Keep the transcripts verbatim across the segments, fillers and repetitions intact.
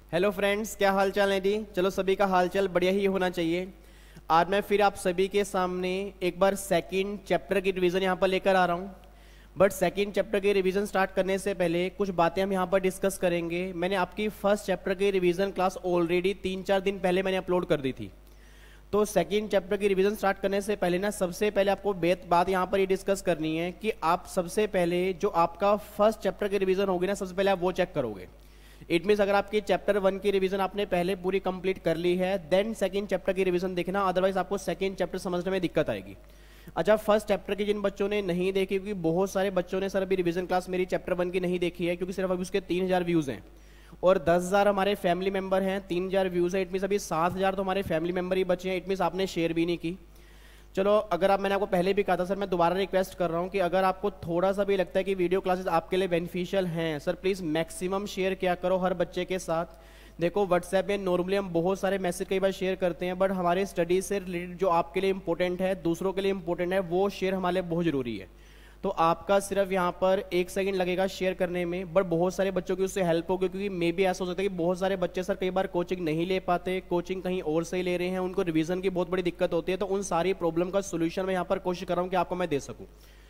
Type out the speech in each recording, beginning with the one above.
Hello friends, क्या हाल चाल है जी। चलो सभी का हाल चाल बढ़िया ही होना चाहिए। आज मैं फिर आप सभी के सामने एक बार सेकंड चैप्टर की रिवीजन यहाँ पर लेकर आ रहा हूँ। बट सेकंड चैप्टर की रिवीजन स्टार्ट करने से पहले कुछ बातें हम यहाँ पर डिस्कस करेंगे। मैंने आपकी फर्स्ट चैप्टर की रिवीजन क्लास ऑलरेडी तीन चार दिन पहले मैंने अपलोड कर दी थी। तो सेकंड चैप्टर की रिवीजन स्टार्ट करने से पहले ना सबसे पहले आपको बेत बात यहाँ पर ये डिस्कस करनी है कि आप सबसे पहले जो आपका फर्स्ट चैप्टर की रिवीजन होगी ना, सबसे पहले आप वो चेक करोगे। इट मीन्स अगर आपकी चैप्टर वन की रिवीजन आपने पहले पूरी कंप्लीट कर ली है, देन सेकंड चैप्टर की रिवीजन देखना, अदरवाइज आपको सेकंड चैप्टर समझने में दिक्कत आएगी। अच्छा, फर्स्ट चैप्टर की जिन बच्चों ने नहीं देखी, क्योंकि बहुत सारे बच्चों ने सर अभी रिवीजन क्लास मेरी चैप्टर वन की नहीं देखी है, क्योंकि सिर्फ अभी उसके तीन हजार व्यूज हैं और दस हजार हमारे फैमिली मेंबर हैं, तीन हजार व्यूज है। इट मीन्स अभी सात हजार तो हमारे फैमिली मेंबर ही बचे हैं। इट मीन्स आपने शेयर भी नहीं की। चलो, अगर आप, मैंने आपको पहले भी कहा था सर, मैं दोबारा रिक्वेस्ट कर रहा हूं कि अगर आपको थोड़ा सा भी लगता है कि वीडियो क्लासेस आपके लिए बेनिफिशियल हैं, सर प्लीज मैक्सिमम शेयर किया करो हर बच्चे के साथ। देखो, व्हाट्सएप में नॉर्मली हम बहुत सारे मैसेज कई बार शेयर करते हैं, बट हमारे स्टडी से रिलेटेड जो आपके लिए इंपॉर्टेंट है, दूसरों के लिए इंपॉर्टेंट है, वो शेयर हमारे लिए बहुत जरूरी है। तो आपका सिर्फ यहाँ पर एक सेकंड लगेगा शेयर करने में, बट बहुत सारे बच्चों की उससे हेल्प होगी। क्योंकि मे भी ऐसा हो सकता है कि बहुत सारे बच्चे सर कई बार कोचिंग नहीं ले पाते, कोचिंग कहीं और से ही ले रहे हैं, उनको रिवीजन की बहुत बड़ी दिक्कत होती है। तो उन सारी प्रॉब्लम का सोल्यूशन मैं यहाँ पर कोशिश कर रहा हूँ कि आपको मैं दे सकूँ।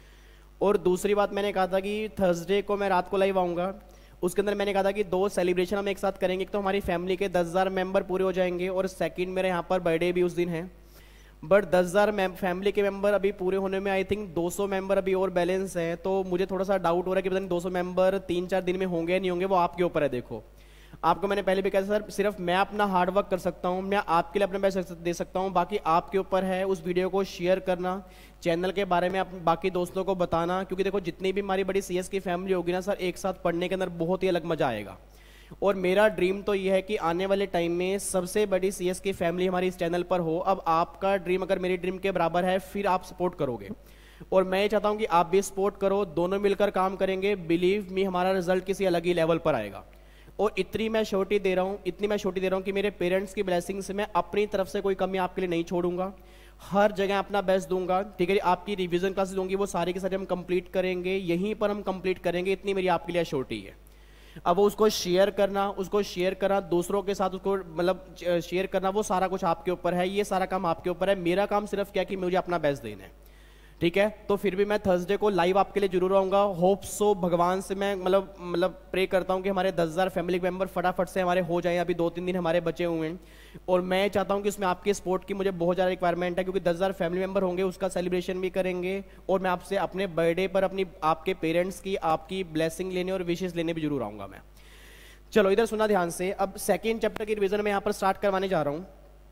और दूसरी बात, मैंने कहा था कि थर्सडे को मैं रात को लाइव आऊँगा। उसके अंदर मैंने कहा था कि दो सेलिब्रेशन हम एक साथ करेंगे। तो हमारी फैमिली के दस हज़ार मेंबर पूरे हो जाएंगे और सेकंड मेरे यहाँ पर बर्थडे भी उस दिन है। बट दस हज़ार फैमिली के मेंबर अभी पूरे होने में आई थिंक दो सौ मेंबर अभी और बैलेंस है। तो मुझे थोड़ा सा डाउट हो रहा है कि पता नहीं दो सौ मेंबर तीन चार दिन में होंगे या नहीं होंगे, वो आपके ऊपर है। देखो, आपको मैंने पहले भी कहा सर, सिर्फ मैं अपना हार्ड वर्क कर सकता हूँ, मैं आपके लिए अपना बेस्ट दे सकता हूँ, बाकी आपके ऊपर है उस वीडियो को शेयर करना, चैनल के बारे में बाकी दोस्तों को बताना। क्योंकि देखो, जितनी भी हमारी बड़ी सीएस की फैमिली होगी ना सर, एक साथ पढ़ने के अंदर बहुत ही अलग मजा आएगा। और मेरा ड्रीम तो ये है कि आने वाले टाइम में सबसे बड़ी सीएस की फैमिली हमारी इस चैनल पर हो। अब आपका ड्रीम अगर मेरी ड्रीम के बराबर है, फिर आप सपोर्ट करोगे, और मैं ये चाहता हूं कि आप भी सपोर्ट करो, दोनों मिलकर काम करेंगे। बिलीव मी, हमारा रिजल्ट किसी अलग ही लेवल पर आएगा। और इतनी मैं श्योरिटी दे रहा हूं इतनी मैं श्योरिटी दे रहा हूं कि मेरे पेरेंट्स की ब्लेसिंग से मैं अपनी तरफ से कोई कमी आपके लिए नहीं छोड़ूंगा, हर जगह अपना बेस्ट दूंगा। ठीक है, आपकी रिवीजन क्लासेस दूंगी, वो सारी के सारे हम कंप्लीट करेंगे, यहीं पर हम कंप्लीट करेंगे, इतनी मेरी आपके लिए श्योरिटी है। अब वो उसको शेयर करना उसको शेयर करना दूसरों के साथ उसको मतलब शेयर करना, वो सारा कुछ आपके ऊपर है, ये सारा काम आपके ऊपर है। मेरा काम सिर्फ क्या कि मुझे अपना बेस्ट देना है। ठीक है, तो फिर भी मैं थर्सडे को लाइव आपके लिए जरूर आऊंगा। होप सो, भगवान से मैं मतलब मतलब प्रे करता हूं कि हमारे दस हजार फैमिली मेंबर फटाफट से हमारे हो जाएं। अभी दो तीन दिन हमारे बचे हुए हैं और मैं चाहता हूं कि इसमें आपके सपोर्ट की मुझे बहुत ज़्यादा रिक्वायरमेंट है, क्योंकि दस हजार फैमिली मेंबर होंगे, उसका सेलिब्रेशन भी करेंगे। और मैं आपसे अपने बर्थडे पर अपनी आपके पेरेंट्स की आपकी ब्लेसिंग लेने और विशेष लेने भी जरूर आऊंगा मैं। चलो, इधर सुना ध्यान से। अब सेकंड चैप्टर की रिवीजन मैं यहाँ पर स्टार्ट करवाने जा रहा हूँ।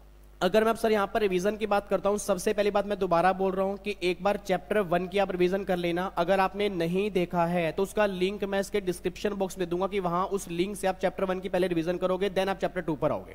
अगर मैं अब सर यहाँ पर रिवीजन की बात करता हूँ, सबसे पहली बात मैं दोबारा बोल रहा हूँ कि एक बार चैप्टर वन की आप रिवीजन कर लेना। अगर आपने नहीं देखा है तो उसका लिंक मैं इसके डिस्क्रिप्शन बॉक्स में दूंगा, कि वहां उस लिंक से आप चैप्टर वन की पहले रिवीजन करोगे, देन आप चैप्टर टू पर आओगे।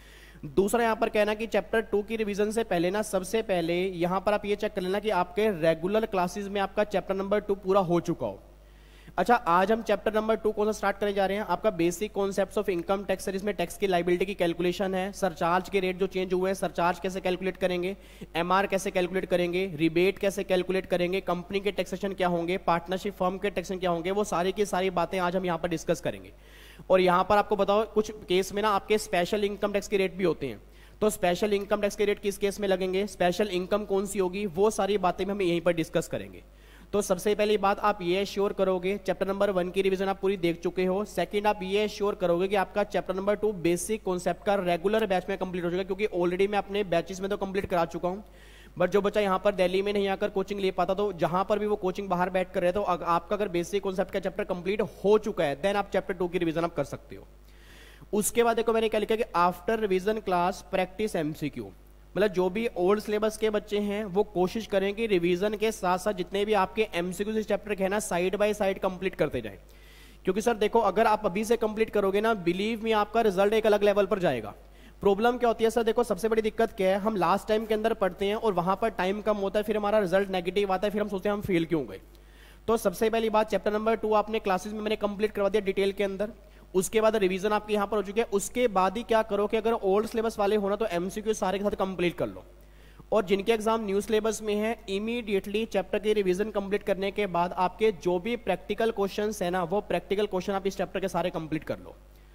दूसरा यहाँ पर कहना कि चैप्टर टू की रिवीजन से पहले ना, सबसे पहले यहाँ पर आप ये चेक कर लेना कि आपके रेगुलर क्लासेस में आपका चैप्टर नंबर टू पूरा हो चुका हो। अच्छा, आज हम चैप्टर नंबर टू कौन सा स्टार्ट करने जा रहे हैं? आपका basic concepts of income tax. Sir, इसमें टैक्स की लाइबिलिटी की कैलकुलेशन है, सरचार्ज के रेट जो चेंज हुए हैं, सरचार्ज कैसे कैलकुलेट करेंगे, एमआर कैसे कैलकुलेट करेंगे, रिबेट कैसे कैलकुलेट करेंगे, कंपनी के टैक्सेशन क्या होंगे, पार्टनरशिप फर्म के टैक्सेशन क्या होंगे, वो सारी की सारी बातें आज हम यहाँ पर डिस्कस करेंगे। और यहाँ पर आपको बताओ, कुछ केस में ना आपके स्पेशल इनकम टैक्स के रेट भी होते हैं। तो स्पेशल इनकम टैक्स के रेट किस केस में लगेंगे, स्पेशल इनकम कौन सी होगी, वो सारी बातें हम यहीं पर डिस्कस करेंगे। तो सबसे पहली बात, आप ये श्योर करोगे चैप्टर नंबर वन की रिवीजन आप पूरी देख चुके हो। सेकंड, आप ये श्योर करोगे कि आपका chapter number two basic concept का रेगुलर बैच में कंप्लीट हो जाएगा, क्योंकि ऑलरेडी मैं अपने बैचेस में तो कंप्लीट करा चुका हूं। बट जो बच्चा यहाँ पर दिल्ली में नहीं आकर कोचिंग ले पाता, तो जहां पर भी वो कोचिंग बाहर बैठ कर रहे, तो आपका अगर बेसिक कॉन्सेप्ट का चैप्टर कंप्लीट हो चुका है, देन आप चैप्टर टू की रिवीजन आप कर सकते हो। उसके बाद देखो, मैंने क्या लिखा कि after revision class practice MCQ, मतलब जो भी ओल्ड सिलेबस के बच्चे हैं वो कोशिश करें कि रिवीजन के साथ साथ जितने भी आपके एमसीक्यू इस चैप्टर के हैं ना, साइड बाय साइड कंप्लीट करते जाएं। क्योंकि सर देखो, अगर आप अभी से कंप्लीट करोगे ना, बिलीव मी, आपका रिजल्ट एक अलग लेवल पर जाएगा। प्रॉब्लम क्या होती है सर, देखो सबसे बड़ी दिक्कत क्या है, हम लास्ट टाइम के अंदर पढ़ते हैं और वहां पर टाइम कम होता है, फिर हमारा रिजल्ट नेगेटिव आता है, फिर हम सोचते हैं हम फेल क्यों गए। तो सबसे पहली बात, चैप्टर नंबर टू आपने क्लासेस में मैंने कंप्लीट करवा दिया डिटेल के अंदर। उसके बाद रिवीजन आपके यहां पर हो चुकी है। उसके बाद ही क्या करो कि अगर ओल्ड सिलेबस वाले हो ना, तो एमसीक्यू सारे के साथ कंप्लीट कर लो। और जिनके एग्जाम न्यू सिलेबस में है, इमीडिएटली चैप्टर की रिवीजन कंप्लीट करने के बाद आपके जो भी प्रैक्टिकल क्वेश्चंस है ना, वो प्रैक्टिकल क्वेश्चन आप इस चैप्टर के सारे कंप्लीट कर लो।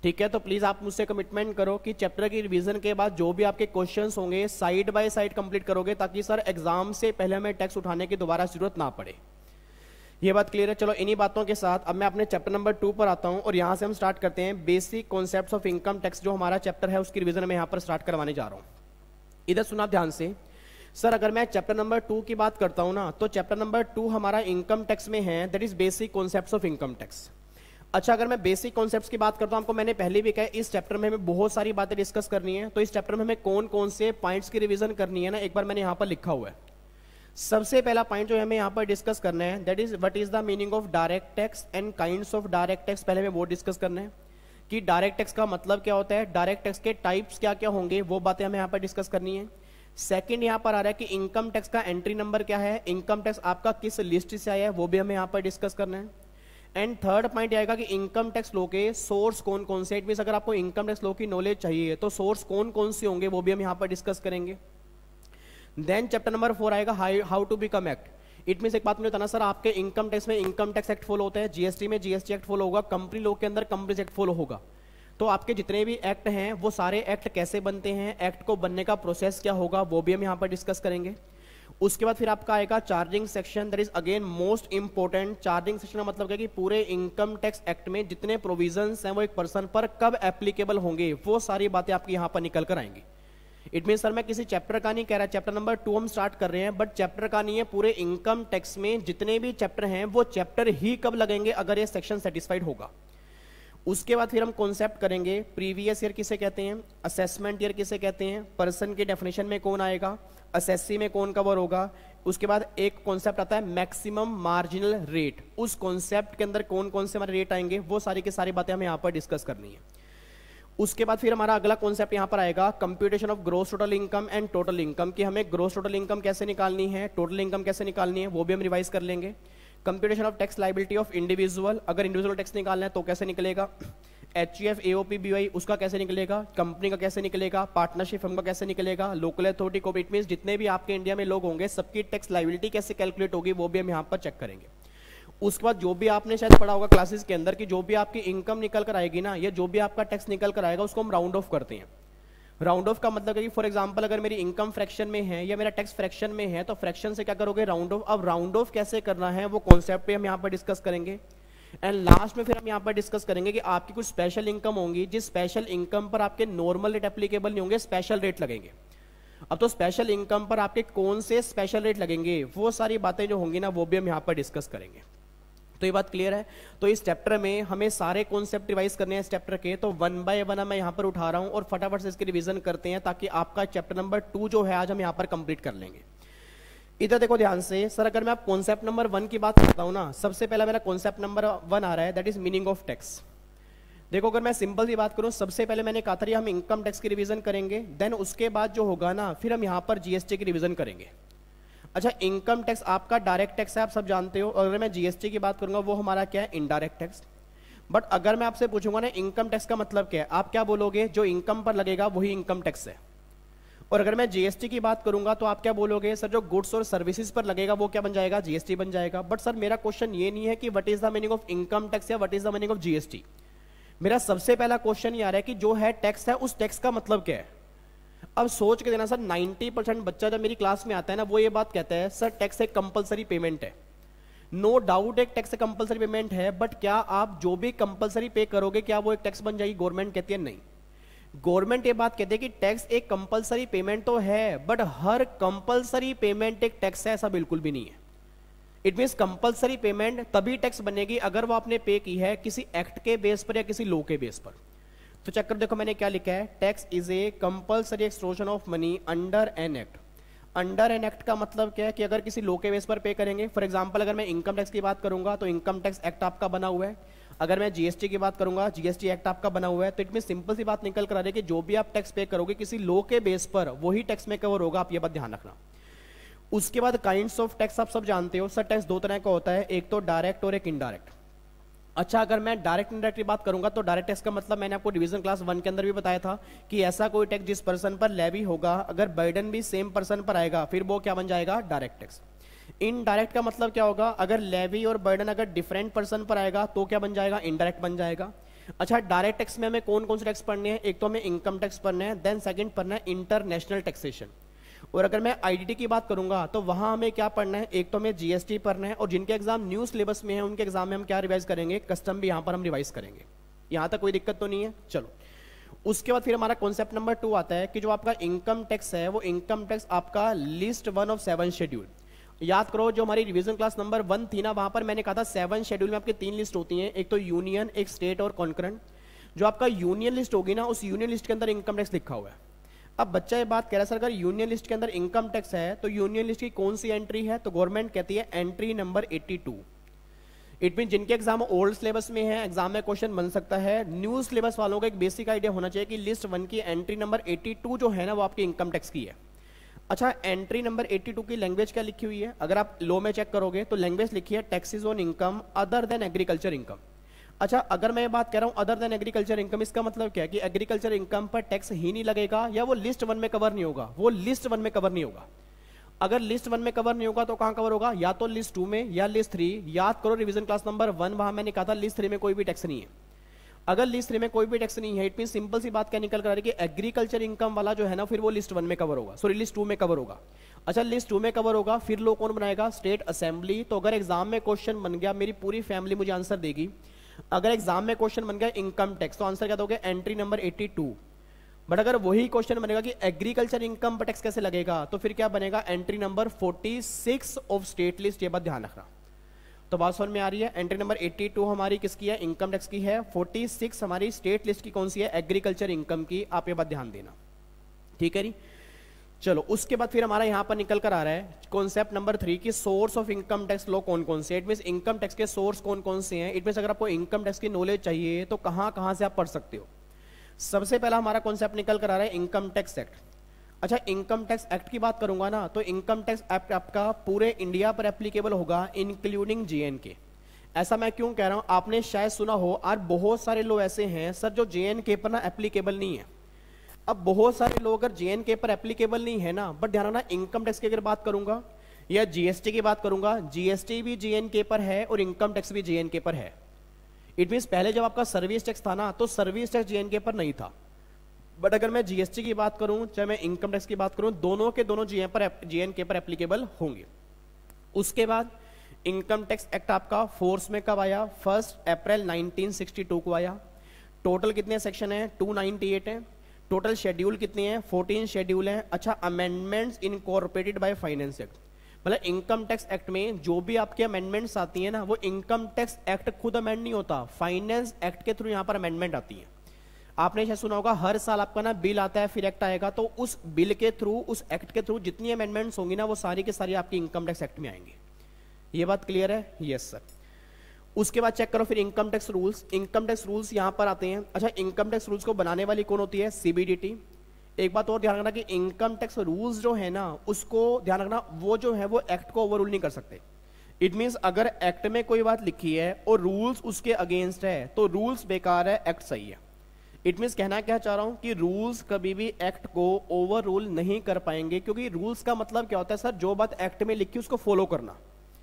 ठीक है, तो प्लीज आप मुझसे कमिटमेंट करो कि चैप्टर की रिवीजन के बाद जो भी आपके क्वेश्चंस होंगे साइड बाय साइड कंप्लीट करोगे, ताकि सर एग्जाम से पहले हमें टेक्स्ट उठाने की दोबारा जरूरत ना पड़े। ये बात क्लियर है। चलो इन्हीं बातों के साथ अब मैं अपने चैप्टर नंबर टू पर आता हूं और यहां से हम स्टार्ट करते हैं basic concepts of income tax. जो हमारा चैप्टर है उसकी रिवीजन में यहां पर स्टार्ट करवाने जा रहा हूं। इधर सुना ध्यान से सर, अगर मैं चैप्टर नंबर टू की बात करता हूं ना, तो चैप्टर नंबर टू हमारा इनकम टैक्स में है, that is basic concepts of income tax. अच्छा, अगर मैं बेसिक कॉन्सेप्ट्स की बात करता हूं, आपको मैंने पहले भी कहा इस चैप्टर में हमें बहुत सारी बातें डिस्कस करनी है। तो इस चैप्टर में हमें कौन कौन से पॉइंट्स की रिवीजन करनी है ना, एक बार मैंने यहां पर लिखा हुआ है। सबसे पहला पॉइंट जो हमें यहां पर डिस्कस करना है, that is what is the meaning of direct tax and kinds of direct tax. पहले हमें वो डिस्कस करना है कि डायरेक्ट टैक्स का मतलब क्या होता है, डायरेक्ट टैक्स के टाइप्स क्या क्या होंगे, वो बातें हमें यहां पर डिस्कस करनी है। सेकंड यहां पर आ रहा है कि इनकम टैक्स का एंट्री नंबर क्या है, इनकम टैक्स आपका किस लिस्ट से आया है, वो भी हमें यहां पर डिस्कस करना है। एंड थर्ड पॉइंट आएगा कि इनकम टैक्स लो के सोर्स कौन कौन से, इट मींस अगर आपको इनकम टैक्स लो की नॉलेज चाहिए तो सोर्स कौन कौन से होंगे, वो भी हम यहां पर डिस्कस करेंगे। देन चैप्टर नंबर फोर आएगा how to become act. It means एक बात मुझे बताना सर, आपके इनकम टैक्स में इनकम टैक्स एक्ट फॉलो होता है, जीएसटी में जीएसटी एक्ट फॉलो होगा, कंपनी लॉ के अंदर कंपनीज एक्ट फॉलो होगा। तो आपके जितने भी एक्ट हैं वो सारे एक्ट कैसे बनते हैं, एक्ट को बनने का प्रोसेस क्या होगा, वो भी हम यहां पर डिस्कस करेंगे। उसके बाद फिर आपका आएगा charging section, that is again most important. Charging section का मतलब क्या कि पूरे इनकम टैक्स एक्ट में जितने प्रोविजंस हैं वो एक पर्सन पर कब एप्लीकेबल होंगे, वो सारी बातें आपकी यहां पर निकल कर आएंगी। इट मीन सर मैं किसी चैप्टर का नहीं कह रहा, चैप्टर नंबर टू हम स्टार्ट कर रहे हैं, बट चैप्टर का नहीं है, पूरे इनकम टैक्स में जितने भी चैप्टर हैं वो चैप्टर ही कब लगेंगे अगर ये सेक्शन सेटिस्फाइड होगा। उसके बाद फिर हम कॉन्सेप्ट करेंगे प्रीवियस ईयर किसे कहते हैं, असेसमेंट ईयर किसे कहते हैं, पर्सन की डेफिनेशन में कौन आएगा, असेसी में कौन कवर होगा। उसके बाद एक कॉन्सेप्ट आता है मैक्सिमम मार्जिनल रेट, उस कॉन्सेप्ट के अंदर कौन कौन से हमारे रेट आएंगे, वो सारी की सारी बातें हमें यहाँ पर डिस्कस करनी है। उसके बाद फिर हमारा अगला कॉन्सेप्ट यहाँ पर आएगा computation of gross total income and total income, कि हमें ग्रोस टोटल इनकम कैसे निकालनी है, टोटल इनकम कैसे निकालनी है, वो भी हम रिवाइज कर लेंगे। Computation of tax liability of individual, अगर इंडिविजुअल टैक्स निकालना है तो कैसे निकलेगा, H E F AOP BY उसका कैसे निकलेगा, कंपनी का कैसे निकलेगा, पार्टनरशिप फर्म का कैसे निकलेगा, लोकल अथॉरिटी को, इट मींस जितने भी आपके इंडिया में लोग होंगे सबकी टैक्स लाइबिलिटी कैसे कैलकुलेट होगी, वो भी हम यहाँ पर चेक करेंगे। उसके बाद जो भी आपने शायद पढ़ा होगा क्लासेस के अंदर कि जो भी आपकी इनकम निकल कर आएगी ना, ये जो भी आपका टैक्स निकल कर आएगा उसको हम राउंड ऑफ करते हैं। राउंड ऑफ का मतलब है कि फॉर एग्जांपल अगर मेरी इनकम फ्रैक्शन में है या मेरा टैक्स फ्रैक्शन में है तो फ्रैक्शन से क्या करोगे, राउंड ऑफ। अब राउंड ऑफ कैसे करना है वो कॉन्सेप्ट पे हम यहाँ पर डिस्कस करेंगे। एंड लास्ट में फिर हम यहाँ पर डिस्कस करेंगे कि आपकी कुछ स्पेशल इनकम होंगी, जिस स्पेशल इनकम पर आपके नॉर्मल रेट एप्लीकेबल नहीं होंगे, स्पेशल रेट लगेंगे। अब तो स्पेशल इनकम पर आपके कौन से स्पेशल रेट लगेंगे, वो सारी बातें जो होंगी ना वो भी हम यहाँ पर डिस्कस करेंगे। तो ये बात क्लियर है। तो इस चैप्टर में हमें सारे कॉन्सेप्ट रिवाइज करने हैं इस चैप्टर के, तो वन बाय वन मैं यहाँ पर उठा रहा हूँ और फटाफट से इसकी रिवीजन करते हैं ताकि आपका चैप्टर नंबर टू जो है आज हम यहाँ पर कंप्लीट कर लेंगे। इधर देखो ध्यान से सर, अगर मैं आप कॉन्सेप्ट नंबर वन की बात करता हूँ ना, सबसे पहला मेरा कॉन्सेप्ट नंबर वन आ रहा है, that is meaning of tax. देखो अगर मैं सिंपल सी बात करूँ, सबसे पहले मैंने कहा था हम इनकम टैक्स की रिवीजन करेंगे, देन उसके बाद जो होगा ना फिर हम यहाँ पर जीएसटी की रिवीजन करेंगे। अच्छा, इनकम टैक्स आपका डायरेक्ट टैक्स है, आप सब जानते हो। अगर मैं जीएसटी की बात करूंगा वो हमारा क्या है, इनडायरेक्ट टैक्स। बट अगर मैं आपसे पूछूंगा ना इनकम टैक्स का मतलब क्या है, आप क्या बोलोगे, जो इनकम पर लगेगा वही इनकम टैक्स है। और अगर मैं जीएसटी की बात करूंगा तो आप क्या बोलोगे, सर जो गुड्स और सर्विसेज पर लगेगा वो क्या बन जाएगा, जीएसटी बन जाएगा। बट सर मेरा क्वेश्चन ये नहीं है कि what is the meaning of income tax या what is the meaning of GST. मेरा सबसे पहला क्वेश्चन ये आ रहा है कि जो है टैक्स है उस टैक्स का मतलब क्या है। अब सोच के देना सर, नब्बे परसेंट बच्चा जब मेरी क्लास में आता है ना वो ये बात कहता है सर टैक्स एक कंपलसरी पेमेंट है। नो डाउट एक टैक्स कंपलसरी पेमेंट है, बट क्या आप जो भी कंपलसरी पे करोगे क्या वो एक टैक्स बन जाएगी, गवर्नमेंट कहती है नहीं। गवर्नमेंट ये बात कहती है कि टैक्स एक कंपलसरी पेमेंट तो है, बट हर कंपलसरी पेमेंट एक टैक्स है ऐसा बिल्कुल भी नहीं है। इट मींस कंपलसरी पेमेंट तभी टैक्स बनेगी अगर वो आपने पे की है किसी एक्ट के बेस पर या किसी लॉ के बेस पर। तो चेक कर देखो मैंने क्या लिखा है, tax is a compulsory extortion of money under an act. Under an act का मतलब क्या है कि अगर किसी लॉ के बेस पर पे करेंगे, फॉर एग्जांपल अगर मैं इनकम टैक्स की बात करूंगा तो इनकम टैक्स एक्ट आपका बना हुआ है। अगर मैं जीएसटी की बात करूंगा जीएसटी एक्ट आपका बना हुआ है। तो इट मीन सिंपल सी बात निकल कर आ रही है कि जो भी आप टैक्स पे करोगे किसी लॉ के बेस पर वही टैक्स में कवर होगा, आप ये बात ध्यान रखना। उसके बाद काइंड्स ऑफ टैक्स आप सब जानते हो सर, टैक्स दो तरह का होता है, एक तो डायरेक्ट और एक इनडायरेक्ट। अच्छा, अगर मैं डायरेक्ट इनडायरेक्ट की बात करूंगा तो डायरेक्ट टैक्स का मतलब मैंने आपको डिवीजन क्लास वन के अंदर भी बताया था कि ऐसा कोई टैक्स जिस पर्सन पर लेवी होगा अगर बर्डन भी सेम पर्सन पर आएगा फिर वो क्या बन जाएगा, डायरेक्ट टैक्स। इनडायरेक्ट का मतलब क्या होगा, अगर लेवी और बर्डन अगर डिफरेंट पर्सन पर आएगा तो क्या बन जाएगा, इनडायरेक्ट बन जाएगा। अच्छा, डायरेक्ट टैक्स में हमें कौन कौन से टैक्स पढ़ने हैं? एक तो हमें इनकम टैक्स पढ़ना है, देन सेकंड पढ़ना है इंटरनेशनल टैक्सेशन। और अगर मैं आईडीटी की बात करूंगा तो वहां हमें क्या पढ़ना है? एक तो हमें जीएसटी पढ़ना है, और जिनके एग्जाम न्यू सिलेबस में है उनके एग्जाम में हम क्या रिवाइज करेंगे? कस्टम भी यहां पर हम रिवाइज करेंगे। यहां तक कोई दिक्कत तो नहीं है? चलो, उसके बाद फिर हमारा कॉन्सेप्ट नंबर टू आता है कि जो आपका इनकम टैक्स है वो इनकम टैक्स आपका list one of seven schedule. याद करो, जो हमारी रिवीजन क्लास नंबर वन थी ना, वहां पर मैंने कहा था सेवन शेड्यूल में आपकी तीन लिस्ट होती हैं, एक तो यूनियन, एक स्टेट और कॉन्करेंट। जो आपका यूनियन लिस्ट होगी ना, उस यूनियन लिस्ट के अंदर इनकम टैक्स लिखा हुआ है। अब बच्चा ये बात कह रहा है सर अगर यूनियन लिस्ट के अंदर इनकम टैक्स है तो यूनियन लिस्ट की कौन सी एंट्री है? तो गवर्नमेंट कहती है entry number eighty two. It mean जिनके एग्जाम ओल्ड सिलेबस में है, एग्जाम में क्वेश्चन बन सकता है। न्यू सिलेबस वालों को एक बेसिक आइडिया होना चाहिए कि लिस्ट वन की एंट्री नंबर एट्टी टू जो है ना वो आपकी इनकम टैक्स की है। अच्छा, एंट्री नंबर एट्टी टू की लैंग्वेज क्या लिखी हुई है? अगर आप लो में चेक करोगे तो लैंग्वेज लिखी है taxes on income other than agriculture income. अच्छा, अगर मैं ये बात कह रहा हूं अदर देन एग्रीकल्चर इनकम, इसका मतलब क्या है कि एग्रीकल्चर इनकम पर टैक्स ही नहीं लगेगा, या वो लिस्ट वन में कवर नहीं होगा? वो लिस्ट वन में कवर नहीं होगा। अगर लिस्ट वन में कवर नहीं होगा तो कहां कवर होगा? या तो लिस्ट टू में या लिस्ट थ्री। याद करो रिवीजन क्लास नंबर वन, वहां मैंने कहा था लिस्ट थ्री में कोई भी टैक्स नहीं है। अगर लिस्ट थ्री में कोई भी टैक्स नहीं है, इट मीन सिंपल सी बात क्या निकल कर आ रही है कि एग्रीकल्चर इनकम वाला जो है ना फिर वो लिस्ट वन में कवर होगा, सॉरी लिस्ट टू में कवर होगा। अच्छा, लिस्ट टू में कवर होगा, फिर लो कौन बनाएगा? State assembly. तो अगर एग्जाम में क्वेश्चन बन गया, मेरी पूरी फैमिली मुझे आंसर देगी, अगर एग्जाम में क्वेश्चन बन गया इनकम टैक्स तो आंसर क्या दोगे? Entry number eighty two. But अगर वही क्वेश्चन बनेगा कि एग्रीकल्चर इनकम पर टैक्स कैसे लगेगा, तो फिर क्या बनेगा? Entry number forty six of state list. ये बात ध्यान रखना। तो बात समझ में आ रही है? एंट्री नंबर एट्टी टू हमारी किसकी है? इनकम टैक्स की है। फोर्टी सिक्स हमारी स्टेट लिस्ट की कौन सी है? एग्रीकल्चर इनकम की। आप ये बात ध्यान देना, ठीक है जी। चलो, उसके बाद फिर हमारा यहां पर निकल कर आ रहा है कॉन्सेप्ट नंबर थ्री की सोर्स ऑफ इनकम टैक्स लो कौन कौन से। इट मीन इनकम टैक्स के सोर्स कौन कौन से हैं। इट मीन अगर आपको इनकम टैक्स की नॉलेज चाहिए तो कहां कहां से आप पढ़ सकते हो। सबसे पहला हमारा कॉन्सेप्ट निकल कर आ रहा है इनकम टैक्स एक्ट। अच्छा, इनकम टैक्स एक्ट की बात करूंगा ना तो इनकम टैक्स एक्ट आपका पूरे इंडिया पर एप्लीकेबल होगा इंक्लूडिंग जेएनके। ऐसा मैं क्यों कह रहा हूं? आपने शायद सुना हो आज बहुत सारे लोग ऐसे हैं सर जो जेएनके पर ना एप्लीकेबल नहीं है। अब बहुत सारे लोग अगर जेएनके पर एप्लीकेबल नहीं है ना, बट ध्यान रखना इनकम टैक्स की अगर बात करूंगा या जीएसटी की बात करूंगा, जीएसटी भी जेएनके पर है और इनकम टैक्स भी जेएनके पर है। इट मींस पहले जब आपका सर्विस टैक्स था ना तो सर्विस टैक्स जेएनके पर नहीं था, बट अगर मैं जीएसटी की बात करूं चाहे मैं इनकम टैक्स की बात करूं, दोनों के दोनों जीएन पर जेएनके पर एप्लीकेबल होंगे। उसके बाद इनकम टैक्स एक्ट आपका फोर्स में कब आया? First April nineteen sixty two को आया। टोटल कितने सेक्शन है? टू नाइंटी एट है। टोटल शेड्यूल कितने हैं? फोर्टीन शेड्यूल हैं। अच्छा, amendments incorporated by finance act, मतलब इनकम टैक्स एक्ट में जो भी आपकी अमेंडमेंट्स आती है ना वो इनकम टैक्स एक्ट खुद अमेंड नहीं होता, फाइनेंस एक्ट के थ्रू यहां पर अमेंडमेंट आती है। आपने शायद सुना होगा हर साल आपका ना बिल आता है फिर एक्ट आएगा, तो उस बिल के थ्रू उस एक्ट के थ्रू जितनी अमेंडमेंट्स होंगी ना वो सारी की सारी आपकी इनकम टैक्स एक्ट में आएंगी। ये बात क्लियर है? Yes sir. उसके बाद चेक करो फिर income tax rules. Income tax rules यहां पर आते हैं। अच्छा, इनकम टैक्स रूल्स को बनाने वाली कौन होती है? सीबीडीटी। एक बात और ध्यान रखना कि इनकम टैक्स रूल्स जो है ना उसको ध्यान रखना वो जो है वो एक्ट को ओवररूल नहीं कर सकते। इट मींस अगर एक्ट में कोई बात लिखी है और रूल्स उसके अगेंस्ट है तो रूल्स बेकार है, एक्ट सही है। इट मींस कहना क्या चाह रहा हूं कि रूल्स कभी भी एक्ट को ओवर रूल नहीं कर पाएंगे, क्योंकि रूल्स का मतलब क्या होता है सर? जो बात एक्ट में लिखी उसको फॉलो करना।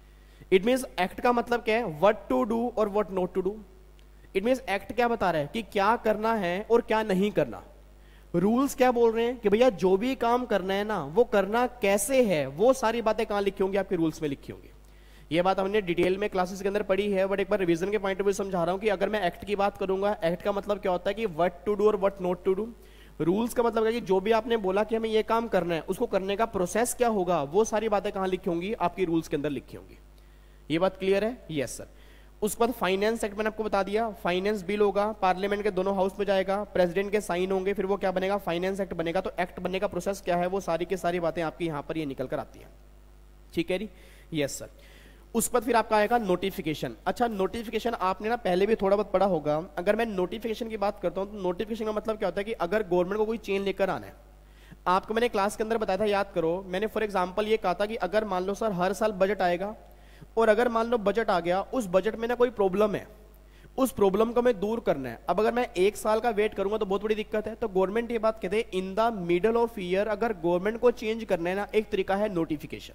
इट मींस एक्ट का मतलब क्या है? व्हाट टू डू और what not to do. It means act क्या बता रहा है कि क्या करना है और क्या नहीं करना। रूल्स क्या बोल रहे हैं कि भैया जो भी काम करना है ना वो करना कैसे है, वो सारी बातें कहां लिखी होंगी? आपके रूल्स में लिखी होंगी। ये बात हमने डिटेल में क्लासेस के अंदर पढ़ी है, बट एक बार रिवीजन के पॉइंट ऑफ व्यू समझा रहा हूं कि अगर मैं एक्ट की बात करूंगा, एक्ट का मतलब क्या होता है कि व्हाट टू डू और what not to do. Rules का मतलब है कि जो भी आपने बोला कि हमें ये काम करना है उसको करने का प्रोसेस क्या होगा, वो सारी बातें कहां लिखी होंगी? आपकी रूल्स के अंदर लिखी होंगी। ये बात क्लियर है? Yes sir. उसके बाद फाइनेंस एक्ट मैंने आपको बता दिया, फाइनेंस बिल होगा, पार्लियामेंट के दोनों हाउस में जाएगा, प्रेसिडेंट के साइन होंगे, फिर वो क्या बनेगा? फाइनेंस एक्ट बनेगा। तो एक्ट बनने का प्रोसेस क्या है वो सारी की सारी बातें आपकी यहां पर ये निकल कर आती है। ठीक है जी? Yes sir. उसके बाद फिर आपका आएगा नोटिफिकेशन। अच्छा, नोटिफिकेशन आपने ना पहले भी थोड़ा बहुत पढ़ा होगा। अगर मैं नोटिफिकेशन की बात करता हूं तो नोटिफिकेशन का मतलब क्या होता है कि अगर गवर्नमेंट को कोई चेंज लेकर आना है, आपको मैंने क्लास के अंदर बताया था, याद करो, मैंने फॉर एग्जांपल ये कहा था कि अगर मान लो सर हर साल बजट आएगा और अगर मान लो बजट आ गया, उस बजट में ना कोई प्रॉब्लम है, उस प्रॉब्लम को मैं दूर करना है। अब अगर मैं एक साल का वेट करूंगा तो बहुत बड़ी दिक्कत है। तो गवर्नमेंट ये बात कहते हैं in the middle of year अगर गवर्नमेंट को चेंज करना है ना, एक तरीका है नोटिफिकेशन।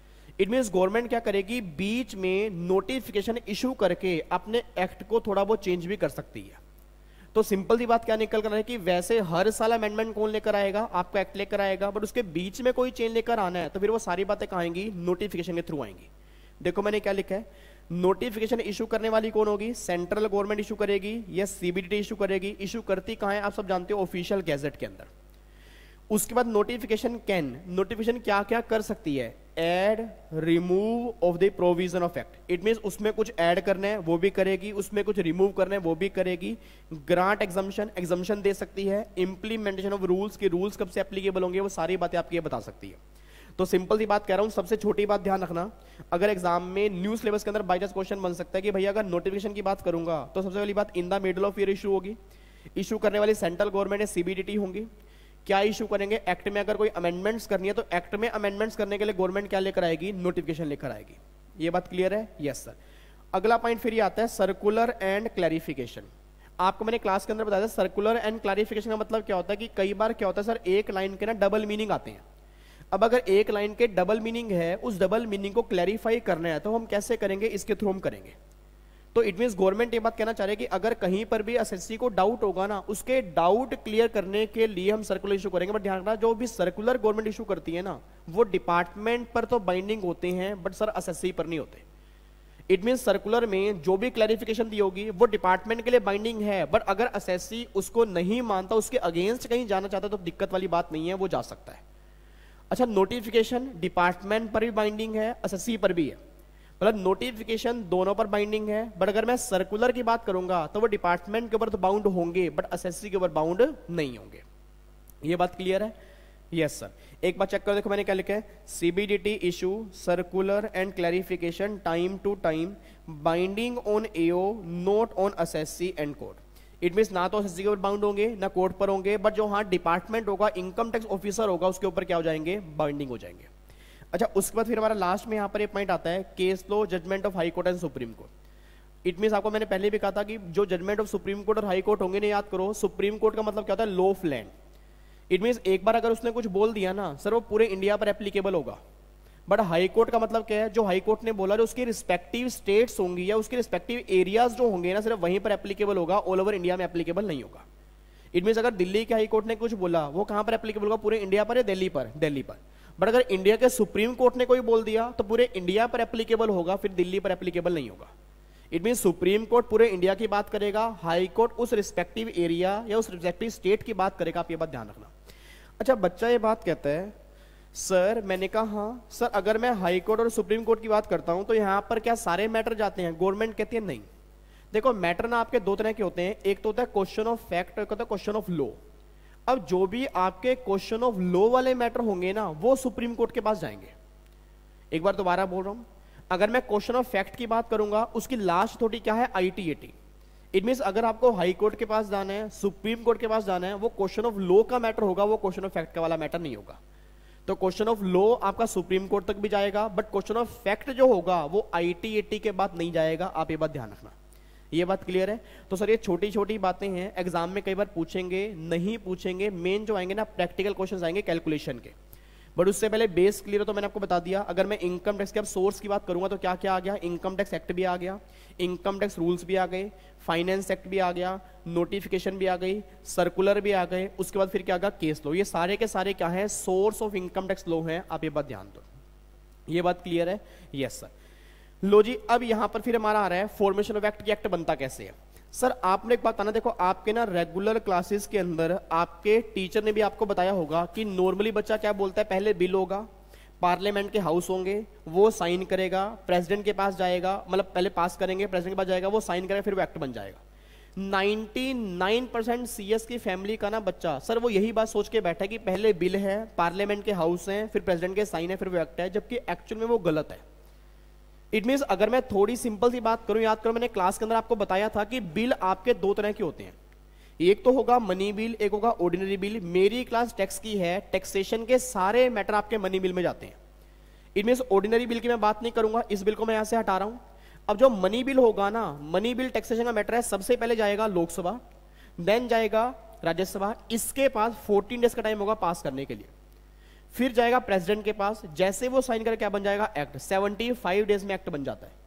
इट मींस गवर्नमेंट क्या करेगी? बीच में नोटिफिकेशन इशू करके अपने एक्ट को थोड़ा बहुत चेंज भी कर सकती है। तो सिंपल सी बात क्या निकल कर है कि वैसे हर साल अमेंडमेंट कौन लेकर आएगा, आपका एक्ट लेकर आएगा, बट उसके बीच में कोई चेंज लेकर आना है तो फिर वो सारी बातें कहाँ आएंगी, नोटिफिकेशन के थ्रू आएंगी। देखो मैंने क्या लिखा है, नोटिफिकेशन इशू करने वाली कौन होगी, सेंट्रल गवर्नमेंट इशू करेगी या सीबीडीटी इशू करेगी। इशू करती कहाँ है आप सब जानते हो, ऑफिशियल गैजेट के अंदर। उसके बाद नोटिफिकेशन कैन, नोटिफिकेशन क्या क्या कर सकती है, add remove of the provision of act. It means उसमें कुछ ऐड करना है वो भी करेगी, उसमें कुछ रिमूव करना है वो भी करेगी। ग्रांट एग्जम्पशन, एग्जम्पशन दे सकती है। इंप्लीमेंटेशन ऑफ रूल्स, के रूल्स कब से एप्लीकेबल होंगे वो सारी बातें आपकी ये बता सकती है। तो सिंपल सी बात कह रहा हूं, सबसे छोटी बात ध्यान रखना, अगर एग्जाम में न्यू सिलेबस के अंदर बाई चांस क्वेश्चन बन सकता है कि भैया अगर नोटिफिकेशन की बात करूंगा तो सबसे पहली बात in the middle of year issue होगी। इशू करने वाली सेंट्रल गवर्नमेंट या सीबीडीटी होंगी। क्या इशू करेंगे, एक्ट में अगर कोई अमेंडमेंट्स करनी है तो एक्ट में अमेंडमेंट्स करने के लिए गवर्नमेंट क्या लेकर आएगी, नोटिफिकेशन लेकर आएगी। ये बात क्लियर है, यस सर। अगला पॉइंट फिर ये आता है सर्कुलर एंड क्लैरिफिकेशन। आपको मैंने क्लास के अंदर बताया था सर्कुलर एंड क्लैरिफिकेशन का मतलब क्या होता है कि कई बार क्या होता है सर, एक लाइन के ना डबल मीनिंग आते हैं। अब अगर एक लाइन के डबल मीनिंग है, उस डबल मीनिंग को क्लैरिफाई करना है तो हम कैसे करेंगे, इसके थ्रू हम करेंगे। तो इट मींस गवर्नमेंट ये बात कहना चाह रही है कि अगर कहीं पर भी एसएससी को डाउट होगा ना, उसके डाउट क्लियर करने के लिए हम सर्कुलर इशू करेंगे। बट ध्यान रखना, जो भी सर्कुलर गवर्नमेंट इशू करती है ना, वो डिपार्टमेंट पर तो बाइंडिंग होते हैं बट सर एसएससी पर नहीं होते। इट मींस सर्कुलर में जो भी क्लैरिफिकेशन दी होगी वो डिपार्टमेंट के लिए बाइंडिंग है, बट अगर एसएससी उसको नहीं मानता, उसके अगेंस्ट कहीं जाना चाहता है तो दिक्कत वाली बात नहीं है, वो जा सकता है। अच्छा, नोटिफिकेशन डिपार्टमेंट पर भी बाइंडिंग है, एसएससी पर भी है, मतलब नोटिफिकेशन दोनों पर बाइंडिंग है। बट अगर मैं सर्कुलर की बात करूंगा तो वो डिपार्टमेंट के ऊपर तो बाउंड होंगे बट एसएससी के ऊपर बाउंड नहीं होंगे। ये बात क्लियर है, यस सर। एक बार चेक करो, देखो मैंने क्या लिखा है, CBDT issue circular and clarification time to time binding on AO not on SSC and court. It means ना तो एसएससी के ऊपर बाउंड होंगे ना कोर्ट पर होंगे, बट जो हाँ डिपार्टमेंट होगा, इनकम टैक्स ऑफिसर होगा, उसके ऊपर क्या हो जाएंगे, बाइंडिंग हो जाएंगे। अच्छा, उसके बाद फिर हमारा लास्ट में यहाँ पर एक पॉइंट आता है, case law judgement of high court and supreme court. It means आपको मैंने पहले भी कहा था कि जो जजमेंट ऑफ सुप्रीम कोर्ट और हाई कोर्ट होंगे ना, याद करो, सुप्रीम कोर्ट का मतलब क्या होता है, law of land. It means एक बार अगर उसने कुछ बोल दिया ना सर, वो पूरे इंडिया पर एप्लीकेबल होगा। बट हाई कोर्ट का मतलब क्या है, जो हाई कोर्ट ने बोला जो उसकी रिस्पेक्टिव स्टेट्स होंगी या उसके रिस्पेक्टिव एरियाज जो होंगे ना, सिर्फ वहीं पर एप्लीकेबल होगा, ऑल ओवर इंडिया में एप्लीकेबल नहीं होगा। इट मींस अगर दिल्ली के हाई कोर्ट ने कुछ बोला, वो कहां पर एप्लीकेबल होगा, पूरे इंडिया पर या दिल्ली पर, दिल्ली पर। बट अगर इंडिया के सुप्रीम कोर्ट ने कोई बोल दिया तो पूरे इंडिया पर एप्लीकेबल होगा, फिर दिल्ली पर एप्लीकेबल नहीं होगा। इट मीन सुप्रीम कोर्ट पूरे इंडिया की बात करेगा, हाई कोर्ट उस रिस्पेक्टिव एरिया या उस रिस्पेक्टिव स्टेट की बात करेगा। आप ये बात ध्यान रखना। अच्छा, बच्चा ये बात कहता है, सर मैंने कहा हाँ सर, अगर मैं हाई कोर्ट और सुप्रीम कोर्ट की बात करता हूं तो यहां पर क्या सारे मैटर जाते हैं? गवर्नमेंट कहती है नहीं। देखो, मैटर ना आपके दो तरह के होते हैं, एक तो होता है क्वेश्चन ऑफ फैक्ट, एक होता है क्वेश्चन ऑफ लॉ। अब जो भी आपके क्वेश्चन ऑफ लॉ वाले मैटर होंगे ना, वो सुप्रीम कोर्ट के पास जाएंगे। एक बार दोबारा बोल रहा हूं, अगर मैं क्वेश्चन ऑफ फैक्ट की बात करूंगा, उसकी लास्ट अथॉरिटी क्या है? आईटीएटी। इट मींस अगर आपको हाई कोर्ट के पास जाना है, सुप्रीम कोर्ट के पास जाना है, वो क्वेश्चन ऑफ लॉ का मैटर होगा, वो क्वेश्चन ऑफ फैक्ट का वाला मैटर नहीं होगा। तो क्वेश्चन ऑफ लॉ आपका सुप्रीम कोर्ट तक भी जाएगा, बट क्वेश्चन ऑफ फैक्ट जो होगा वो आईटीएटी के बाद नहीं जाएगा। आप ये बात ध्यान रखना। ये बात क्लियर है? तो सर ये छोटी छोटी बातें हैं, एग्जाम में कई बार पूछेंगे, नहीं पूछेंगे। मेन जो आएंगे ना प्रैक्टिकल क्वेश्चंस आएंगे कैलकुलेशन के। बट उससे पहले बेस क्लियर हो तो मैंने आपको बता दिया। अगर मैं इनकम टैक्स के अब सोर्स की बात करूंगा तो क्या क्या आ गया? इनकम टैक्स एक्ट भी आ गया, इनकम टैक्स रूल्स भी आ गए, फाइनेंस एक्ट भी आ गया, नोटिफिकेशन भी आ गई, सर्कुलर भी आ गए। उसके बाद फिर क्या आ गया? Case law. ये सारे के सारे क्या है? Source of income tax law है। आप ये बात ध्यान दो। ये बात क्लियर है? Yes sir. लो जी, अब यहां पर फिर हमारा आ रहा है फॉर्मेशन ऑफ एक्ट की एक्ट बनता कैसे है। सर आपने एक बात आना, देखो आपके ना रेगुलर क्लासेस के अंदर आपके टीचर ने भी आपको बताया होगा कि नॉर्मली बच्चा क्या बोलता है, पहले बिल होगा, पार्लियामेंट के हाउस होंगे, वो साइन करेगा, प्रेसिडेंट के पास जाएगा, मतलब पहले पास करेंगे, प्रेसिडेंट के पास जाएगा, वो साइन करेगा, फिर वो एक्ट बन जाएगा। निन्यानवे परसेंट सीएस की फैमिली का ना बच्चा सर वो यही बात सोच के बैठा है कि पहले बिल है, पार्लियामेंट के हाउस हैं, फिर प्रेसिडेंट के साइन है, फिर वो एक्ट है, जबकि एक्चुअल में वो गलत है। इट मींस अगर मैं थोड़ी सिंपल सी बात करूं, याद करो मैंने क्लास के अंदर आपको बताया था कि बिल आपके दो तरह के होते हैं, एक तो होगा मनी बिल, एक होगा ऑर्डिनरी बिल। मेरी क्लास टैक्स की है, टैक्सेशन के सारे मैटर आपके मनी बिल में जाते हैं। इट मींस ऑर्डिनरी बिल की मैं बात नहीं करूंगा, इस बिल को मैं यहां से हटा रहा हूं। अब जो मनी बिल होगा ना, मनी बिल टैक्सेशन का मैटर है, सबसे पहले जाएगा लोकसभा, देन जाएगा राज्यसभा, इसके पास फोर्टीन डेज का टाइम होगा पास करने के लिए, फिर जाएगा प्रेसिडेंट के पास, जैसे वो साइन करके क्या बन जाएगा? एक्ट। पचहत्तर डेज में एक्ट बन जाता है।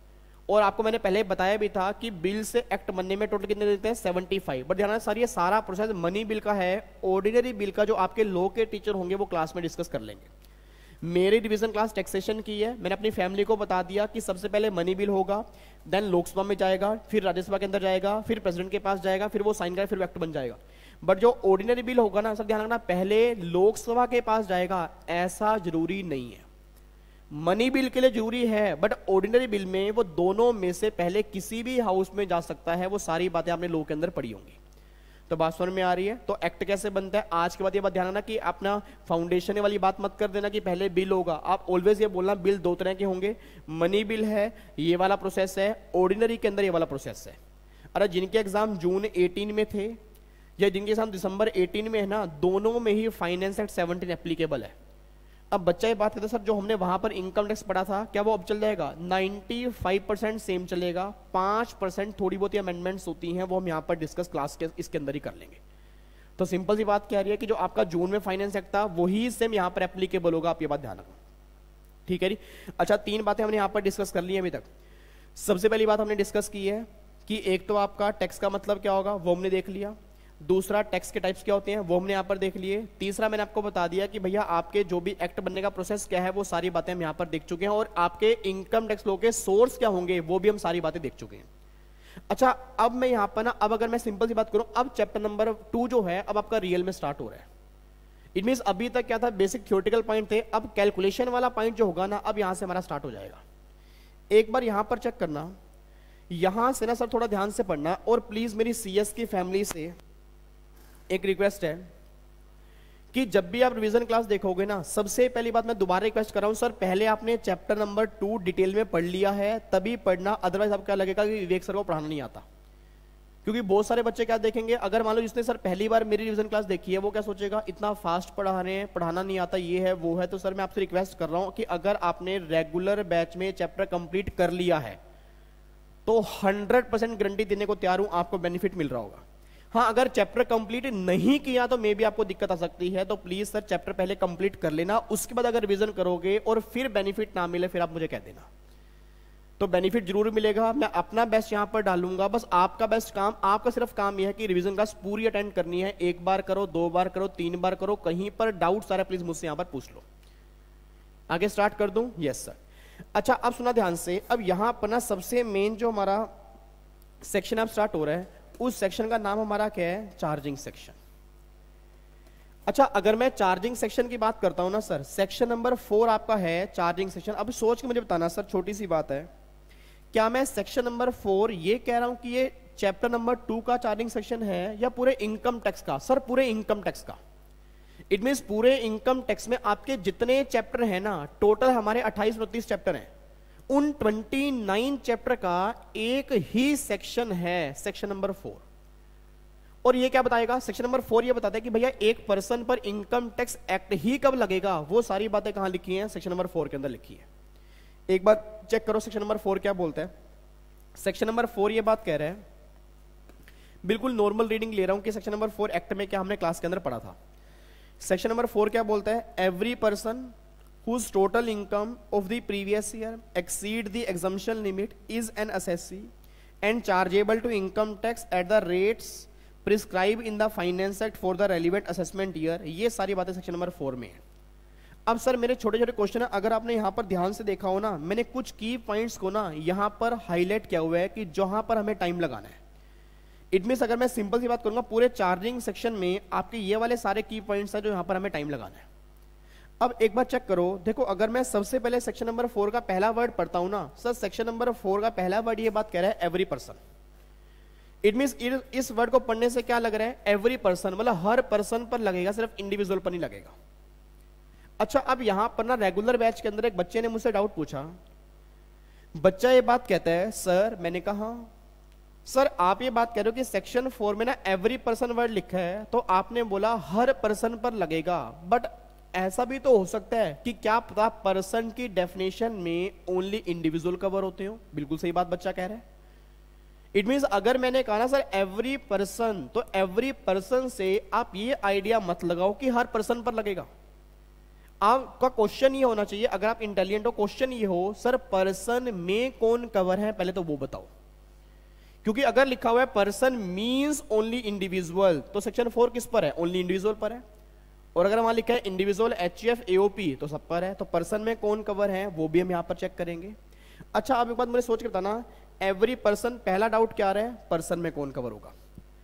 और आपको मैंने पहले बताया भी था कि बिल से एक्ट बनने में टोटल कितने देते हैं, सेवेंटी फाइव। बट ध्यान रखना सर, ये सारा प्रोसेस मनी बिल का है, ऑर्डिनरी बिल का जो आपके लॉ के टीचर होंगे वो क्लास में डिस्कस कर लेंगे। मेरी डिवीजन क्लास टैक्सेशन की है, मैंने अपनी फैमिली को बता दिया कि सबसे पहले मनी बिल होगा, देन लोकसभा में जाएगा, फिर राज्यसभा के अंदर जाएगा, फिर प्रेसिडेंट के पास जाएगा, फिर वो साइन करेगा, फिर एक्ट बन जाएगा। बट जो ऑर्डिनरी बिल होगा ना, सब ध्यान रखना, पहले लोकसभा के पास जाएगा, ऐसा जरूरी नहीं है। मनी बिल के लिए जरूरी है, बट ऑर्डिनरी बिल में वो दोनों में से पहले किसी भी हाउस में जा सकता है। वो सारी बातें आपने लॉ के अंदर पढ़ी होंगी। तो बात समझ में आ रही है? तो एक्ट कैसे बनता है, आज के बाद ये बात ध्यान रखना कि अपना फाउंडेशन वाली बात मत कर देना कि पहले बिल होगा। आप ऑलवेज ये बोलना बिल दो तरह के होंगे, मनी बिल है ये वाला प्रोसेस है, ऑर्डिनरी के अंदर ये वाला प्रोसेस है। अरे जिनके एग्जाम जून एटीन में थे या जिनके एग्जाम दिसंबर एटीन में है ना, दोनों में ही फाइनेंस एक्ट सेवनटीन एप्लीकेबल है। अब बच्चा ये बात कहता है सर जो हमने वहां पर इनकम टैक्स पढ़ा था क्या वो अब चल जाएगा? पचानवे परसेंट सेम चलेगा, पाँच परसेंट थोड़ी बहुत अमेंडमेंट्स होती हैं वो हम यहाँ पर डिस्कस क्लास के इसके अंदर ही कर लेंगे। तो सिंपल सी बात कह रही है कि जो आपका जून में फाइनेंस एक्ट था वही सेम यहाँ पर एप्लीकेबल होगा, आप ये बात ध्यान रखना, ठीक है जी। अच्छा, तीन बातें हमने यहाँ पर डिस्कस कर ली है अभी तक। सबसे पहली बात हमने डिस्कस की है कि एक तो आपका टैक्स का मतलब क्या होगा वो हमने देख लिया, दूसरा टैक्स के टाइप्स क्या होते हैं वो हमने यहाँ पर देख लिए, तीसरा मैंने आपको बता दिया कि भैया आपके जो भी एक्ट बनने का प्रोसेस क्या है वो सारी बातें हम यहाँ पर देख चुके हैं, और आपके इनकम टैक्स लॉ के सोर्स क्या होंगे वो भी हम सारी बातें देख चुके हैं। अच्छा, अब मैं यहाँ पर ना, अब अगर मैं सिंपल सी बात करूं, अब चैप्टर नंबर टू जो है अब आपका रियल में स्टार्ट हो रहा है। इट मीन अभी तक क्या था, बेसिक थ्योरेटिकल पॉइंट थे, अब कैलकुलेशन वाला पॉइंट जो होगा ना अब यहां से हमारा स्टार्ट हो जाएगा। एक बार यहां पर चेक करना, यहां से ना सर थोड़ा ध्यान से पढ़ना, और प्लीज मेरी सीएस की फैमिली से एक रिक्वेस्ट है कि जब भी आप रिवीजन क्लास देखोगे ना, सबसे पहली बात मैं दोबारा रिक्वेस्ट कर रहा हूं सर, पहले आपने चैप्टर नंबर टू डिटेल में पढ़ लिया है तभी पढ़ना, अदरवाइज आपको क्या लगेगा कि विवेक सर को पढ़ाना नहीं आता। क्योंकि बहुत सारे बच्चे क्या देखेंगे, अगर मान लो जिसने सर पहली बार मेरी रिवीजन क्लास देखी है वो क्या सोचेगा, इतना फास्ट पढ़ा रहे हैं, पढ़ाना नहीं आता, ये है वो है। तो सर मैं आपसे रिक्वेस्ट कर रहा हूं कि अगर आपने रेगुलर बैच में चैप्टर कंप्लीट कर लिया है तो हंड्रेड परसेंट गारंटी देने को तैयार हूं आपको बेनिफिट मिल रहा होगा। हाँ, अगर चैप्टर कंप्लीट नहीं किया तो मे भी आपको दिक्कत आ सकती है, तो प्लीज सर चैप्टर पहले कंप्लीट कर लेना, उसके बाद अगर रिवीजन करोगे और फिर बेनिफिट ना मिले फिर आप मुझे कह देना। तो बेनिफिट जरूर मिलेगा, मैं अपना बेस्ट यहां पर डालूंगा, बस आपका बेस्ट काम, आपका सिर्फ काम यह है कि रिवीजन क्लास पूरी अटेंड करनी है। एक बार करो, दो बार करो, तीन बार करो, कहीं पर डाउट सारा प्लीज मुझसे यहां पर पूछ लो। आगे स्टार्ट कर दूं? Yes sir. अच्छा, अब सुना ध्यान से, अब यहां पर ना सबसे मेन जो हमारा सेक्शन अब स्टार्ट हो रहा है, उस सेक्शन का नाम हमारा क्या है? Charging section. अच्छा, अगर मैं चार्जिंग सेक्शन की बात करता हूं ना सर, सेक्शन नंबर फोर आपका है चार्जिंग सेक्शन। अब सोच के मुझे बताना सर, छोटी सी बात है, क्या मैं सेक्शन नंबर फोर ये कह रहा हूं कि ये चैप्टर नंबर टू का चार्जिंग सेक्शन है या पूरे इनकम टैक्स का? सर पूरे इनकम टैक्स का। इट मीन पूरे इनकम टैक्स में आपके जितने चैप्टर है ना, टोटल हमारे अट्ठाईस उनतीस चैप्टर हैं, उन उनतीस चैप्टर का एक ही सेक्शन है, सेक्शन नंबर फोर। और ये क्या बताएगा? सेक्शन नंबर फोर ये बताता है कि भैया एक पर्सन पर इनकम टैक्स एक्ट ही कब लगेगा, वो सारी बातें कहां लिखी हैं? सेक्शन नंबर फोर के अंदर लिखी है। एक बार चेक करो सेक्शन नंबर फोर क्या बोलता है। सेक्शन नंबर फोर ये बात कह रहा है, बिल्कुल नॉर्मल रीडिंग ले रहा हूं कि सेक्शन नंबर फोर एक्ट में क्या हमने क्लास के अंदर पढ़ा था। सेक्शन नंबर फोर क्या बोलता है? Every person whose total income of the previous year exceed the exemption limit is an assessee and chargeable to income tax at the rates prescribed in the finance act for the relevant assessment year। ये सारी बातें section number four में है। अब sir मेरे छोटे छोटे question है, अगर आपने यहाँ पर ध्यान से देखा हो ना, मैंने कुछ की पॉइंट्स को ना यहाँ पर हाईलाइट किया हुआ है कि जहां पर हमें टाइम लगाना है। इट मीन्स अगर मैं सिंपल सी बात करूंगा, पूरे चार्जिंग सेक्शन में आपके ये वाले सारे की पॉइंट्स हैं जो यहाँ पर हमें टाइम लगाना है। अब एक बार चेक करो, देखो अगर मैं सबसे पहले सेक्शन नंबर फोर का पहला वर्ड पढ़ता हूं ना सर, सेक्शन नंबर फोर का पहला वर्ड ये बात कह रहा है एवरी पर्सन। इट मींस इस वर्ड को पढ़ने से क्या लग रहा है? एवरी पर्सन, मतलब हर पर्सन पर लगेगा, सिर्फ इंडिविजुअल पर नहीं लगेगा। अच्छा, अब यहां पर ना रेगुलर बैच के अंदर एक बच्चे ने मुझसे डाउट पूछा, बच्चा ये बात कहता है सर, मैंने कहा सर आप ये बात कह रहे हो कि सेक्शन फोर में ना एवरी पर्सन वर्ड लिखा है, तो आपने बोला हर पर्सन पर लगेगा, बट ऐसा भी तो हो सकता है कि क्या पता पर्सन की डेफिनेशन में ओनली इंडिविजुअल कवर होते हो। बिल्कुल सही बात बच्चा कह रहा है। इट मींस अगर मैंने कहा ना सर एवरी पर्सन, तो एवरी पर्सन से आप ये आइडिया मत लगाओ कि हर पर्सन पर लगेगा। आपका क्वेश्चन ये होना चाहिए, अगर आप इंटेलिजेंट हो, क्वेश्चन ये हो सर पर्सन में कौन कवर है, पहले तो वो बताओ। क्योंकि अगर लिखा हुआ है पर्सन मींस ओनली इंडिविजुअल, तो सेक्शन फोर किस पर है, ओनली इंडिविजुअल पर है। और अगर वहां लिखा है इंडिविजुअल, एचईएफ, एओपी, तो सब पर है। तो पर्सन में कौन कवर है वो भी हम यहां पर चेक करेंगे। अच्छा, आप एक बात मुझे सोच के बताना, एवरी पर्सन, पहला डाउट क्या आ रहा है, पर्सन में कौन कवर होगा।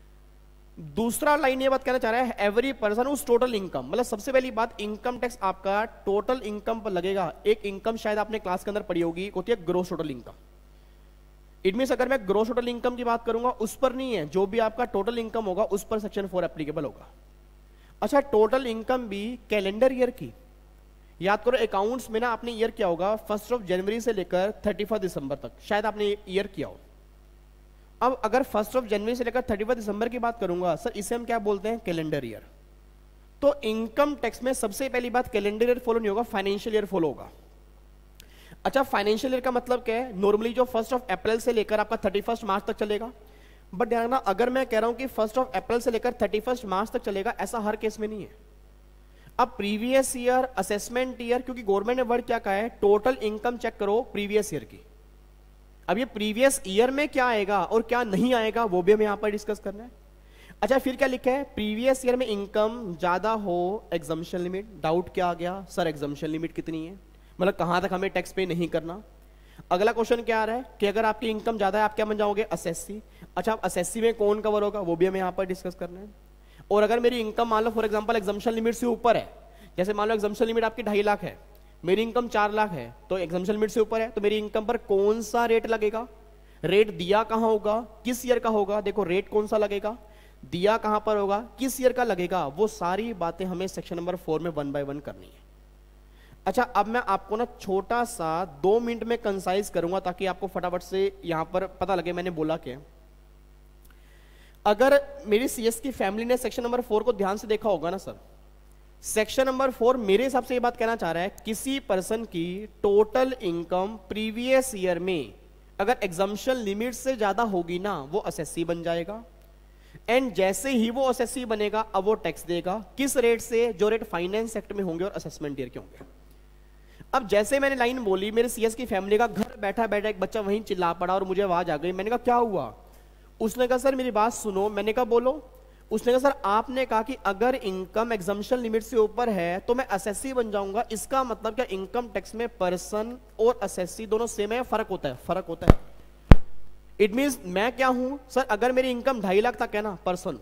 दूसरा लाइन ये बात कहना चाह रहा है एवरी पर्सन उस टोटल इनकम, मतलब सबसे पहली बात इनकम टैक्स आपका टोटल इनकम पर लगेगा। एक इनकम शायद आपने क्लास के अंदर पढ़ी होगी, होती है gross total income. It means अगर मैं ग्रोस टोटल इनकम की बात करूंगा उस पर नहीं है, जो भी आपका टोटल इनकम होगा उस पर सेक्शन फोर एप्लीकेबल होगा। अच्छा, टोटल इनकम भी कैलेंडर ईयर की, याद करो अकाउंट्स में ना आपने ईयर किया होगा फर्स्ट ऑफ जनवरी से लेकर थर्टी फर्स्ट दिसंबर तक, शायद आपने ईयर किया हो। अब अगर फर्स्ट ऑफ जनवरी से लेकर थर्टी फर्स्ट दिसंबर की बात करूंगा सर, इसे हम क्या बोलते हैं, कैलेंडर ईयर। तो इनकम टैक्स में सबसे पहली बात कैलेंडर ईयर फॉलो नहीं होगा, फाइनेंशियल ईयर फॉलो होगा। अच्छा, फाइनेंशियल ईयर का मतलब क्या है, नॉर्मली जो फर्स्ट ऑफ अप्रैल से लेकर आपका थर्टी फर्स्ट मार्च तक चलेगा। बट ध्यान रखना, अगर मैं कह रहा हूं कि फर्स्ट ऑफ अप्रैल से लेकर थर्टी फर्स्ट मार्च तक चलेगा, ऐसा हर केस में नहीं है। अब प्रीवियस ईयर, असेसमेंट ईयर, क्योंकि गवर्नमेंट ने वर्ड क्या कहा है, टोटल इनकम चेक करो प्रीवियस ईयर की। अब ये प्रीवियस ईयर में क्या आएगा और क्या नहीं आएगा वो भी हमें यहां पर डिस्कस करना है। अच्छा, फिर क्या लिखा है, प्रीवियस ईयर में इनकम ज्यादा हो एग्जम्पशन लिमिट। डाउट क्या आ गया सर, एग्जम्पशन लिमिट कितनी है, मतलब कहां तक हमें टैक्स पे नहीं करना। अगला क्वेश्चन क्या आ रहा है कि अगर आपकी इनकम ज्यादा है आप क्या बन जाओगे, असेसी। अच्छा, अब असेसी में कौन कवर होगा वो भी हमें यहां पर डिस्कस करना है। और अगर मेरी इनकम मान लो फॉर एग्जांपल एग्जम्पशन लिमिट से ऊपर है, जैसे मान लो एग्जम्पशन लिमिट आपकी ढाई लाख है, मेरी इनकम चार लाख है, तो एग्जम्पशन लिमिट से ऊपर है, तो मेरी इनकम पर कौन सा रेट लगेगा, रेट दिया कहां होगा, किस ईयर का होगा। देखो रेट कौन सा लगेगा, दिया कहां पर होगा, किस ईयर का लगेगा, वो सारी बातें हमें सेक्शन नंबर फोर में वन बाय वन करनी है। अच्छा, अब मैं आपको ना छोटा सा दो मिनट में कंसाइज करूंगा ताकि आपको फटाफट से यहां पर पता लगे मैंने बोला क्या। अगर मेरी सीएस की फैमिली ने सेक्शन नंबर फोर को ध्यान से देखा होगा ना सर, सेक्शन नंबर फोर मेरे हिसाब से ये बात कहना चाह रहा है किसी पर्सन की टोटल इनकम प्रीवियस ईयर में अगर एग्जम्पशन लिमिट से ज्यादा होगी ना, वो असेसी बन जाएगा। एंड जैसे ही वो असेसी बनेगा अब वो टैक्स देगा, किस रेट से, जो रेट फाइनेंस एक्ट में होंगे और असेसमेंट ईयर के होंगे। अब जैसे मैंने लाइन बोली, मेरे सीएस की फैमिली का घर बैठा बैठा एक बच्चा वहीं चिल्ला पड़ा और मुझे आवाज आ गई। मैंने कहा क्या हुआ, उसने कहा सर मेरी बात सुनो। मैंने कहा बोलो। उसने कहा सर आपने कहा कि अगर इनकम एग्जम्पशन लिमिट से ऊपर है तो मैं असेसी बन जाऊंगा, इसका मतलब क्या इनकम टैक्स में पर्सन और असेसी दोनों सेम है, फर्क होता है, फर्क होता है। इट मींस मैं क्या हूं सर, अगर मेरी इनकम ढाई लाख तक है ना पर्सन,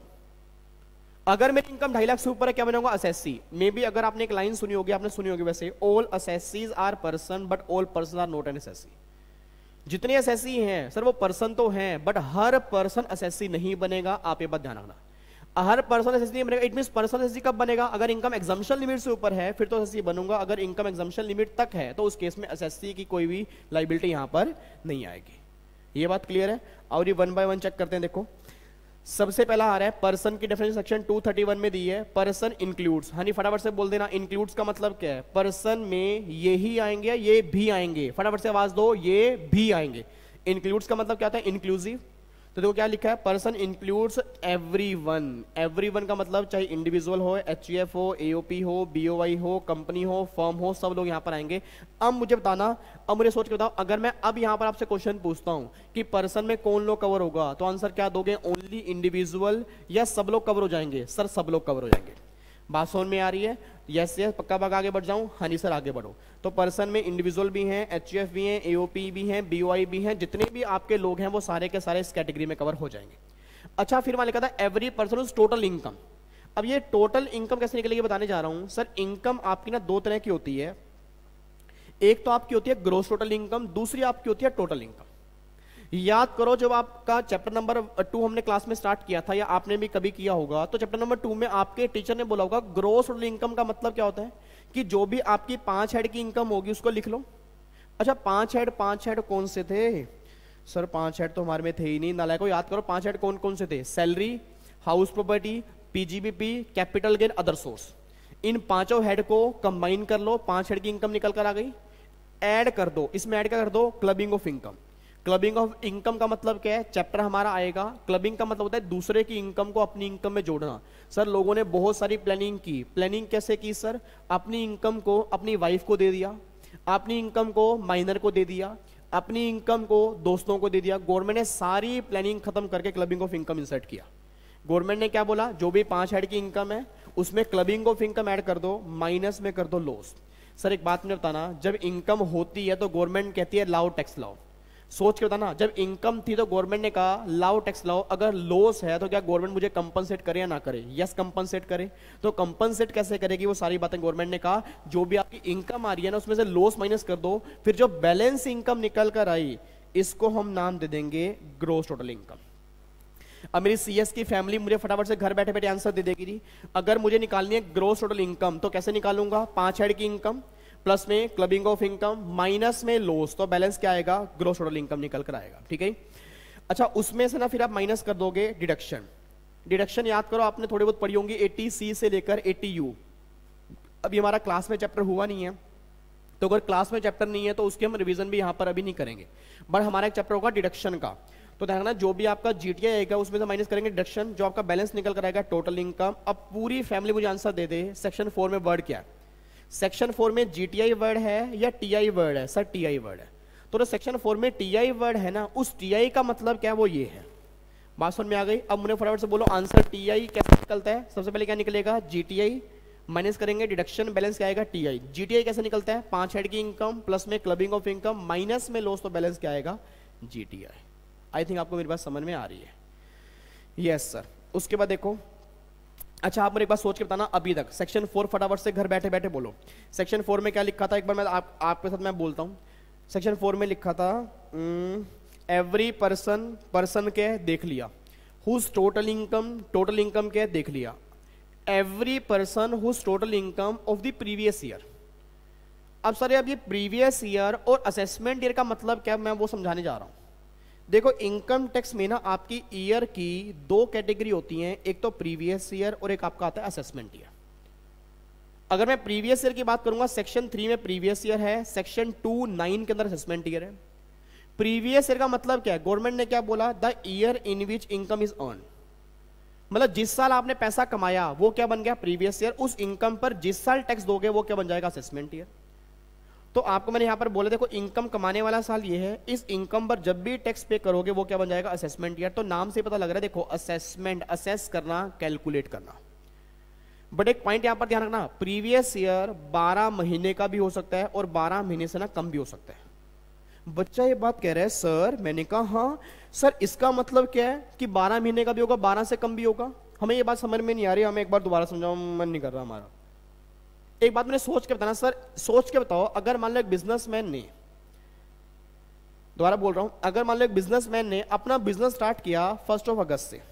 अगर मेरी इनकम ढाई लाख से ऊपर है क्या बनूंगा, असेसी। मे बी अगर आपने एक लाइन सुनी होगी, आपने सुनी होगी वैसे, all assessees are person but all person are not an assessee. जितने असेसी हैं सर वो पर्सन तो हैं बट हर पर्सन असेसी नहीं बनेगा, आप ये बात ध्यान रखना। हर पर्सन असेसी नहीं बनेगा। इट मींस पर्सन असेसी कब बनेगा, अगर इनकम एग्जम्पशन लिमिट से ऊपर है फिर तो असेसी बनूंगा, अगर इनकम एग्जम्पशन लिमिट तक है तो उस केस में असेसी की कोई भी लाइबिलिटी यहां पर नहीं आएगी। ये बात क्लियर है। और ये वन बाय वन चेक करते हैं। देखो सबसे पहला आ रहा है पर्सन की definition section two thirty one में दी है, पर्सन इंक्लूड्स। हानी फटाफट से बोल देना, इंक्लूड्स का मतलब क्या है, पर्सन में ये ही आएंगे ये भी आएंगे, फटाफट से आवाज दो, ये भी आएंगे। इंक्लूड्स का मतलब क्या होता है, इंक्लूसिव। तो देखो क्या लिखा है, पर्सन इंक्लूड्स एवरीवन। एवरीवन का मतलब चाहे इंडिविजुअल हो, एचईएफ हो, एओपी हो, बीओवाई हो, कंपनी हो, फर्म हो, सब लोग यहां पर आएंगे। अब मुझे बताना, अब मुझे सोच के बताओ, अगर मैं अब यहां पर आपसे क्वेश्चन पूछता हूं कि पर्सन में कौन लोग कवर होगा, तो आंसर क्या दोगे, ओनली इंडिविजुअल या सब लोग कवर हो जाएंगे। सर सब लोग कवर हो जाएंगे। बात समझ में आ रही है, यस यस पक्का पक्का आगे बढ़ जाऊं, हाँ जी सर आगे बढ़ो। तो पर्सन में इंडिविजुअल भी हैं, एचईएफ भी हैं, एओपी भी हैं, बीओआई भी हैं, जितने भी आपके लोग हैं वो सारे के सारे इस कैटेगरी में कवर हो जाएंगे। अच्छा, फिर वहां लिखा था every person is total income. अब ये टोटल इनकम कैसे निकलेगी बताने जा रहा हूं सर। इनकम आपकी ना दो तरह की होती है, एक तो आपकी होती है ग्रोस टोटल इनकम, दूसरी आपकी होती है टोटल इनकम। याद करो जब आपका चैप्टर नंबर टू हमने क्लास में स्टार्ट किया था या आपने भी कभी किया होगा, तो चैप्टर नंबर टू में आपके टीचर ने बोला होगा ग्रोस टोटल इनकम का मतलब क्या होता है कि जो भी आपकी पांच हेड की इनकम होगी उसको लिख लो। अच्छा पांच हेड, पांच हेड कौन से थे सर, पांच हेड तो हमारे में थे ही नहीं, नालायक को याद करो पांच हेड कौन कौन से थे, salary, house property, PGBP, capital gain, other source. इन पांचों हेड को कंबाइन कर लो, पांच हेड की इनकम निकल कर आ गई। ऐड कर दो, इसमें ऐड क्या कर दो, clubbing of income. Clubbing of income का मतलब क्या है? चैप्टर हमारा आएगा, क्लबिंग का मतलब होता है दूसरे की इनकम को अपनी इनकम में जोड़ना। सर लोगों ने बहुत सारी प्लानिंग की, प्लानिंग कैसे की सर? अपनी इनकम को अपनी वाइफ को दे दिया, अपनी इनकम को माइनर को दे दिया, अपनी इनकम को दोस्तों को दे दिया। गवर्नमेंट ने सारी प्लानिंग खत्म करके क्लबिंग ऑफ इनकम इंसर्ट किया। गवर्नमेंट ने क्या बोला? जो भी पांच हेड की इनकम है उसमें क्लबिंग ऑफ इनकम ऐड कर दो, माइनस में कर दो लॉस। सर एक बात मुझे बताना, जब इनकम होती है तो गवर्नमेंट कहती है लाओ टैक्स लाओ। सोच के बताना, जब इनकम थी तो गवर्नमेंट ने कहा लाओ टैक्स लाओ, अगर लॉस है तो क्या गवर्नमेंट मुझे कंपनसेट करे या ना करे? यस कंपनसेट करे। तो कंपनसेट कैसे करेगी? वो सारी बातें गवर्नमेंट ने कहा जो भी आपकी इनकम आ रही है ना उसमें से लॉस माइनस कर दो, फिर जो बैलेंस इनकम निकल कर आई इसको हम नाम दे देंगे ग्रोस टोटल इनकम। अब मेरी सीएस की फैमिली मुझे फटाफट से घर बैठे बैठे आंसर दे देगी। अगर मुझे निकालनी है ग्रोस टोटल इनकम तो कैसे निकालूंगा? पांच हेड की इनकम प्लस में क्लबिंग ऑफ इनकम माइनस में लॉस, तो बैलेंस क्या आएगा? ग्रोस टोटल इनकम निकल कर आएगा। ठीक है, अच्छा उसमें से ना फिर आप माइनस कर दोगे डिडक्शन। डिडक्शन याद करो आपने थोड़ी बहुत पढ़ी होंगी, एटी सी से लेकर एटी यू। अभी हमारा क्लास में चैप्टर हुआ नहीं है, तो अगर क्लास में चैप्टर नहीं है तो उसके हम रिवीजन भी यहां पर अभी नहीं करेंगे, बट हमारा एक चैप्टर होगा डिडक्शन का। तो ध्यान रखना जो भी आपका जीटीआई आएगा उसमें से माइनस करेंगे डिडक्शन, जो आपका बैलेंस निकल कर आएगा टोटल इनकम। अब पूरी फैमिली मुझे आंसर दे दे सेक्शन फोर में वर्ड क्या है? सेक्शन फोर में जीटीआई वर्ड है या टीआई वर्ड है? सर टीआई वर्ड है। तो सेक्शन फोर में टीआई वर्ड है ना, उस टीआई का मतलब क्या है? वो ये है। बात समझ में आ गई? अब मुझे फटाफट से बोलो आंसर टीआई कैसे निकलता है? सबसे पहले क्या निकलेगा? जीटीआई माइनस करेंगे डिडक्शन, बैलेंस क्या आएगा? टीआई। जीटीआई कैसे निकलता है? पांच हेड की इनकम प्लस में क्लबिंग ऑफ इनकम माइनस में लॉस, तो बैलेंस क्या आएगा? जीटीआई। आई थिंक आपको मेरी बात समझ में आ रही है। Yes sir. उसके बाद देखो, अच्छा आप मेरे एक बार सोच के बताना, अभी तक सेक्शन फोर फटाफट से घर बैठे बैठे बोलो। सेक्शन फोर में क्या लिखा था? एक बार मैं आप, आपके साथ मैं बोलता हूं। सेक्शन फोर में लिखा था एवरी पर्सन, पर्सन के देख लिया, whose total income, total income के देख लिया, every person whose total income of the previous year. अब सर अब ये प्रीवियस ईयर और असेसमेंट ईयर का मतलब क्या, मैं वो समझाने जा रहा हूं। देखो इनकम टैक्स में ना आपकी ईयर की दो कैटेगरी होती हैं, एक तो प्रीवियस ईयर और एक आपका आता है असेसमेंट ईयर। अगर मैं प्रीवियस ईयर की बात करूंगा, सेक्शन थ्री में प्रीवियस ईयर है, सेक्शन टू नाइन के अंदर असेसमेंट ईयर है। प्रीवियस ईयर का मतलब क्या है? गवर्नमेंट ने क्या बोला? The year in which income is earn, मतलब जिस साल आपने पैसा कमाया वो क्या बन गया? Previous year. उस इनकम पर जिस साल टैक्स दोगे वो क्या बन जाएगा? Assessment year. तो आपको मैंने यहां पर बोला देखो इनकम कमाने वाला साल ये है, इस इनकम पर जब भी टैक्स पे करोगे वो क्या बन जाएगा? Assessment year. तो नाम से पता लग रहा है, देखो असेसमेंट, असेस करना, कैलकुलेट करना। बट एक पॉइंट यहां पर ध्यान रखना, प्रीवियस ईयर बारह महीने का भी हो सकता है और बारह महीने से ना कम भी हो सकता है। बच्चा ये बात कह रहा है सर, मैंने कहा हाँ सर, इसका मतलब क्या है कि बारह महीने का भी होगा, बारह से कम भी होगा? हमें ये बात समझ में नहीं आ रही, हमें एक बार दोबारा समझाओ, मन नहीं कर रहा हमारा। एक बात मैंने सोच के बताना सर, सोच के बताओ, अगर मान लो एक बिजनेसमैन ने, दोबारा बोल रहा हूं, अगर मान लो एक बिजनेसमैन ने अपना बिजनेस स्टार्ट किया फर्स्ट ऑफ अगस्त से,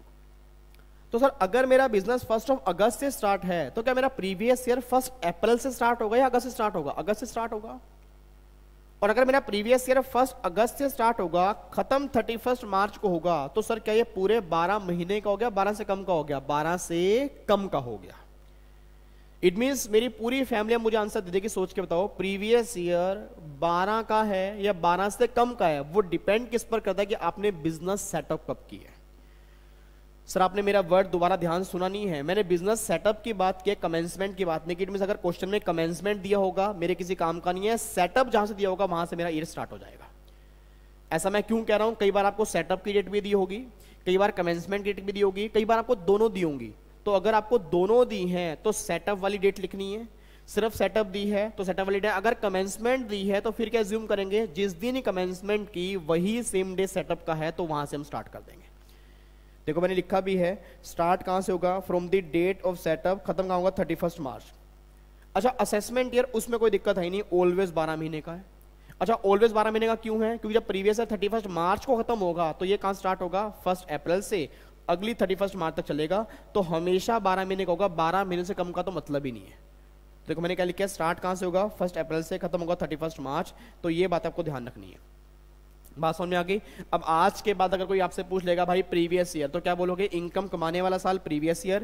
तो सर अगर मेरा बिजनेस फर्स्ट ऑफ अगस्त से स्टार्ट है तो क्या मेरा प्रीवियस ईयर फर्स्ट अप्रैल से स्टार्ट होगा या अगस्त से स्टार्ट होगा? अगस्त से स्टार्ट होगा। और अगर मेरा प्रीवियस ईयर फर्स्ट अगस्त से स्टार्ट होगा, खत्म थर्टी फर्स्ट मार्च को होगा, तो सर क्या ये पूरे बारह महीने का हो गया, बारह से कम का हो गया? बारह से कम का हो गया। इट मीन्स मेरी पूरी फैमिली मुझे आंसर दे देगी, सोच के बताओ प्रीवियस ईयर बारह का है या बारह से कम का है। वो डिपेंड किस पर करता है कि आपने बिजनेस सेटअप कब की है। सर आपने मेरा वर्ड दोबारा ध्यान सुना नहीं है, मैंने बिजनेस सेटअप की बात की, कमेंसमेंट की बात नहीं की। इट मींस अगर क्वेश्चन में कमेंसमेंट दिया होगा मेरे किसी काम का नहीं है, सेटअप जहां से दिया होगा वहां से मेरा ईयर स्टार्ट हो जाएगा। ऐसा मैं क्यों कह रहा हूं? कई बार आपको सेटअप की डेट भी दी होगी, कई बार कमेंसमेंट डेट भी दी होगी, कई बार आपको दोनों दी होंगी। तो अगर आपको दोनों दी हैं तो सेटअप वाली डेट लिखनी है, सिर्फ सेटअप दी है तो सेटअप वाली डेट। अगर कमेंसमेंट दी है तो फिर क्या अज्यूम करेंगे, जिस दिन कमेंसमेंट की वही सेम डे सेटअप का है, तो वहां से हम स्टार्ट कर देंगे। देखो मैंने लिखा भी है, स्टार्ट कहां से होगा? From the date of setup, खत्म कहां होगा? Thirty first March. अच्छा असेसमेंट ईयर, उसमें कोई दिक्कत है नहीं, ऑलवेज बारह महीने का है। अच्छा ऑलवेज बारह महीने का क्यों है? क्योंकि जब previous year thirty first March को खत्म होगा तो ये कहां स्टार्ट होगा? फर्स्ट अप्रैल से अगली थर्टी फर्स्ट मार्च तक चलेगा, तो हमेशा बारह महीने का होगा, बारह महीने से कम का तो मतलब ही नहीं है। देखो मैंने क्या लिखा, स्टार्ट कहां से होगा? फर्स्ट अप्रैल से, खत्म होगा थर्टी फर्स्ट मार्च। तो ये बात आपको ध्यान रखनी है। बात समझ में आ गई? अब आज के बाद अगर कोई आपसे पूछ लेगा भाई प्रीवियस ईयर, तो क्या बोलोगे? इनकम कमाने वाला साल प्रीवियस ईयर,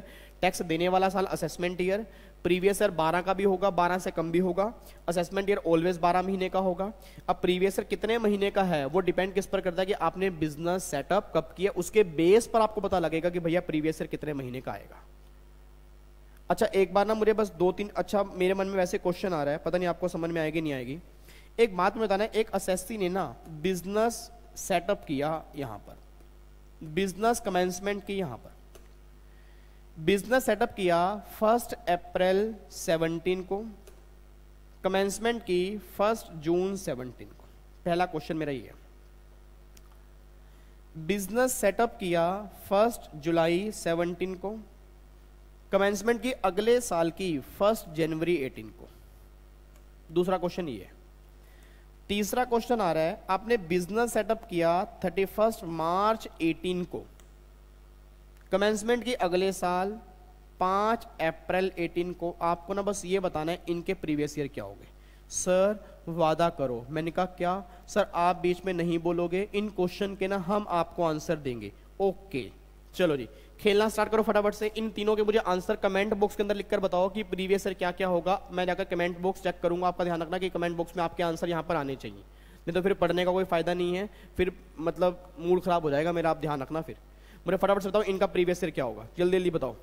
टैक्स देने वाला साल असेसमेंट ईयर, प्रीवियस ईयर बारह का भी होगा, बारह से कम भी होगा, असेसमेंट ईयर ऑलवेज बारह महीने का होगा। अब प्रीवियस ईयर कितने महीने का है वो डिपेंड किस पर करता है कि आपने बिजनेस सेटअप कब किया, उसके बेस पर आपको पता लगेगा कि भैया प्रीवियस ईयर कितने महीने का आएगा। अच्छा एक बार ना मुझे बस दो तीन, अच्छा मेरे मन में वैसे क्वेश्चन आ रहा है, पता नहीं आपको समझ में आएगी नहीं आएगी। एक बात मुझे बताना है, एक असेसी ने ना बिजनेस सेटअप किया, यहां पर बिजनेस कमेंसमेंट की, यहां पर बिजनेस सेटअप किया फर्स्ट अप्रैल सेवनटीन को, कमेंसमेंट की फर्स्ट जून सेवनटीन को। पहला क्वेश्चन मेरा ये है, बिजनेस सेटअप किया फर्स्ट जुलाई सेवनटीन को, कमेंसमेंट की अगले साल की फर्स्ट जनवरी एटीन को। दूसरा क्वेश्चन ये है। तीसरा क्वेश्चन आ रहा है, आपने बिजनेस सेटअप किया थर्टी फर्स्ट मार्च एटीन को, कमेंसमेंट की अगले साल पाँच अप्रैल एटीन को। आपको ना बस ये बताना है इनके प्रीवियस ईयर क्या हो गए। सर वादा करो, मैंने कहा क्या सर, आप बीच में नहीं बोलोगे, इन क्वेश्चन के ना हम आपको आंसर देंगे। ओके चलो जी खेलना स्टार्ट करो फटाफट से। इन तीनों के मुझे आंसर कमेंट बॉक्स के अंदर लिखकर बताओ कि प्रीवियस ईयर क्या क्या होगा। मैं जाकर कमेंट बॉक्स चेक करूंगा, आपका ध्यान रखना कि कमेंट बॉक्स में आपके आंसर यहाँ पर आने चाहिए, नहीं तो फिर पढ़ने का कोई फायदा नहीं है, फिर मतलब मूड खराब हो जाएगा मेरा, आप ध्यान रखना। फिर मुझे फटाफट से बताओ इनका प्रीवियस ईयर क्या होगा, जल्दी जल्दी बताओ।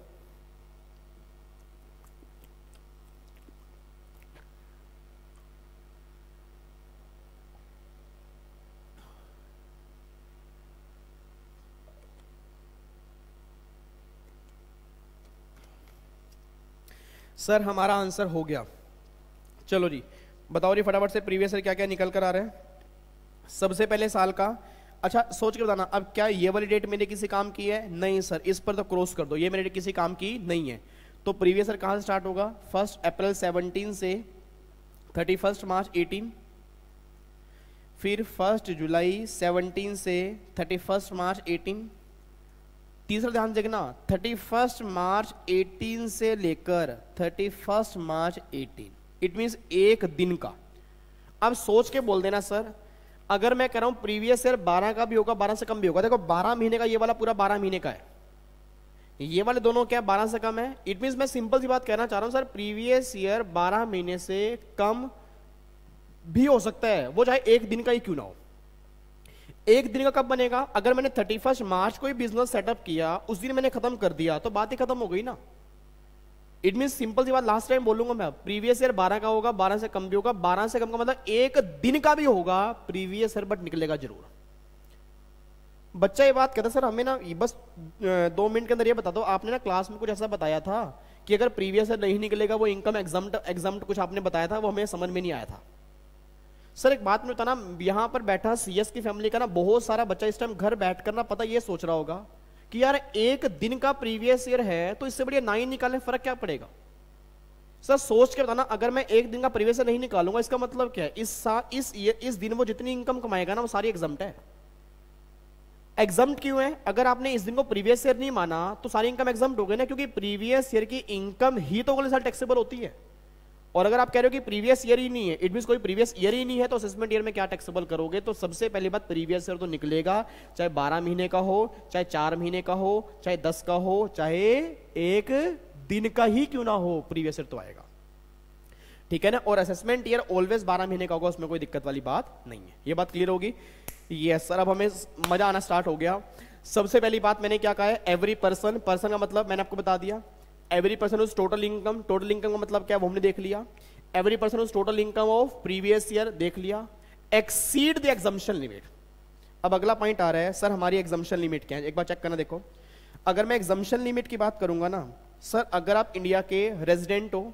सर हमारा आंसर हो गया। चलो जी बताओ जी फटाफट से प्रीवियस ईयर क्या क्या निकल कर आ रहा है। सबसे पहले साल का, अच्छा सोच के बताना, अब क्या ये वाली डेट मैंने किसी काम की है? नहीं सर, इस पर तो क्रॉस कर दो, ये मेरी डेट किसी काम की नहीं है। तो प्रीवियस ईयर कहां से स्टार्ट होगा? फर्स्ट अप्रैल सेवनटीन से थर्टी फर्स्ट मार्च एटीन, फिर फर्स्ट जुलाई सेवनटीन से थर्टी फर्स्ट मार्च एटीन। तीसरा ध्यान देखना, थर्टी फर्स्ट मार्च एटीन से लेकर thirty first March eighteen, it means एक दिन का। अब सोच के बोल देना सर, अगर मैं कह रहा हूं प्रीवियस ईयर बारह का भी होगा, बारह से कम भी होगा, देखो बारह महीने का ये वाला पूरा बारह महीने का है, ये वाले दोनों क्या बारह से कम है, इट मीन्स मैं सिंपल सी बात कहना चाह रहा हूं सर, प्रीवियस ईयर बारह महीने से कम भी हो सकता है, वो चाहे एक दिन का ही क्यों ना हो। एक दिन का कब बनेगा? अगर मैंने थर्टी फर्स्ट मार्च को ही बिजनेस सेटअप किया, उस दिन मैंने खत्म कर दिया, तो बात ही खत्म हो गई ना। इट मीन सिंपल सी बात, लास्ट टाइम बोलूंगा मैं, प्रीवियस ईयर बारह का होगा, बारह से कम भी होगा, बारह से कम का मतलब एक दिन का भी होगा प्रीवियस ईयर, बट निकलेगा जरूर। बच्चा ये बात कहता सर हमें ना बस दो मिनट के अंदर ये बता दो, आपने ना क्लास में कुछ ऐसा बताया था कि अगर प्रीवियस ईयर नहीं निकलेगा वो इनकम एग्जाम एग्जाम कुछ आपने बताया था, वो हमें समझ में नहीं आया था। सर एक बात में बताना, यहां पर बैठा सीएस की फैमिली का ना बहुत सारा बच्चा इस टाइम घर बैठ कर ना पता ये सोच रहा होगा कि यार एक दिन का प्रीवियस ईयर है तो इससे बढ़िया नाइन निकालने फर्क क्या पड़ेगा। सर सोच के बताना, अगर मैं एक दिन का प्रीवियस ईयर नहीं निकालूंगा इसका मतलब क्या है? इस सा, इस इस दिन वो जितनी इनकम कमाएगा ना वो सारी एग्जाम्प्ट है। एग्जाम्प्ट क्यों है? अगर आपने इस दिन को प्रीवियस ईयर नहीं माना तो सारी इनकम एग्जाम्प्ट हो गई ना, क्योंकि प्रीवियस ईयर की इनकम ही तो अगले साल टैक्सेबल होती है। और अगर आप कह रहे हो कि प्रीवियस ईयर ही नहीं है, इट मींस कोई प्रीवियस ईयर ही नहीं है, तो असेसमेंट ईयर में क्या टैक्सेबल करोगे? तो सबसे पहली बात, प्रीवियस ईयर तो निकलेगा, चाहे बारह महीने का हो, चाहे चार महीने का हो, चाहे दस का हो, चाहे एक दिन का ही क्यों ना हो, प्रीवियस ईयर तो आएगा, ठीक है ना। और असेसमेंट ईयर ऑलवेज बारह महीने का होगा, उसमें कोई दिक्कत वाली बात नहीं है। ये बात क्लियर होगी? यस सर, अब हमें मजा आना स्टार्ट हो गया। सबसे पहली बात मैंने क्या कहा है? एवरी पर्सन, पर्सन का मतलब मैंने आपको बता दिया, एवरी पर्सन उस टोटल इनकम, टोटल इनकम का मतलब क्या है वो हमने देख लिया। एवरी पर्सन उस total income of previous year देख लिया। Exceed the exemption limit. अब अगला पॉइंट आ रहा है, सर हमारी एग्जम्पशन लिमिट क्या है? एक बार चेक करना, देखो अगर मैं एग्जम्पशन लिमिट की बात करूंगा ना सर, अगर आप इंडिया के रेजिडेंट हो,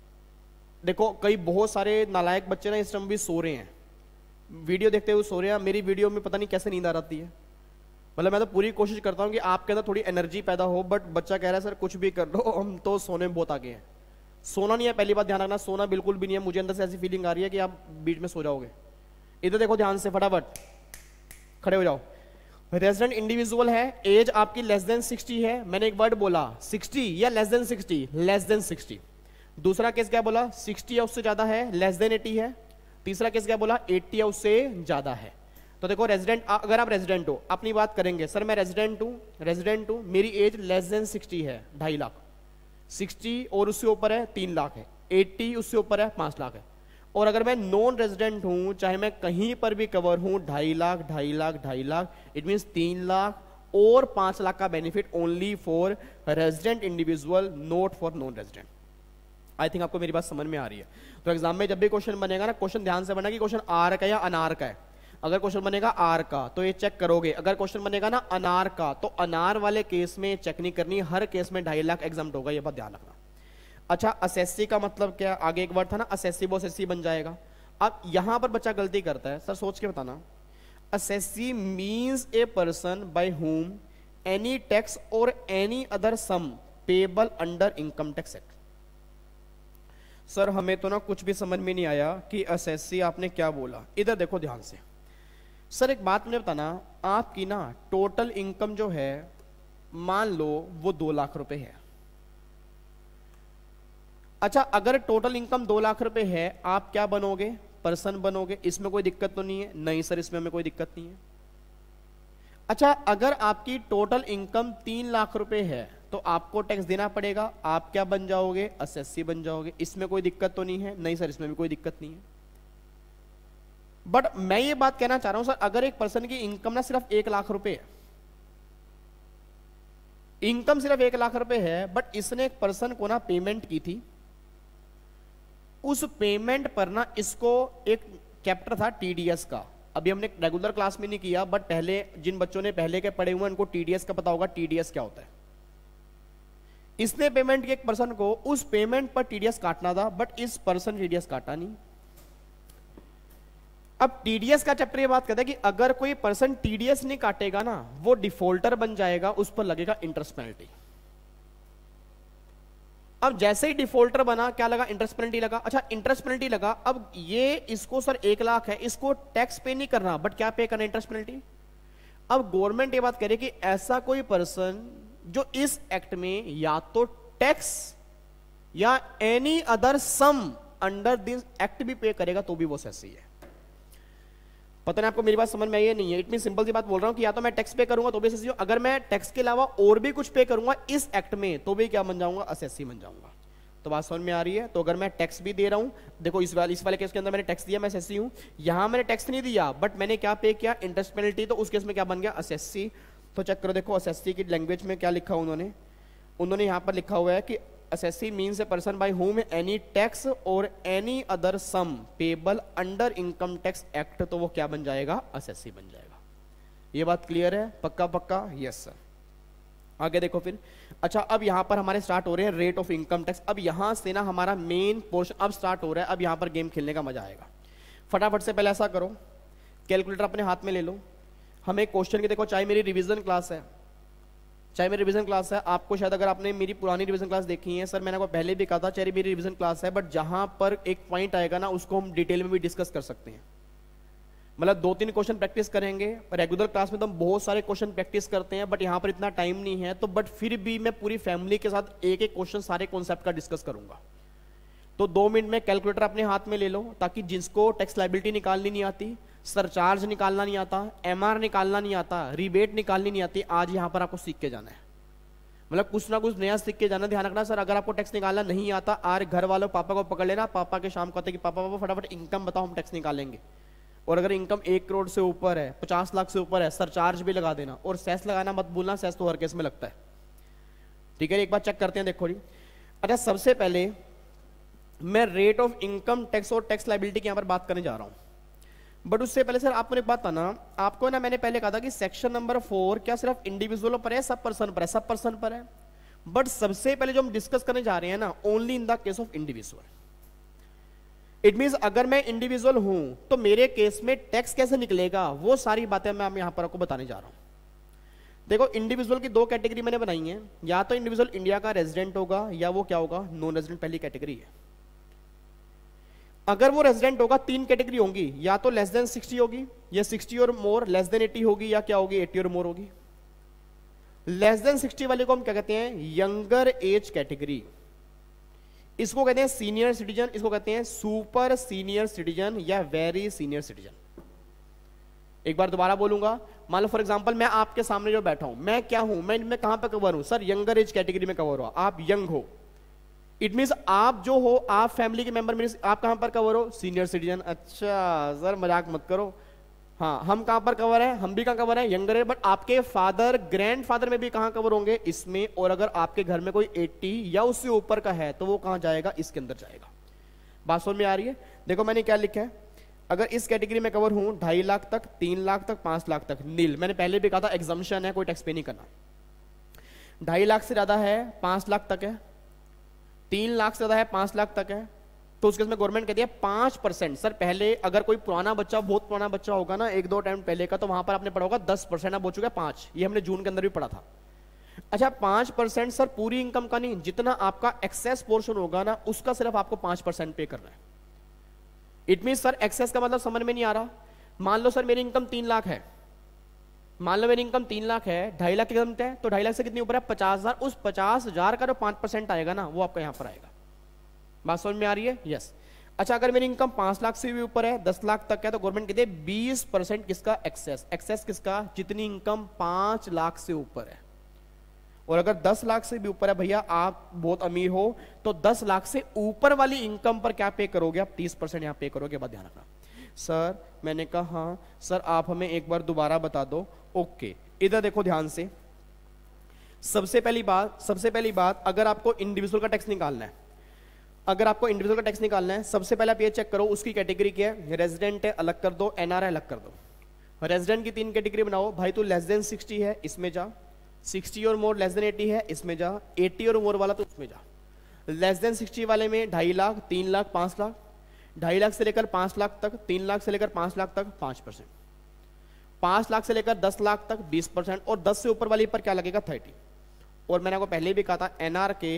देखो कई बहुत सारे नालायक बच्चे ना इस टाइम भी सो रहे हैं, वीडियो देखते हुए सो रहे हैं। मेरी वीडियो में पता नहीं कैसे नींद आ जाती है, मतलब मैं तो पूरी कोशिश करता हूं कि आपके अंदर थोड़ी एनर्जी पैदा हो, बट बच्चा कह रहा है सर कुछ भी कर लो, हम तो सोने में बहुत आगे हैं। सोना नहीं है, पहली बात ध्यान रखना, सोना बिल्कुल भी नहीं है। मुझे अंदर से ऐसी फीलिंग आ रही है कि आप बीच में सो जाओगे। इधर देखो ध्यान से, फटाफट खड़े हो जाओ। रेजिडेंट इंडिविजुअल है, एज आपकी लेस देन सिक्सटी है, मैंने एक वर्ड बोला सिक्सटी या less than sixty, less than sixty. दूसरा केस क्या बोला? सिक्सटी या उससे ज्यादा है, लेस देन एटी है। तीसरा केस क्या बोला? एटी या उससे ज्यादा है। तो देखो रेजिडेंट, अगर आप रेजिडेंट हो, अपनी बात करेंगे, सर मैं रेजिडेंट हूं, रेजिडेंट हूं, मेरी एज लेस देन सिक्सटी है, ढाई लाख, सिक्सटी और उससे ऊपर है तीन लाख है, एट्टी उससे ऊपर है पांच लाख है। और अगर मैं नॉन रेजिडेंट हूं, चाहे मैं कहीं पर भी कवर हूं, ढाई लाख ढाई लाख ढाई लाख, इट मीन तीन लाख और पांच लाख का benefit only for resident individual, not for non resident. I think आपको मेरी बात समझ में आ रही है। तो एग्जाम में जब भी क्वेश्चन बनेगा ना, क्वेश्चन ध्यान से बना कि क्वेश्चन आर का या अनार का है। अगर क्वेश्चन बनेगा आर का तो ये चेक करोगे, अगर क्वेश्चन बनेगा ना अनार का तो अनार वाले केस में चेक नहीं करनी, हर केस में ढाई लाख एग्जाम होगा, ये बात ध्यान रखना। अच्छा, असेसी का मतलब क्या? आगे एक वर्ड था ना असेसी, वो असेसी बन जाएगा। अब यहां पर बच्चा गलती करता है, सर सोच के बताना। Assessee means a person by whom any tax or any other sum payable under income tax act. Sir हमें तो ना कुछ भी समझ में नहीं आया कि असेसी आपने क्या बोला। इधर देखो ध्यान से। सर एक बात मुझे बताना, आपकी ना टोटल इनकम जो है मान लो वो दो लाख रुपए है। अच्छा, अगर टोटल इनकम दो लाख रुपए है, आप क्या बनोगे? पर्सन बनोगे। इसमें कोई दिक्कत तो नहीं है? नहीं सर, इसमें हमें कोई दिक्कत नहीं है। अच्छा, अगर आपकी टोटल इनकम तीन लाख रुपए है तो आपको टैक्स देना पड़ेगा, आप क्या बन जाओगे? असेसी बन जाओगे। इसमें कोई दिक्कत तो नहीं है? नहीं सर, इसमें भी कोई दिक्कत नहीं है। बट मैं ये बात कहना चाह रहा हूं सर, अगर एक पर्सन की इनकम ना सिर्फ एक लाख रुपए है, इनकम सिर्फ एक लाख रुपए है, बट इसने एक पर्सन को ना पेमेंट की थी, उस पेमेंट पर ना इसको एक चैप्टर था टीडीएस का, अभी हमने रेगुलर क्लास में नहीं किया, बट पहले जिन बच्चों ने पहले के पढ़े हुए उनको टीडीएस का पता होगा, टीडीएस क्या होता है। इसने पेमेंट की एक पर्सन को, उस पेमेंट पर टीडीएस काटना था, बट इस पर्सन टीडीएस काटा नहीं। अब टीडीएस का चैप्टर ये बात कहता है कि अगर कोई पर्सन टीडीएस नहीं काटेगा ना, वो डिफॉल्टर बन जाएगा, उस पर लगेगा इंटरेस्ट पेनल्टी। अब जैसे ही डिफॉल्टर बना, क्या लगा? इंटरेस्ट पेनल्टी लगा। अच्छा, इंटरेस्ट पेनल्टी लगा। अब ये इसको सर एक लाख है, इसको टैक्स पे नहीं करना, बट क्या पे करना? Interest penalty. अब गवर्नमेंट ये बात कह रही है कि ऐसा कोई पर्सन जो इस एक्ट में या तो टैक्स या any other sum under this act भी पे करेगा तो भी वो असेसी है। पता नहीं आपको मेरी बात समझ में आई है नहीं है? इतनी सिंपल सी बात बोल रहा हूं कि या तो मैं टैक्स पे करूंगा तो भी असेसी हूं, अगर मैं टैक्स के अलावा और भी कुछ पे करूंगा इस एक्ट में तो भी क्या बन जाऊंगा? असेसी बन जाऊंगा। तो बात समझ में आ रही है? तो अगर मैं टैक्स भी दे रहा हूं, देखो इस वाले इस वाले केस के अंदर मैंने टैक्स दिया, मैं असेसी हूं। यहां मैंने टैक्स नहीं दिया, बट मैंने क्या पे किया? इंटरेस्ट पेनल्टी, तो उस केस में क्या बन गया? असेसी। तो चेक करो, देखो असेसी की लैंग्वेज में क्या लिखा उन्होंने उन्होंने यहां पर लिखा हुआ है कि assessee means a person by whom any tax or any other sum payable under income tax act, तो वो क्या बन जाएगा? असेसी बन जाएगा। ये बात क्लियर है? पक्का पक्का? Yes sir. आगे देखो फिर। अच्छा, अब यहां पर हमारे स्टार्ट हो रहे हैं रेट ऑफ इनकम टैक्स। अब यहां से ना हमारा मेन पोर्शन अब स्टार्ट हो रहा है। अब यहां पर गेम खेलने का मजा आएगा। फटाफट से पहले ऐसा करो, कैलकुलेटर अपने हाथ में ले लो। हमें क्वेश्चन की, देखो चाहे मेरी रिवीजन क्लास है, चाहे मेरी रिवीजन क्लास है, आपको शायद अगर आपने मेरी पुरानी रिवीजन क्लास देखी है, सर मैंने आपको पहले भी कहा था चाहे मेरी रिवीजन क्लास है, बट जहां पर एक पॉइंट आएगा ना उसको हम डिटेल में भी डिस्कस कर सकते हैं। मतलब दो तीन क्वेश्चन प्रैक्टिस करेंगे। रेगुलर क्लास में तो हम बहुत सारे क्वेश्चन प्रैक्टिस करते हैं, बट यहां पर इतना टाइम नहीं है, तो बट फिर भी मैं पूरी फैमिली के साथ एक एक क्वेश्चन सारे कॉन्सेप्ट का डिस्कस करूंगा। तो दो मिनट में कैलकुलेटर अपने हाथ में ले लो, ताकि जिसको टैक्स लायबिलिटी निकालनी नहीं आती, सरचार्ज निकालना नहीं आता, एमआर निकालना नहीं आता, रिबेट निकालनी नहीं आती, आज यहां पर आपको सीख के जाना है। मतलब कुछ ना कुछ नया सीख के जाना। ध्यान रखना सर, अगर आपको टैक्स निकालना नहीं आता, आज घर वालों पापा को पकड़ लेना, पापा के शाम कहते कि पापा पापा फटाफट इनकम बताओ, हम टैक्स निकालेंगे। और अगर इनकम एक करोड़ से ऊपर है, पचास लाख से ऊपर है, सरचार्ज भी लगा देना। और सेस लगाना मत भूलना, सेस तो हर केस में लगता है। ठीक है, एक बार चेक करते हैं, देखो जी। अच्छा, सबसे पहले मैं रेट ऑफ इनकम टैक्स और टैक्स लायबिलिटी की यहां पर बात करने जा रहा हूं, बट उससे पहले सर आपको एक बात था ना, आपको ना मैंने पहले कहा था कि सेक्शन नंबर फोर क्या सिर्फ इंडिविजुअल पर है, सब पर्सन पर है? सब पर्सन पर है। बट सबसे पहले जो हम डिस्कस करने जा रहे हैं ना, only in the case of individual. It means अगर मैं इंडिविजुअल हूं तो मेरे केस में टैक्स कैसे निकलेगा, वो सारी बातें मैं यहां पर आपको बताने जा रहा हूं। देखो, इंडिविजुअल की दो कैटेगरी मैंने बनाई है, या तो इंडिविजुअल इंडिया का रेजिडेंट होगा, या वो क्या होगा? Non resident. पहली कैटेगरी है। अगर वो रेजिडेंट होगा, तीन कैटेगरी होंगी, या तो लेस देन सिक्सटी होगी, या सिक्सटी और मोर, लेस देन एटी होगी, या क्या होगी? एटी और मोर होगी। लेस देन सिक्सटी वाले को हम क्या कहते हैं? Younger age category. इसको कहते हैं सीनियर सिटीजन, इसको कहते हैं सुपर सीनियर सिटीजन या वेरी सीनियर सिटीजन। एक बार दोबारा बोलूंगा, मान लो फॉर एग्जांपल मैं आपके सामने जो बैठा हूं, मैं क्या हूं? मैं मैं कहां पे कवर हूं? सर यंगर एज कैटेगरी में कवर हुआ। आप यंग हो, इट मीन्स आप जो हो, आप फैमिली के मेंबर, मीन्स आप कहां पर कवर हो, सीनियर सिटीजन। अच्छा सर मजाक मत करो, हाँ हम कहां पर कवर है, हम भी कहां कवर है, यंगर है, बट आपके फादर ग्रैंड फादर में भी कहां कवर होंगे, इसमें। और अगर आपके घर में कोई अस्सी या उससे ऊपर का है तो वो कहां जाएगा, इसके अंदर जाएगा। बात समझ में आ रही है? देखो मैंने क्या लिखा है, अगर इस कैटेगरी में कवर हूं ढाई लाख तक, तीन लाख तक, पांच लाख तक, नील। मैंने पहले भी कहा था एग्जाम्पशन है, कोई टैक्स पे नहीं करना। ढाई लाख से ज्यादा है, पांच लाख तक है, तीन लाख से ज्यादा है, पांच लाख तक है, तो उसके में गवर्नमेंट कहती है पांच परसेंट। सर पहले अगर कोई पुराना बच्चा, बहुत पुराना बच्चा होगा ना, एक दो टाइम पहले का, तो वहां पर आपने पढ़ा होगा दस परसेंट, अब हो चुका है पांच। ये हमने जून के अंदर भी पढ़ा था। अच्छा पांच परसेंट सर पूरी इनकम का नहीं, जितना आपका एक्सेस पोर्शन होगा ना उसका सिर्फ आपको पांच परसेंट पे करना है। इट मीन सर एक्सेस का मतलब समझ में नहीं आ रहा। मान लो सर मेरी इनकम तीन लाख है, मान लो मेरी इनकम तीन लाख है, ढाई लाख की इनकम है, तो ढाई लाख से कितनी ऊपर है, पचास हजार। उस पचास हजार का जो पांच परसेंट आएगा ना वो आपका यहां पर आएगा। बात समझ में आ रही है? यस। अच्छा अगर मेरी इनकम पांच लाख से भी ऊपर है, दस लाख तक है, तो गवर्नमेंट कहती है बीस परसेंट किसका, एक्सेस। एक्सेस किसका, जितनी इनकम पांच लाख से ऊपर है। और अगर दस लाख से भी ऊपर है भैया, आप बहुत अमीर हो, तो दस लाख से ऊपर वाली इनकम पर क्या पे करोगे आप, तीस परसेंट यहां पे करोगे। बात ध्यान रखना। सर मैंने कहा हाँ सर आप हमें एक बार दोबारा बता दो। ओके इधर देखो ध्यान से। सबसे पहली बात सबसे पहली बात अगर आपको इंडिविजुअल का टैक्स निकालना है, अगर आपको इंडिविजुअल का टैक्स निकालना है, सबसे पहले आप ये चेक करो उसकी कैटेगरी क्या है। रेजिडेंट है अलग कर दो, एनआरआई अलग कर दो। रेजिडेंट की तीन कैटेगरी बनाओ। भाई तू लेस देन सिक्सटी है, इसमें जा। सिक्सटी और मोर लेस देन एटी है, इसमें जा। एटी और मोर वाला तो उसमें जा। लेस देन सिक्सटी वाले में ढाई लाख, तीन लाख, पांच लाख। ढाई लाख से लेकर पांच लाख तक, तीन लाख से लेकर पांच लाख तक पांच परसेंट, पांच लाख से लेकर दस लाख तक बीस परसेंट, और दस से ऊपर वाली पर क्या लगेगा, थर्टी। और मैंने आपको पहले भी कहा था एनआर के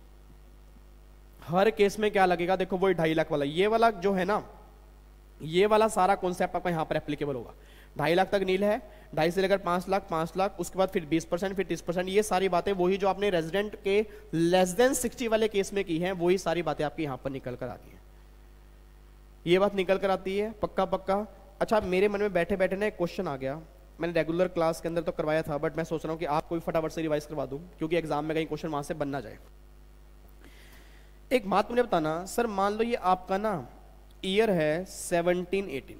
हर केस में क्या लगेगा, देखो वही ढाई लाख वाला, ये वाला जो है ना, ये वाला सारा कॉन्सेप्ट आपका यहां पर एप्लीकेबल होगा। ढाई लाख तक नील है, ढाई से लेकर पांच लाख, पांच लाख, उसके बाद फिर बीस परसेंट, फिर तीस परसेंट। ये सारी बातें वही जो आपने रेजिडेंट के लेस देन सिक्सटी वाले केस में की हैं, वही सारी बातें आपकी यहां पर निकल कर आती हैं। ये बात निकल कर आती है पक्का पक्का। अच्छा मेरे मन में बैठे बैठे ना एक क्वेश्चन आ गया, मैंने रेगुलर क्लास के अंदर तो करवाया था, बट मैं सोच रहा हूं कि आपको भी फटाफट से रिवाइज करवा दूं, क्योंकि एग्जाम में कहीं क्वेश्चन वहां से बन ना जाए। एक बात मुझे बताना सर, मान लो ये आपका ना ईयर है सेवनटीन एटीन।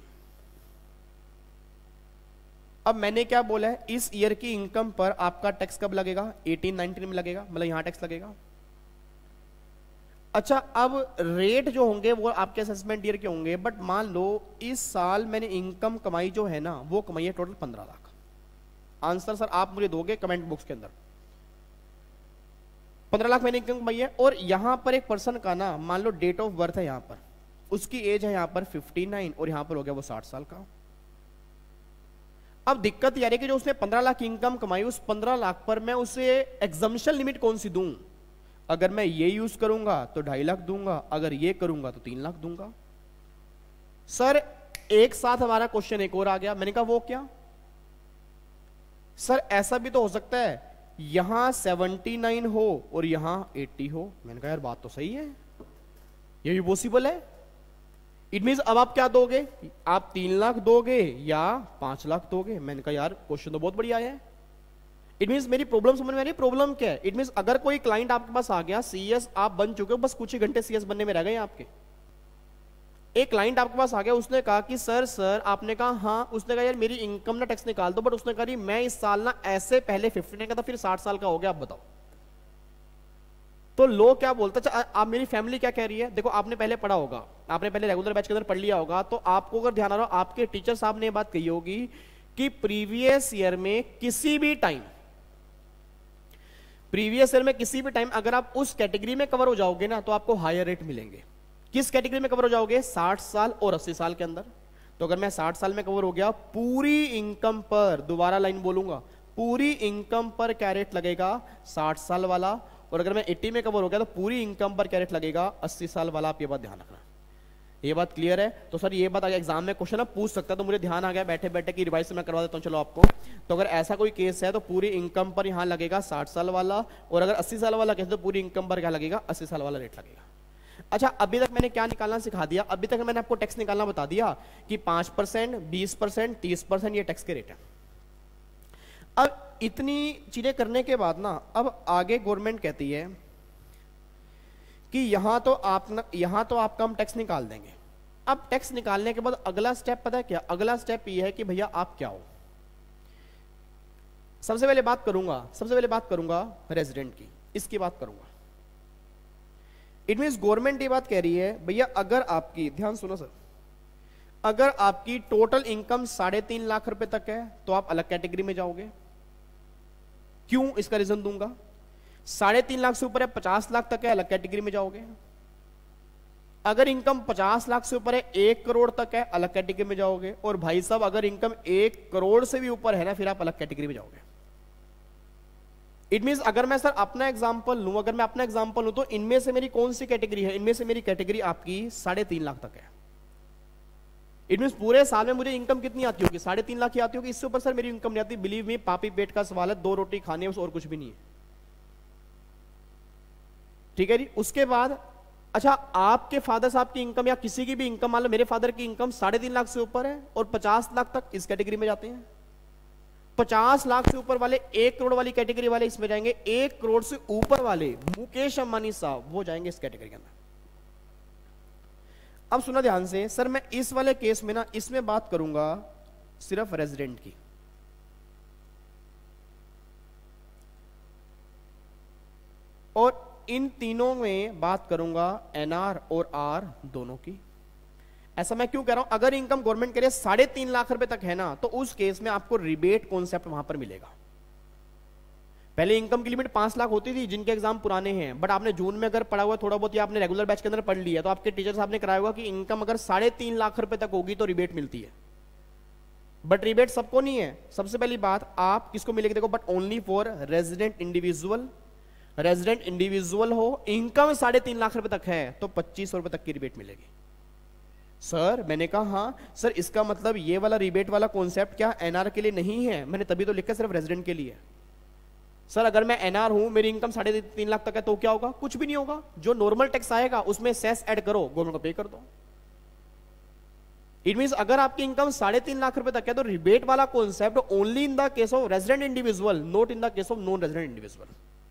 अब मैंने क्या बोला है, इस ईयर की इनकम पर आपका टैक्स कब लगेगा, एटीन नाइनटीन में लगेगा, मतलब यहां टैक्स लगेगा। अच्छा अब रेट जो होंगे वो आपके असेसमेंट ईयर के होंगे, बट मान लो इस साल मैंने इनकम कमाई जो है ना वो कमाई है टोटल पंद्रह लाख। आंसर सर आप मुझे दोगे कमेंट बॉक्स के अंदर। पंद्रह लाख मैंने इनकम कमाई है, और यहां पर एक पर्सन का ना मान लो डेट ऑफ बर्थ है, यहां पर उसकी एज है यहां पर फिफ्टी नाइन, और यहां पर हो गया वो साठ साल का। अब दिक्कत यह है कि जो उसने पंद्रह लाख इनकम कमाई, उस पंद्रह लाख पर मैं उसे एग्जम्पशन लिमिट कौन सी दूं। अगर मैं ये यूज करूंगा तो ढाई लाख दूंगा, अगर ये करूंगा तो तीन लाख दूंगा। सर एक साथ हमारा क्वेश्चन एक और आ गया, मैंने कहा वो क्या सर, ऐसा भी तो हो सकता है यहां सेवेंटी नाइन हो और यहां एटी हो। मैंने कहा यार बात तो सही है, ये भी पॉसिबल है। इट मीन्स अब आप क्या दोगे, आप तीन लाख दोगे या पांच लाख दोगे। मैंने कहा यार क्वेश्चन तो बहुत बढ़िया है। इट मीन्स मेरी प्रॉब्लम समझ में आ रही है, प्रॉब्लम क्या है। इट मीन्स अगर कोई क्लाइंट आपके पास आ गया, सीएस आप बन चुके हो, बस कुछ ही घंटे सीएस बनने में रह गए आपके। एक क्लाइंट आपके पास आ गया, उसने कहा कि सर सर आपने कहा हाँ, उसने कहा यार मेरी इनकम ना टैक्स निकाल दो, बट उसने कहा मैं इस साल ना ऐसे पहले फिफ्टी का था, फिर साठ साल का हो गया, आप बताओ तो लोग क्या बोलते हैं। आप मेरी फैमिली क्या कह रही है, देखो आपने पहले पढ़ा होगा, आपने पहले रेगुलर बैच के अंदर पढ़ लिया होगा, तो आपको अगर ध्यान आ रहा हो आपके टीचर साहब ने बात कही होगी कि प्रीवियस ईयर में किसी भी टाइम प्रीवियस ईयर में किसी भी टाइम अगर आप उस कैटेगरी में कवर हो जाओगे ना तो आपको हायर रेट मिलेंगे। किस कैटेगरी में कवर हो जाओगे, साठ साल और अस्सी साल के अंदर। तो अगर मैं साठ साल में कवर हो गया, पूरी इनकम पर, दोबारा लाइन बोलूंगा, पूरी इनकम पर क्या रेट लगेगा, साठ साल वाला। और अगर मैं अस्सी में कवर हो गया तो पूरी इनकम पर क्या रेट लगेगा, अस्सी साल वाला। आप ये बात ध्यान रखना, ये बात क्लियर है। तो सर ये बात एग्जाम में क्वेश्चन पूछ सकता है, तो मुझे ध्यान आ गया बैठे बैठे की रिवाइज मैं करवा देता हूं चलो आपको। तो अगर ऐसा कोई केस है तो पूरी इनकम पर यहां लगेगा साठ साल वाला, और अगर अस्सी साल वाला केस तो पूरी इनकम पर क्या लगेगा, अस्सी साल वाला रेट लगेगा। अच्छा अभी तक मैंने क्या निकालना सिखा दिया, अभी तक मैंने आपको टैक्स निकालना बता दिया कि पांच परसेंट, बीस परसेंट, तीस परसेंट ये टैक्स के रेट है। अब इतनी चीजें करने के बाद ना अब आगे गवर्नमेंट कहती है कि यहां तो आप न, यहां तो आपका हम टैक्स निकाल देंगे। अब टैक्स निकालने के बाद अगला स्टेप पता है क्या? अगला स्टेप ये है कि भैया आप क्या हो। सबसे पहले बात करूंगा सबसे पहले बात करूंगा रेजिडेंट की, इसकी बात करूंगा। इट मींस गवर्नमेंट ये बात कह रही है भैया अगर आपकी, ध्यान सुनो सर, अगर आपकी टोटल इनकम साढ़े तीन लाख रुपए तक है तो आप अलग कैटेगरी में जाओगे। क्यों? इसका रीजन दूंगा। साढ़े तीन लाख से ऊपर है, पचास लाख तक है, अलग कैटेगरी में जाओगे। अगर इनकम पचास लाख से ऊपर है, एक करोड़ तक है, अलग कैटेगरी में जाओगे। और भाई साहब अगर इनकम एक करोड़ से भी ऊपर है ना, फिर आप अलग कैटेगरी में जाओगे। इट मींस अगर मैं सर अपना एग्जांपल लूं, अगर मैं अपना एग्जांपल लूं तो इनमें से मेरी कौन सी कैटेगरी है? इनमें से मेरी कैटेगरी आपकी साढ़े तीन लाख तक है। इट मींस पूरे साल में मुझे इनकम कितनी आती होगी? साढ़े तीन लाख की आती होगी। इससे ऊपर सर मेरी इनकम नहीं आती। बिलीव मी, पापी पेट का सवाल है, दो रोटी खाने और कुछ भी नहीं है। ठीक है जी। उसके बाद अच्छा, आपके फादर साहब की इनकम या किसी की भी इनकम, मान लो मेरे फादर की इनकम साढ़े तीन लाख से ऊपर है और पचास लाख तक इस कैटेगरी में जाते हैं। पचास लाख से ऊपर वाले, एक करोड़ वाली कैटेगरी वाले इसमें जाएंगे। एक करोड़ से ऊपर वाले मुकेश अंबानी साहब वो जाएंगे इस कैटेगरी के अंदर। अब सुना ध्यान से सर, मैं इस वाले केस में ना, इसमें बात करूंगा सिर्फ रेजिडेंट की। और इन तीनों में बात करूंगा एनआर और आर दोनों की। ऐसा मैं क्यों कह रहा हूं? अगर इनकम गवर्नमेंट कह रही है साढ़े तीन लाख रुपए तक है ना, तो उस केस में आपको रिबेट कॉन्सेप्ट वहां पर मिलेगा। पहले इनकम की लिमिट पांच लाख होती थी, जिनके एग्जाम पुराने हैं, बट आपने जून में अगर पढ़ा हुआ थोड़ा बहुत या आपने रेगुलर बैच के अंदर पढ़ लिया, तो आपके टीचर साहब ने कराया होगा कि इनकम अगर साढ़े तीन लाख रुपए तक होगी तो रिबेट मिलती है। बट रिबेट सबको नहीं है। सबसे पहली बात, आप किसको मिलेगी देखो, but only for resident individual. Resident individual हो, इनकम साढ़े तीन लाख रुपए तक है तो पच्चीस सौ रुपए तक की रिबेट मिलेगी। सर मैंने कहा हाँ सर, इसका मतलब ये वाला रिबेट वाला कॉन्सेप्ट क्या एनआर के लिए नहीं है? मैंने तभी तो लिखा सिर्फ रेजिडेंट के लिए। सर अगर मैं एनआर हूं, मेरी इनकम साढ़े तीन लाख तक है तो क्या होगा? कुछ भी नहीं होगा। जो नॉर्मल टैक्स आएगा उसमें सेस ऐड करो, गवर्नमेंट को पे कर दो। इट मींस अगर आपकी इनकम साढ़े तीन लाख रुपए तक है तो रिबेट वाला concept only in the case of resident individual, not in the case of non resident individual.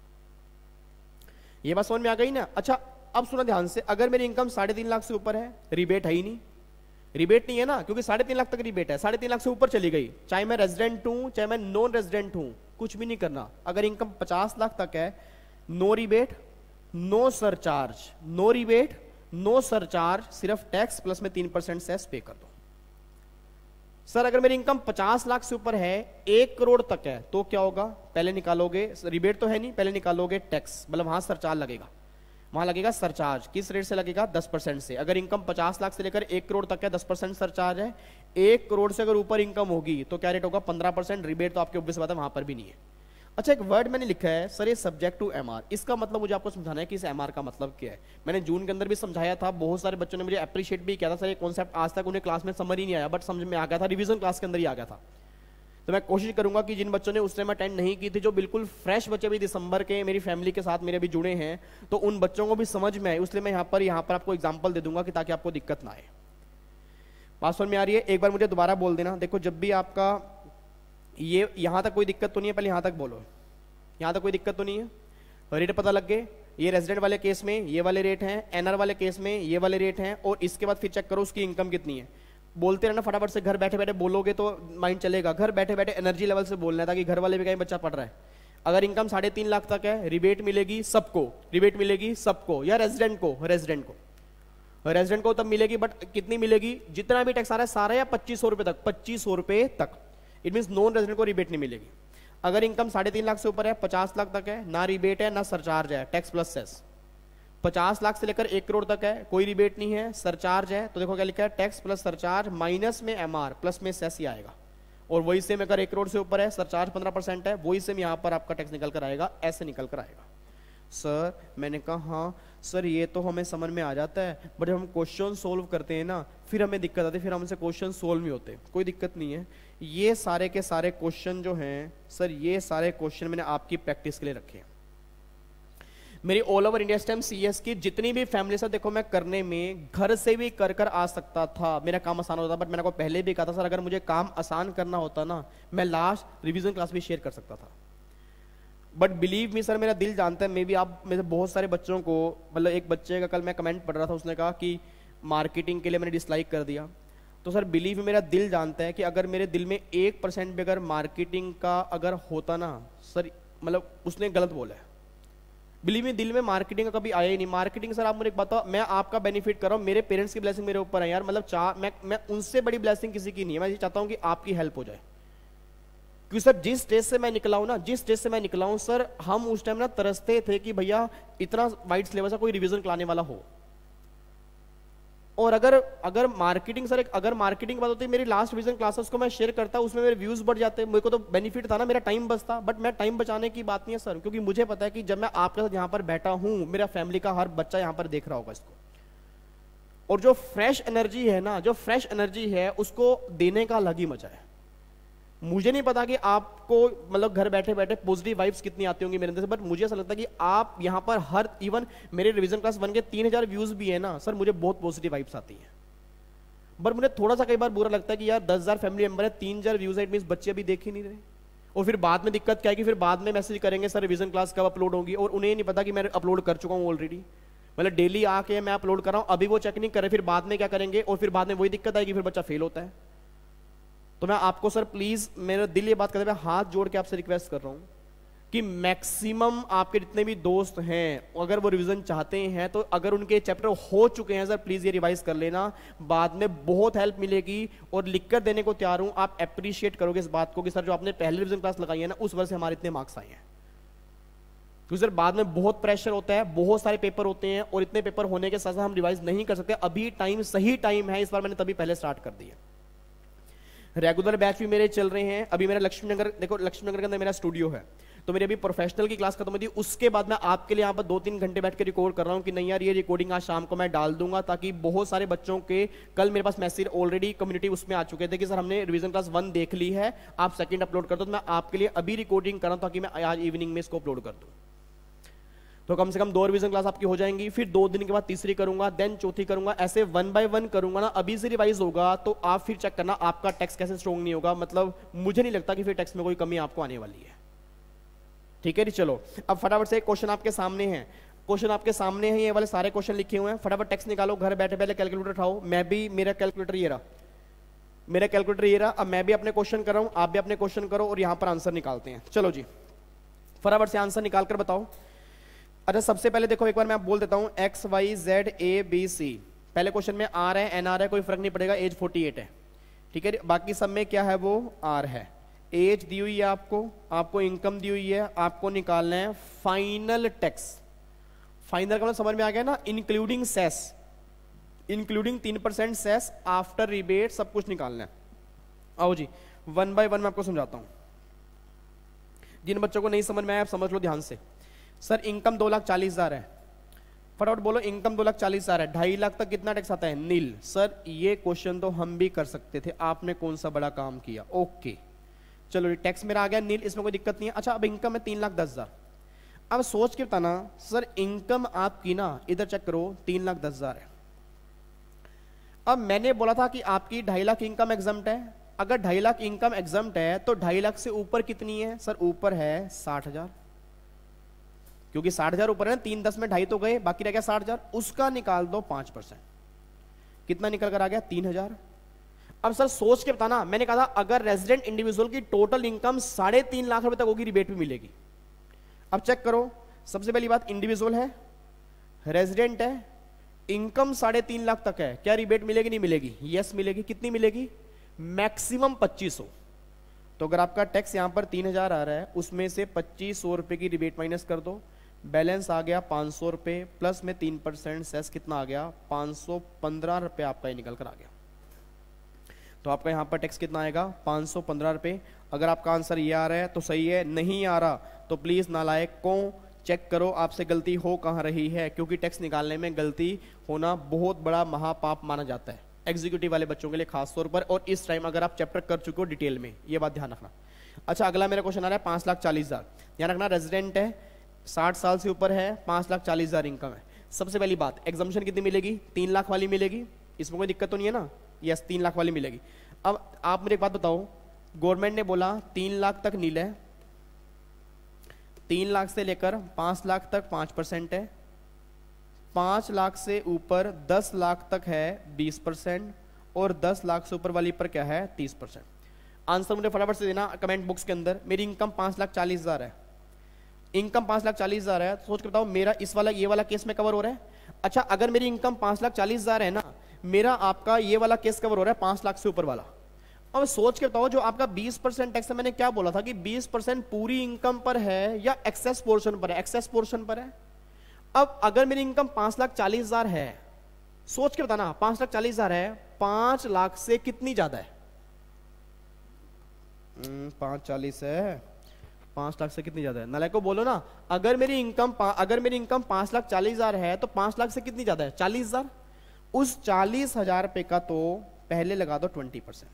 ये बात समझ में आ गई ना? अच्छा अब सुना ध्यान से, अगर मेरी इनकम साढ़े तीन लाख से ऊपर है, रिबेट है ही नहीं। रिबेट नहीं है ना, क्योंकि साढ़े तीन लाख तक रिबेट है। साढ़े तीन लाख से ऊपर चली गई, चाहे मैं रेजिडेंट हूं चाहे मैं नॉन रेजिडेंट हूं, कुछ भी नहीं करना। अगर इनकम पचास लाख तक है, no rebate no surcharge, no rebate no surcharge, सिर्फ टैक्स प्लस में तीन परसेंट सेस पे कर दो। सर अगर मेरी इनकम पचास लाख से ऊपर है, एक करोड़ तक है, तो क्या होगा? पहले निकालोगे, रिबेट तो है नहीं, पहले निकालोगे टैक्स, मतलब वहां सरचार्ज लगेगा, वहां लगेगा सरचार्ज। किस रेट से लगेगा? दस परसेंट से। अगर इनकम पचास लाख से लेकर एक करोड़ तक है, दस परसेंट सरचार्ज है। एक करोड़ से अगर ऊपर इनकम होगी तो क्या रेट होगा? पंद्रह परसेंट। रिबेट तो आपके ऑब्वियस बात है वहां पर भी नहीं है। अच्छा एक वर्ड मैंने लिखा है सर, ये सब्जेक्ट टू एमआर, इसका मतलब मुझे आपको समझाना है कि इस एमआर का मतलब क्या है। मैंने जून के अंदर भी समझाया था, बहुत सारे बच्चों ने मुझे अप्रिशिएट भी किया था। सर ये कॉन्सेप्ट आज तक उन्हें क्लास में समझ ही नहीं आया, बट समझ में आ गया था, रिवीजन क्लास के अंदर ही आ गया था। तो मैं कोशिश करूंगा कि जिन बच्चों ने उस टाइम अटेंड नहीं की थी, जो बिल्कुल फ्रेश बच्चे भी दिसंबर के मेरी फैमिली के साथ मेरे अभी जुड़े हैं, तो उन बच्चों को भी समझ में आए, इसलिए मैं यहाँ पर यहाँ पर आपको एग्जाम्पल दे दूंगा कि ताकि आपको दिक्कत ना आए। बात समझ में आ रही है? एक बार मुझे दोबारा बोल देना। देखो जब भी आपका ये यहां तक कोई दिक्कत तो नहीं है, पहले यहां तक बोलो, यहां तक कोई दिक्कत तो नहीं है? रेट पता लग गए? ये रेजिडेंट वाले केस में ये वाले रेट हैं, एनआर वाले केस में ये वाले रेट हैं, और इसके बाद फिर चेक करो उसकी इनकम कितनी है। बोलते रहना फटाफट से, घर बैठे बैठे बोलोगे तो माइंड चलेगा। घर बैठे बैठे एनर्जी लेवल से बोलना है, ताकि घर वाले भी कहीं बच्चा पढ़ रहा है। अगर इनकम साढ़े तीन लाख तक है, रिबेट मिलेगी सबको, रिबेट मिलेगी सबको, या रेजिडेंट को, रेजिडेंट को रेजिडेंट को तब मिलेगी, बट कितनी मिलेगी? जितना भी टैक्स आ रहा है सारा, या पच्चीस सौ रुपए तक, पच्चीस सौ रुपए तक। इट मीन नॉन रेजिडेंट को रिबेट नहीं मिलेगी। अगर इनकम साढ़े तीन लाख से ऊपर है, पचास लाख तक है, ना रिबेट है ना सरचार्ज है, टैक्स प्लस सेस। पचास लाख से लेकर एक करोड़ तक है, कोई रिबेट नहीं है, सरचार्ज है, तो देखो क्या लिखा है? टैक्स प्लस सरचार्ज माइनस में एमआर प्लस में सेस ही आएगा। और वही सेम अगर एक करोड़ से ऊपर है, सरचार्ज पंद्रह परसेंट है, वही सेम यहाँ पर आपका टैक्स निकल कर आएगा, ऐसे निकल कर आएगा। सर मैंने कहा हाँ सर ये तो हमें समझ में आ जाता है, बट जब हम क्वेश्चन सोल्व करते हैं ना, फिर हमें दिक्कत आती है, फिर हमसे क्वेश्चन सोल्व नहीं होते। कोई दिक्कत नहीं है, ये सारे के सारे क्वेश्चन जो हैं सर, ये सारे क्वेश्चन मैंने आपकी प्रैक्टिस के लिए रखे हैं। मेरी all over India stem CS की जितनी भी फैमिली से, देखो मैं करने में घर से भी कर कर आ सकता था, मेरा काम आसान होता, बट मैंने आपको पहले भी कहा था सर, अगर मुझे काम आसान करना होता ना, मैं लास्ट रिवीजन क्लास भी शेयर कर सकता था। बट बिलीव मी सर, मेरा दिल जानता है, मे बी आप में से बहुत सारे बच्चों को, मतलब एक बच्चे का कल मैं कमेंट पढ़ रहा था, उसने कहा कि मार्केटिंग के लिए मैंने डिसलाइक कर दिया। तो सर बिलीव मी, मेरा दिल जानता है कि अगर मेरे दिल में एक परसेंट भी अगर मार्केटिंग का अगर होता ना सर, मतलब उसने गलत बोला है। बिलीव मी, दिल में मार्केटिंग का कभी आया ही नहीं। मार्केटिंग सर आप मुझे एक बताओ, मैं आपका बेनिफिट कर रहा हूँ, मेरे पेरेंट्स की ब्लेसिंग मेरे ऊपर है यार, मतलब चाह मैं मैं उनसे बड़ी ब्लेसिंग किसी की नहीं है। मैं ये चाहता हूँ कि आपकी हेल्प हो जाए, क्योंकि सर जिस स्टेज से मैं निकला हूं ना, जिस स्टेज से मैं निकला हूं सर, हम उस टाइम ना तरसते थे कि भैया इतना वाइड सिलेबस है, कोई रिवीजन कराने वाला हो। और अगर अगर मार्केटिंग सर, अगर मार्केटिंग की बात होती है, मेरी लास्ट रिवीजन क्लासेस को मैं शेयर करता, उसमें मेरे व्यूज बढ़ जाते, मेरे को तो बेनिफिट था ना, मेरा टाइम बचता। बट मैं टाइम बचाने की बात नहीं है सर, क्योंकि मुझे पता है कि जब मैं आपके साथ यहाँ पर बैठा हूं, मेरा फैमिली का हर बच्चा यहाँ पर देख रहा होगा इसको, और जो फ्रेश एनर्जी है ना, जो फ्रेश एनर्जी है उसको देने का अलग ही मजा है। मुझे नहीं पता कि आपको मतलब घर बैठे बैठे पॉजिटिव वाइब्स कितनी आती होंगी मेरे अंदर से, बट मुझे ऐसा लगता है कि आप यहाँ पर हर, इवन मेरे रिवीजन क्लास वन के तीन हजार व्यूज भी है ना सर, मुझे बहुत पॉजिटिव वाइब्स आती हैं। बट मुझे थोड़ा सा कई बार बुरा लगता है कि यार दस हजार फैमिली मेंबर है, तीन हजार व्यूज है, इट मींस बच्चे अभी देख ही नहीं रहे। और फिर बाद में दिक्कत क्या है कि फिर बाद में मैसेज करेंगे सर रिवीजन क्लास कब अपलोड होगी, और उन्हें नहीं पता कि मैं अपलोड कर चुका हूँ ऑलरेडी। मतलब डेली आके मैं अपलोड कर रहा हूँ, अभी वो चेक नहीं करे, फिर बाद में क्या करेंगे, और फिर बाद में वही दिक्कत आएगी, फिर बच्चा फेल होता है। तो मैं आपको सर प्लीज, मेरा दिल ये बात करते हुए हाथ जोड़ के आपसे रिक्वेस्ट कर रहा हूं कि मैक्सिमम आपके जितने भी दोस्त हैं, अगर वो रिवीजन चाहते हैं तो अगर उनके चैप्टर हो चुके हैं सर, प्लीज ये रिवाइज कर लेना, बाद में बहुत हेल्प मिलेगी। और लिखकर देने को तैयार हूं, आप अप्रिशिएट करोगे इस बात को कि सर जो आपने पहले रिवीजन क्लास लगाई है ना, उस वजह से हमारे इतने मार्क्स आए हैं। क्योंकि सर बाद में बहुत प्रेशर होता है, बहुत सारे पेपर होते हैं, और इतने पेपर होने के साथ साथ हम रिवाइज नहीं कर सकते। अभी टाइम सही टाइम है, इस बार मैंने तभी पहले स्टार्ट कर दिया। रेगुलर बैच भी मेरे चल रहे हैं। अभी मेरा लक्ष्मी नगर, देखो लक्ष्मी नगर के अंदर मेरा स्टूडियो है, तो मेरी अभी प्रोफेशनल की क्लास खत्म होती है, उसके बाद मैं आपके लिए यहाँ पर दो तीन घंटे बैठ के रिकॉर्ड कर रहा हूँ कि नहीं यार ये रिकॉर्डिंग आज शाम को मैं डाल दूंगा, ताकि बहुत सारे बच्चों के, कल मेरे पास मैसेज ऑलरेडी कम्युनिटी उसमें आ चुके थे कि सर हमने रिवीजन क्लास वन देख ली है, आप सेकंड अपलोड कर दो। तो मैं आपके लिए अभी रिकॉर्डिंग कर रहा हूँ ताकि मैं आज इवनिंग में इसको अपलोड कर दूँ। तो कम से कम दो रिवीजन क्लास आपकी हो जाएंगी, फिर दो दिन के बाद तीसरी करूंगा, देन चौथी करूंगा, ऐसे वन बाय वन करूंगा ना। अभी से रिवाइज होगा तो आप फिर चेक करना आपका टेक्स्ट कैसे स्ट्रॉन्ग नहीं होगा, मतलब मुझे नहीं लगता कि फिर टेक्स्ट में कोई कमी आपको आने वाली है। ठीक है जी, चलो अब फटाफट से क्वेश्चन आपके सामने है, क्वेश्चन आपके सामने है, ये वाले सारे क्वेश्चन लिखे हुए हैं, फटाफट टेक्स्ट निकालो, घर बैठे पहले कैलकुलेटर उठाओ। मैं भी, मेरा कैलकुलेटर ये रहा, मेरा कैलकुलेटर ये रहा। अब मैं भी अपने क्वेश्चन कर रहा हूं, आप भी अपने क्वेश्चन करो और यहां पर आंसर निकालते हैं। चलो जी फटाफट से आंसर निकाल कर बताओ। अच्छा सबसे पहले देखो, एक बार मैं बोल देता हूं, X Y Z A B C, पहले क्वेश्चन में आर है, एन आर है, कोई फर्क नहीं पड़ेगा, एज अड़तालीस है। ठीक है, बाकी सब में क्या है वो आर है। एज दी हुई है आपको, आपको इनकम दी हुई है, आपको निकालना है फाइनल टैक्स। फाइनल का मतलब समझ में आ गया ना, इंक्लूडिंग सेस, इंक्लूडिंग तीन परसेंट सेस, आफ्टर रिबेट, सब कुछ निकालना है। आओ जी वन बाय वन मैं आपको समझाता हूं, जिन बच्चों को नहीं समझ में आया आप समझ लो ध्यान से। सर इनकम दो लाख चालीस हजार है, फटाफट बोलो, इनकम दो लाख चालीस हजार है, ढाई लाख तक कितना टैक्स आता है, नील। सर ये क्वेश्चन तो हम भी कर सकते थे, आपने कौन सा बड़ा काम किया। ओके चलो टैक्स मेरा आ गया नील, इसमें कोई दिक्कत नहीं है। अच्छा अब इनकम है तीन लाख दस हजार, अब सोच के बताना सर इनकम आपकी ना, इधर चेक करो, तीन लाख दस हजार है। अब मैंने बोला था कि आपकी ढाई लाख इनकम एग्जम्प्ट है, अगर ढाई लाख इनकम एग्जम्प्ट है तो ढाई लाख से ऊपर कितनी है, सर ऊपर है साठ हजार, क्योंकि साठ हजार ऊपर है ना, तीन दस में ढाई तो गए, बाकी रह गया साठ हजार, उसका निकाल दो पांच परसेंट, कितना निकल कर आ गया, तीन हजार। अब सर सोच के बताना, मैंने कहा था अगर रेजिडेंट इंडिविजुअल की टोटल इनकम साढ़े तीन लाख रुपए तक होगी, रिबेट भी मिलेगी। अब चेक करो, सबसे पहली बात इंडिविजुअल है, रेजिडेंट है, इनकम साढ़े तीन लाख तक है, क्या रिबेट मिलेगी नहीं मिलेगी, यस मिलेगी। कितनी मिलेगी, मैक्सिमम पच्चीस सौ। तो अगर आपका टैक्स यहां पर तीन हजार आ रहा है, उसमें से पच्चीस सौ रुपए की रिबेट माइनस कर दो, बैलेंस आ गया पांच सौ रुपए, प्लस में तीन परसेंट सेस कितना आ गया, पांच सौ पंद्रह रुपए आपका ये निकल कर आ गया। तो आपका यहां पर टैक्स कितना आएगा, पांच सौ पंद्रह रुपए। अगर आपका आंसर ये आ रहा है तो सही है, नहीं आ रहा तो प्लीज नालायक को चेक करो आपसे गलती हो कहां रही है, क्योंकि टैक्स निकालने में गलती होना बहुत बड़ा महापाप माना जाता है, एग्जीक्यूटिव वाले बच्चों के लिए खास तौर पर, और इस टाइम अगर आप चैप्टर कर चुके हो डिटेल में, ये बात ध्यान रखना। अच्छा अगला मेरा क्वेश्चन आ रहा है पांच लाख चालीस हजार, ध्यान रखना रेजिडेंट है, साठ साल से ऊपर है, पांच लाख चालीस हजार इनकम है। सबसे पहली बात एग्जाम्पशन कितनी मिलेगी, तीन लाख वाली मिलेगी, इसमें कोई दिक्कत तो नहीं है ना, यस तीन लाख वाली मिलेगी। अब आप मुझे एक बात बताओ, गवर्नमेंट ने बोला तीन लाख तक नील है, तीन लाख से लेकर पांच लाख तक पांच परसेंट है, पांच लाख से ऊपर दस लाख तक है बीस परसेंट, और दस लाख से ऊपर वाली पर क्या है तीस परसेंट। आंसर मुझे फटाफट से देना कमेंट बॉक्स के अंदर। मेरी इनकम पांच लाख चालीस हजार है, इनकम पांच लाख चालीस हजार है, तो सोच के बताओ मेरा इस वाला ये वाला केस में कवर हो रहा है। अच्छा, अगर मेरी इनकम पांच लाख चालीस हजार है ना, मेरा आपका ये वाला केस कवर हो रहा है पांच लाख से ऊपर वाला। अब सोच के बताओ जो आपका बीस परसेंट टैक्स है, मैंने क्या बोला था कि बीस परसेंट पूरी इनकम पर है या एक्सेस पोर्शन पर है? एक्सेस पोर्शन पर है। अब अगर मेरी इनकम पांच लाख चालीस हजार है, सोच के बताना, पांच लाख चालीस हजार है, पांच लाख से कितनी ज्यादा है? पांच चालीस है, पांच लाख से कितनी ज्यादा है? नालायक को बोलो ना, अगर मेरी इनकम अगर मेरी इनकम पांच लाख चालीस हजार है तो पांच लाख से कितनी ज्यादा है? चालीस हजार। उस चालीस हजार पे का तो पहले लगा दो ट्वेंटी परसेंट,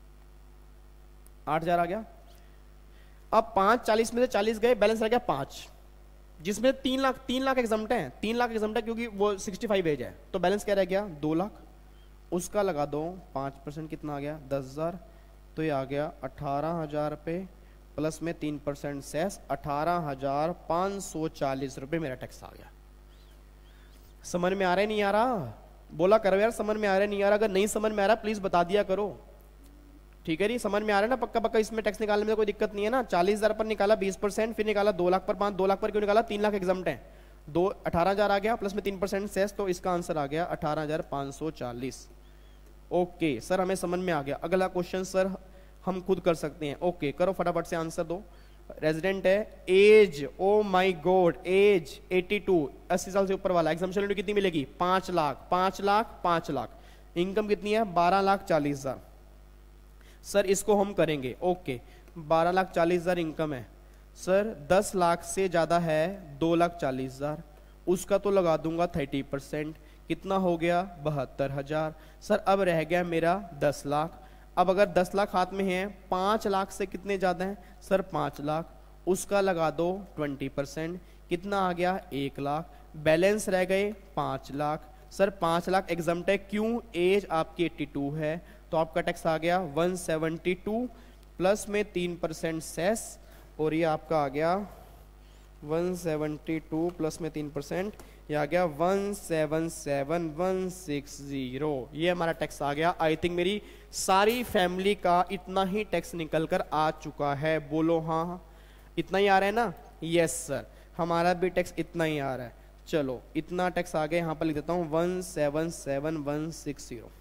आठ हजार आ गया। अब पांच चालीस में से चालीस गए, बैलेंस रह गया पांच, जिसमें तीन लाख तीन लाख एग्जम्प्ट है, तीन लाख एग्जम्प्ट है क्योंकि वो सिक्सटी फाइव एज है, तो बैलेंस क्या रह गया? दो लाख। उसका लगा दो पांच परसेंट, कितना आ गया? दस हजार। तो ये आ गया अठारह हजार पे प्लस में तीन परसेंट सेस, अठारह हजार पांच सौ चालीस रुपए मेरा टैक्स आ गया। समझ में आ रहा है नहीं आ रहा? बोला करो यार, समझ में आ रहा है नहीं आ रहा? अगर नहीं समझ में आ रहा प्लीज बता दिया करो, ठीक है जी? समझ में आ रहा है ना पक्का पक्का? इसमें टैक्स निकालने में कोई दिक्कत नहीं है ना? चालीस हजार पर निकाला बीस परसेंट, फिर निकाला दो लाख पर पांच, दो लाख पर क्यों निकाला? तीन लाख एग्जम्प्ट है, दो अठारह हजार आ गया प्लस में तीन परसेंट सेस, तो इसका आंसर आ गया अठारह हजार पांच सौ चालीस। ओके सर, हमें समझ में आ गया। अगला क्वेश्चन सर हम खुद कर सकते हैं। ओके करो फटाफट से आंसर दो। रेजिडेंट है, age, oh my god, age बयासी, अस्सी साल से ऊपर वाला, एग्जाम्पशन वैल्यू कितनी मिलेगी? पांच लाख, पांच लाख, पांच लाख। इनकम कितनी है? बारह लाख चालीस हजार। सर इसको हम करेंगे। ओके, बारह लाख चालीस हजार इनकम है सर, दस लाख से ज्यादा है दो लाख चालीस हजार, उसका तो लगा दूंगा थर्टी परसेंट, कितना हो गया? बहत्तर हजार। सर अब रह गया मेरा दस लाख। अब अगर दस लाख हाथ में है, पांच लाख से कितने ज्यादा हैं? सर पांच लाख, उसका लगा दो ट्वेंटी परसेंट, कितना आ गया? एक लाख। बैलेंस रह गए पांच लाख। सर पांच लाख एग्जम्प्ट है, क्यों? एज आपकी बयासी है, तो आपका टैक्स आ गया एक सौ बहत्तर प्लस में तीन परसेंट सेस, और ये आपका आ गया एक सौ बहत्तर प्लस में तीन परसेंट, ये आ गया one seven seven one six zero. ये हमारा टैक्स आ गया। आई थिंक मेरी सारी फैमिली का इतना ही टैक्स निकल कर आ चुका है। बोलो हाँ, इतना ही आ रहा है ना? यस सर, हमारा भी टैक्स इतना ही आ रहा है। चलो इतना टैक्स आ गया, यहां पर लिख देता हूं one seven seven one six zero.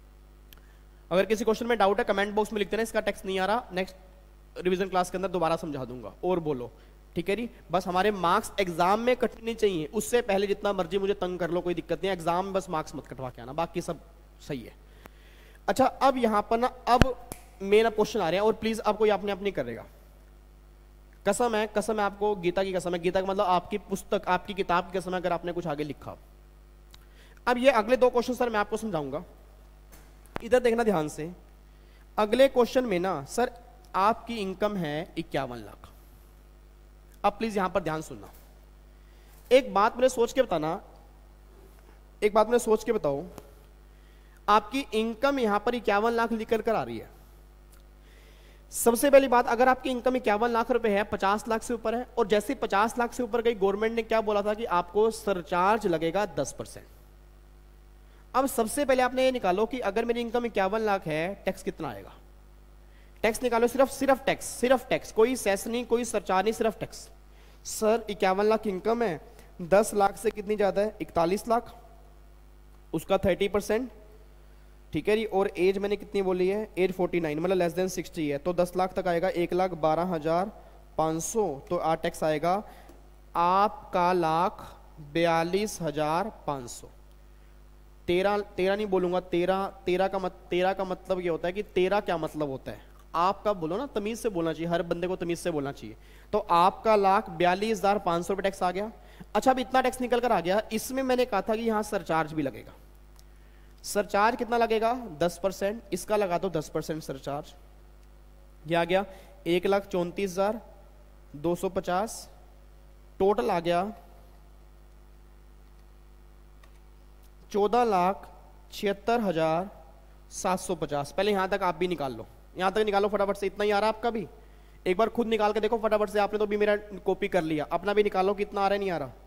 अगर किसी क्वेश्चन में डाउट है कमेंट बॉक्स में लिख देना, इसका टैक्स नहीं आ रहा, नेक्स्ट रिवीजन क्लास के अंदर दोबारा समझा दूंगा। और बोलो, ठीक है जी? बस हमारे मार्क्स एग्जाम में कटने चाहिए, उससे पहले जितना मर्जी मुझे तंग कर लो, कोई दिक्कत नहीं है। एग्जाम में बस मार्क्स मत कटवा के आना, बाकी सब सही है। अच्छा, अब यहां पर ना अब मेरा क्वेश्चन आ रहा है, और प्लीज अब कोई अपने अपनी करेगा। कसम है, कसम है आपको, गीता की कसम है। गीता का मतलब आपकी पुस्तक, आपकी किताब की कसम है, अगर आपने कुछ आगे लिखा। अब ये अगले दो क्वेश्चन सर मैं आपको समझाऊंगा, इधर देखना ध्यान से। अगले क्वेश्चन में ना सर आपकी इनकम है इक्यावन लाख। अब प्लीज यहां पर ध्यान सुनना, एक बात मुझे सोच के बताना, एक बात मुझे सोच के बताओ, आपकी इनकम यहां पर इक्यावन लाख निकल कर आ रही है। सबसे पहली बात, अगर आपकी इनकम इक्यावन लाख रुपए है, पचास लाख से ऊपर है, और जैसे पचास लाख से ऊपर गई, गवर्नमेंट ने क्या बोला था कि आपको सरचार्ज लगेगा दस परसेंट। अब सबसे पहले आपने ये निकालो कि अगर मेरी इनकम इक्यावन लाख है, टैक्स कितना आएगा? टैक्स निकालो, सिर्फ सिर्फ टैक्स, सिर्फ टैक्स, कोई सेस नहीं, कोई सरचार्ज नहीं, सिर्फ टैक्स। सर इक्यावन लाख इनकम है, दस लाख से कितनी ज्यादा है? इकतालीस लाख, उसका थर्टी परसेंट, ठीक है जी। और एज मैंने कितनी बोली है? एज फोर्टी नाइन, मतलब लेस देन सिक्सटी है, तो दस लाख तक आएगा एक लाख बारह हजार पांच सौ, तो आ टैक्स आएगा आपका लाख बयालीस हजार पांच सौ। तेरह तेरह नहीं बोलूंगा, तेरह तेरह का मत तेरह का मतलब ये होता है कि तेरह क्या मतलब होता है, आपका बोलो ना, तमीज से बोलना चाहिए, हर बंदे को तमीज से बोलना चाहिए। तो आपका लाख बयालीस हजार पांच सौ रुपए टैक्स आ गया। अच्छा, अब इतना टैक्स निकल कर आ गया, इसमें मैंने कहा था कि यहां सरचार्ज भी लगेगा। सरचार्ज कितना लगेगा? दस परसेंट, इसका लगा दो दस परसेंट सरचार्ज, ये आ गया एक लाख चौंतीस हजार दो सौ पचास, टोटल आ गया चौदह लाख छिहत्तर हजार सात सौ पचास। पहले यहां तक आप भी निकाल लो, यहां तक निकालो फटाफट से, इतना ही आ रहा है आपका भी, एक बार खुद निकाल के देखो फटाफट से, आपने तो भी मेरा कॉपी कर लिया, अपना भी निकालो कितना आ रहा है नहीं आ रहा।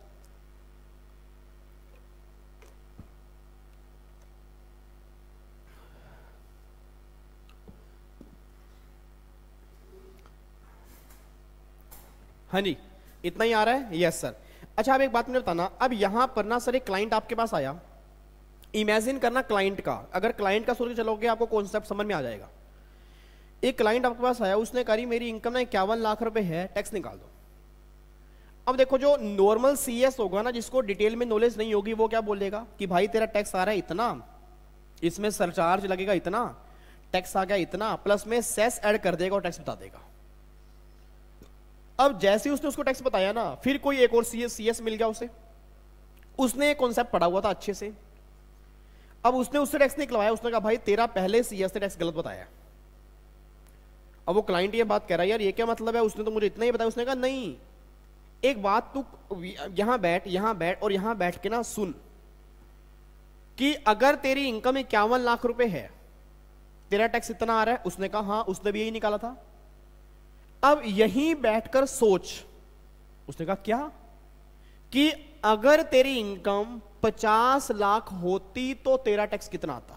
हाँ जी इतना ही आ रहा है, यस सर। अच्छा अब एक बात मुझे बताना, अब यहां पर ना सर एक क्लाइंट आपके पास आया, इमेजिन करना क्लाइंट का, अगर क्लाइंट का सोच के चलोगे आपको कॉन्सेप्ट समझ में आ जाएगा। एक क्लाइंट आपके पास आया, उसने कहा मेरी इनकम ना इक्यावन लाख रुपए है, टैक्स निकाल दो। अब देखो जो नॉर्मल सीएस होगा ना, जिसको डिटेल में नॉलेज नहीं होगी, वो क्या बोलेगा कि भाई तेरा टैक्स आ रहा है इतना, इसमें सरचार्ज लगेगा इतना, टैक्स आ गया इतना, प्लस में सेस ऐड कर देगा और टैक्स बता देगा। अब जैसे ही उसने उसको टैक्स बताया ना, फिर कोई एक और सीएस सीएस मिल गया उसे, उसने एक कॉन्सेप्ट पढ़ा हुआ था अच्छे से, अब उसने उससे टैक्स निकलवाया, उसने कहा भाई तेरा पहले सीएस ने टैक्स गलत बताया। अब वो क्लाइंट ये बात कह रहा है यार ये क्या मतलब है, उसने तो मुझे इतना ही बताया। उसने कहा नहीं, एक बात तू यहां बैठ, यहां बैठ और यहां बैठ के ना सुन कि अगर तेरी इनकम इक्यावन लाख रुपए है, तेरा टैक्स इतना आ रहा है। उसने कहा हाँ, उसने भी यही निकाला था। अब यहीं बैठकर सोच, उसने कहा क्या, कि अगर तेरी इनकम पचास लाख होती तो तेरा टैक्स कितना आता।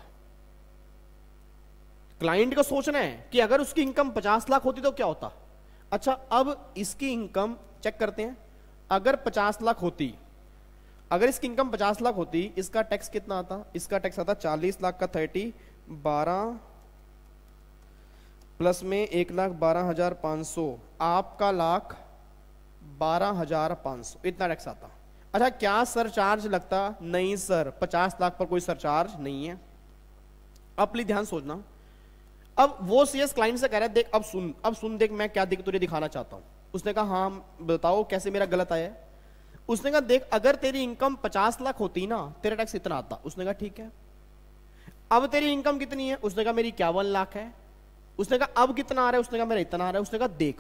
क्लाइंट को सोचना है कि अगर उसकी इनकम पचास लाख होती तो क्या होता। अच्छा अब इसकी इनकम चेक करते हैं, अगर पचास लाख होती, अगर इसकी इनकम पचास लाख होती, इसका टैक्स कितना आता, इसका टैक्स आता चालीस लाख का थर्टी, बारह प्लस में एक लाख बारह हजार पांच सौ, आपका लाख बारह हजार पांच सौ, इतना टैक्स आता। अच्छा क्या सरचार्ज लगता, नहीं सर, पचास लाख पर कोई सरचार्ज नहीं है। अब प्लीज ध्यान सोचना, अब वो सीएस क्लाइंट से कह रहा है देख अब सुन, अब सुन देख मैं क्या दिख तुझे दिखाना चाहता हूं। उसने कहा हाँ बताओ कैसे मेरा गलत आया। उसने कहा देख अगर तेरी इनकम पचास लाख होती ना, तेरा टैक्स इतना आता। उसने कहा ठीक है। अब तेरी इनकम कितनी है, उसने कहा मेरी इक्यावन लाख है। उसने कहा अब कितना आ रहा है, उसने कहा मेरा इतना आ रहा है। उसने कहा देख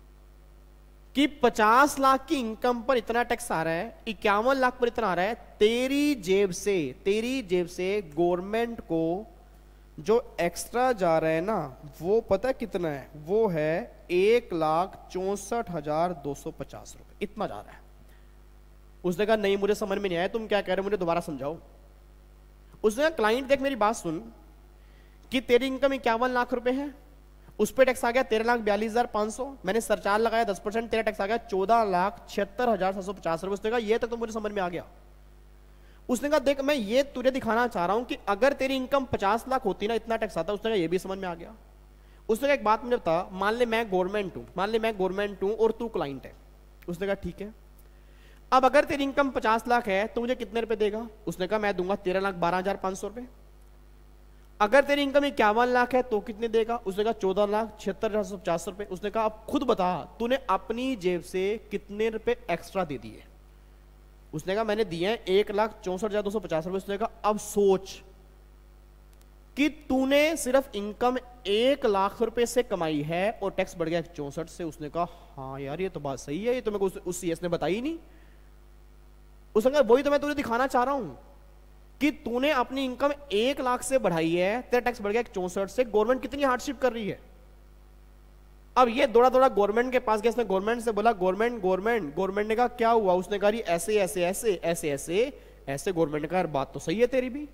कि पचास लाख की इनकम पर इतना टैक्स आ रहा है, इक्यावन लाख पर इतना आ रहा है, तेरी जेब से, तेरी जेब से गवर्नमेंट को जो एक्स्ट्रा जा रहा है ना, वो पता है कितना है, वो है एक लाख चौसठ हजार दो सौ पचास रुपए, इतना जा रहा है। उसने कहा नहीं मुझे समझ में नहीं आया, तुम क्या कह रहे हो, मुझे दोबारा समझाओ। उसने कहा क्लाइंट देख मेरी बात सुन कि तेरी इनकम इक्यावन लाख रुपए है, उस पर टैक्स आ गया तेरह लाख बयालीस हजार पांच सौ, मैंने सरचार्ज लगाया दस परसेंट, तेरा टैक्स आ गया चौदह लाख छिहत्तर हजार सात सौ पचास रुपए। उसने कहा ये तक तो मुझे समझ में आ गया। उसने कहा देख मैं ये तुझे दिखाना चाह रहा हूं कि अगर तेरी इनकम पचास लाख होती ना, इतना टैक्स आता। उसने कहा ये भी समझ में आ गया। उसने कहा एक बात मुझे बता, मान ले मैं गवर्नमेंट हूं, मान ले मैं गवर्नमेंट हूं और तू क्लाइंट है। उसने कहा ठीक है। अब अगर तेरी इनकम पचास लाख है तो मुझे कितने रुपए देगा। उसने कहा मैं दूंगा तेरह लाख बारह हजार पांच सौ रुपए। अगर तेरी इनकम इक्यावन लाख है तो कितने देगा। उसने कहा चौदह लाख छिहत्तर हजार सौ पचास रुपए। उसने कहा अब खुद बता तूने अपनी जेब से कितने रुपए एक्स्ट्रा दे दिए। उसने कहा मैंने दिए हैं एक लाख चौसठ हजार दो सौ पचास रुपए। उसने कहा अब सोच कि तूने सिर्फ इनकम एक लाख रुपए से कमाई है और टैक्स बढ़ गया चौसठ से। उसने कहा हाँ यार ये तो बात सही है, ये तो मेरे को उस, उस सीएस ने बताई नहीं। उसने कहा वही तो मैं तुझे दिखाना चाह रहा हूं कि तूने अपनी इनकम एक लाख से बढ़ाई है, तेरा टैक्स बढ़ गया चौसठ से। गवर्नमेंट कितनी हार्डशिप कर रही है। अब ये दौड़ा दौड़ा गवर्नमेंट के पास गया, इसने गवर्नमेंट से बोला गवर्नमेंट गवर्नमेंट गवर्नमेंट ने कहा क्या हुआ। उसने कहा ऐसे ऐसे ऐसे ऐसे ऐसे ऐसे। गवर्नमेंट ने कहा बात तो सही है तेरी भी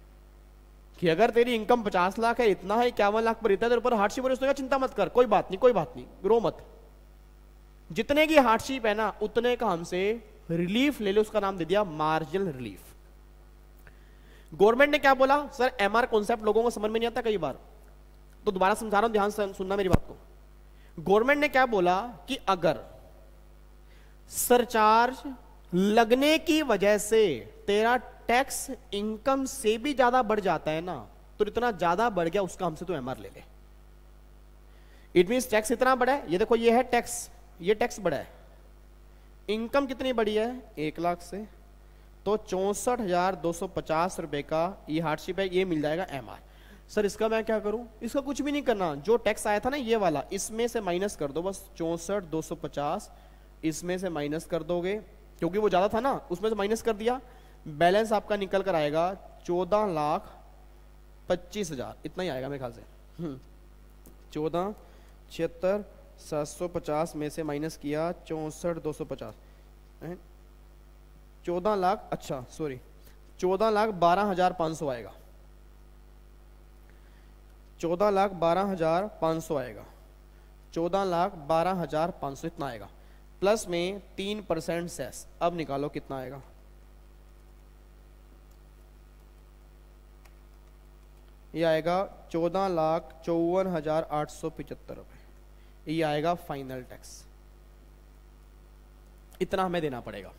कि अगर तेरी इनकम पचास लाख है, इतना है, इक्यावन लाख पर इतना, तेरे ऊपर हार्डशिप हो रही है। उसने कहा चिंता मत कर, कोई बात नहीं कोई बात नहीं, रो मत, जितने की हार्डशिप है ना उतने का हमसे रिलीफ ले ले। उसका नाम दे दिया मार्जिनल रिलीफ। गवर्नमेंट ने क्या बोला, सर एमआर कॉन्सेप्ट लोगों को समझ में नहीं आता कई बार, तो दोबारा समझा रहा हूं, ध्यान से सुनना मेरी बात को। गवर्नमेंट ने क्या बोला कि अगर सरचार्ज लगने की वजह से तेरा टैक्स इनकम से भी ज्यादा बढ़ जाता है ना, तो इतना ज्यादा बढ़ गया उसका हमसे तो एमआर ले ले। इट मींस टैक्स इतना बढ़ा है, ये देखो ये है टैक्स, ये टैक्स बढ़ा है, इनकम कितनी बढ़ी है एक लाख से, तो चौसठ हजार दो सौ पचास रुपए का ये हार्डशिप है, ये मिल जाएगा एमआर। सर इसका मैं क्या करूं, इसका कुछ भी नहीं करना, जो टैक्स आया था ना ये वाला, इसमें से माइनस कर दो बस, चौसठ दो सौ पचास इसमें से माइनस कर दोगे, क्योंकि वो ज्यादा था ना, उसमें से माइनस कर दिया, बैलेंस आपका निकल कर आएगा चौदह लाख पच्चीस हजार, इतना ही आएगा मेरे ख्याल से, चौदह छिहत्तर सात सौ पचास में से माइनस किया चौंसठ दो सौ पचास, चौदह लाख, अच्छा सॉरी चौदह लाख बारह हजार पाँच सौ आएगा, चौदह लाख बारह हजार पाँच सौ आएगा, चौदह लाख बारह हजार पाँच सौ इतना आएगा, प्लस में तीन परसेंट सेस। अब निकालो कितना आएगा, ये आएगा चौदह लाख चौवन हजार आठ सौ पिचहत्तर रुपए, ये आएगा फाइनल टैक्स। इतना हमें देना पड़ेगा।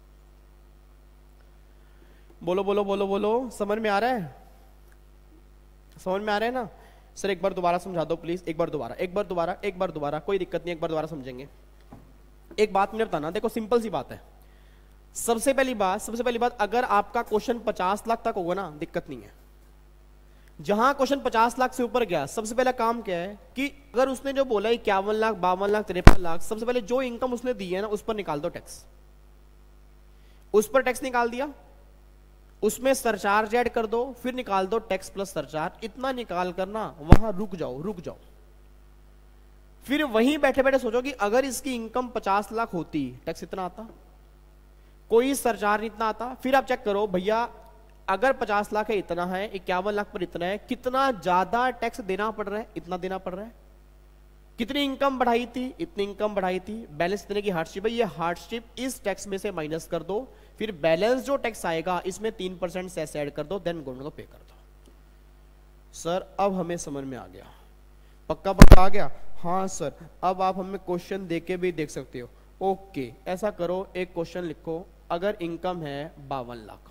बोलो बोलो बोलो बोलो, समझ में आ रहा है? समझ में आ रहा है ना? सर एक बार दोबारा समझा दो प्लीज, एक बार दोबारा, एक बार दोबारा, एक बार दोबारा, कोई दिक्कत नहीं, एक बार दोबारा समझेंगे। एक बात मुझे बताना, देखो सिंपल सी बात है। सबसे पहली बात सबसे पहली बात अगर आपका क्वेश्चन पचास लाख तक होगा ना, दिक्कत नहीं है। जहां क्वेश्चन पचास लाख से ऊपर गया, सबसे पहला काम क्या है कि अगर उसने जो बोला इक्यावन लाख, बावन लाख, तिरपन लाख, सबसे पहले जो इनकम उसने दी है ना, उस पर निकाल दो टैक्स। उस पर टैक्स निकाल दिया, उसमें सरचार्ज ऐड कर दो, फिर निकाल दो टैक्स प्लस सरचार्ज। इतना निकाल कर ना वहां रुक जाओ, रुक जाओ। फिर वहीं बैठे बैठे सोचो कि अगर इसकी इनकम पचास लाख होती, टैक्स इतना आता, कोई सरचार्ज इतना आता। फिर आप चेक करो भैया, अगर पचास लाख है इतना है, इक्यावन लाख पर इतना है, कितना ज्यादा टैक्स देना पड़ रहा है, इतना देना पड़ रहा है। कितनी इनकम बढ़ाई थी, इतनी इनकम बढ़ाई थी, बैलेंस इतने की हार्डशिप है, ये हार्डशिप इस टैक्स में से माइनस कर दो, फिर बैलेंस जो टैक्स आएगा इसमें तीन परसेंट सेस ऐड कर दो, देन गोल्ड को पे कर दो। सर अब हमें समझ में आ गया, पक्का पक्का आ गया? हाँ सर, अब आप हमें क्वेश्चन देके भी देख सकते हो। ओके, ऐसा करो, एक क्वेश्चन लिखो, अगर इनकम है बावन लाख,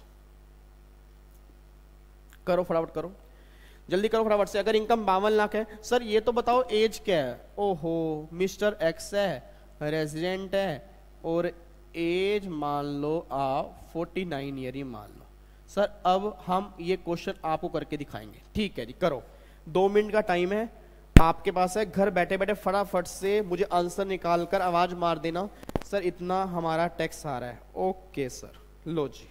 करो फटाफट करो, जल्दी करो फटाफट से। अगर इनकम बावन लाख है, सर ये तो बताओ एज क्या है? ओहो, मिस्टर एक्स है, रेजिडेंट है, और एज मान लो आप उनचास ईयर ही मान लो। सर अब हम ये क्वेश्चन आपको करके दिखाएंगे, ठीक है जी? करो, दो मिनट का टाइम है आपके पास है, घर बैठे बैठे फटाफट से मुझे आंसर निकाल कर आवाज मार देना, सर इतना हमारा टैक्स आ रहा है। ओके सर, लो जी।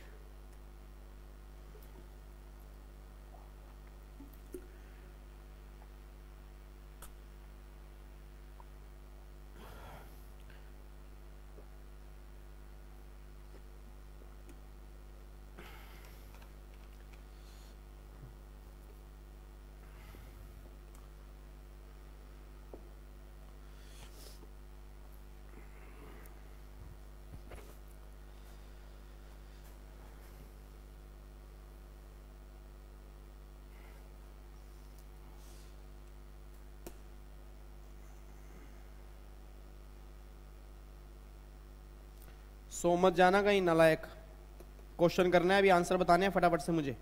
सो मत जाना कहीं नालायक, क्वेश्चन करना है अभी, आंसर बताने हैं फटाफट से मुझे।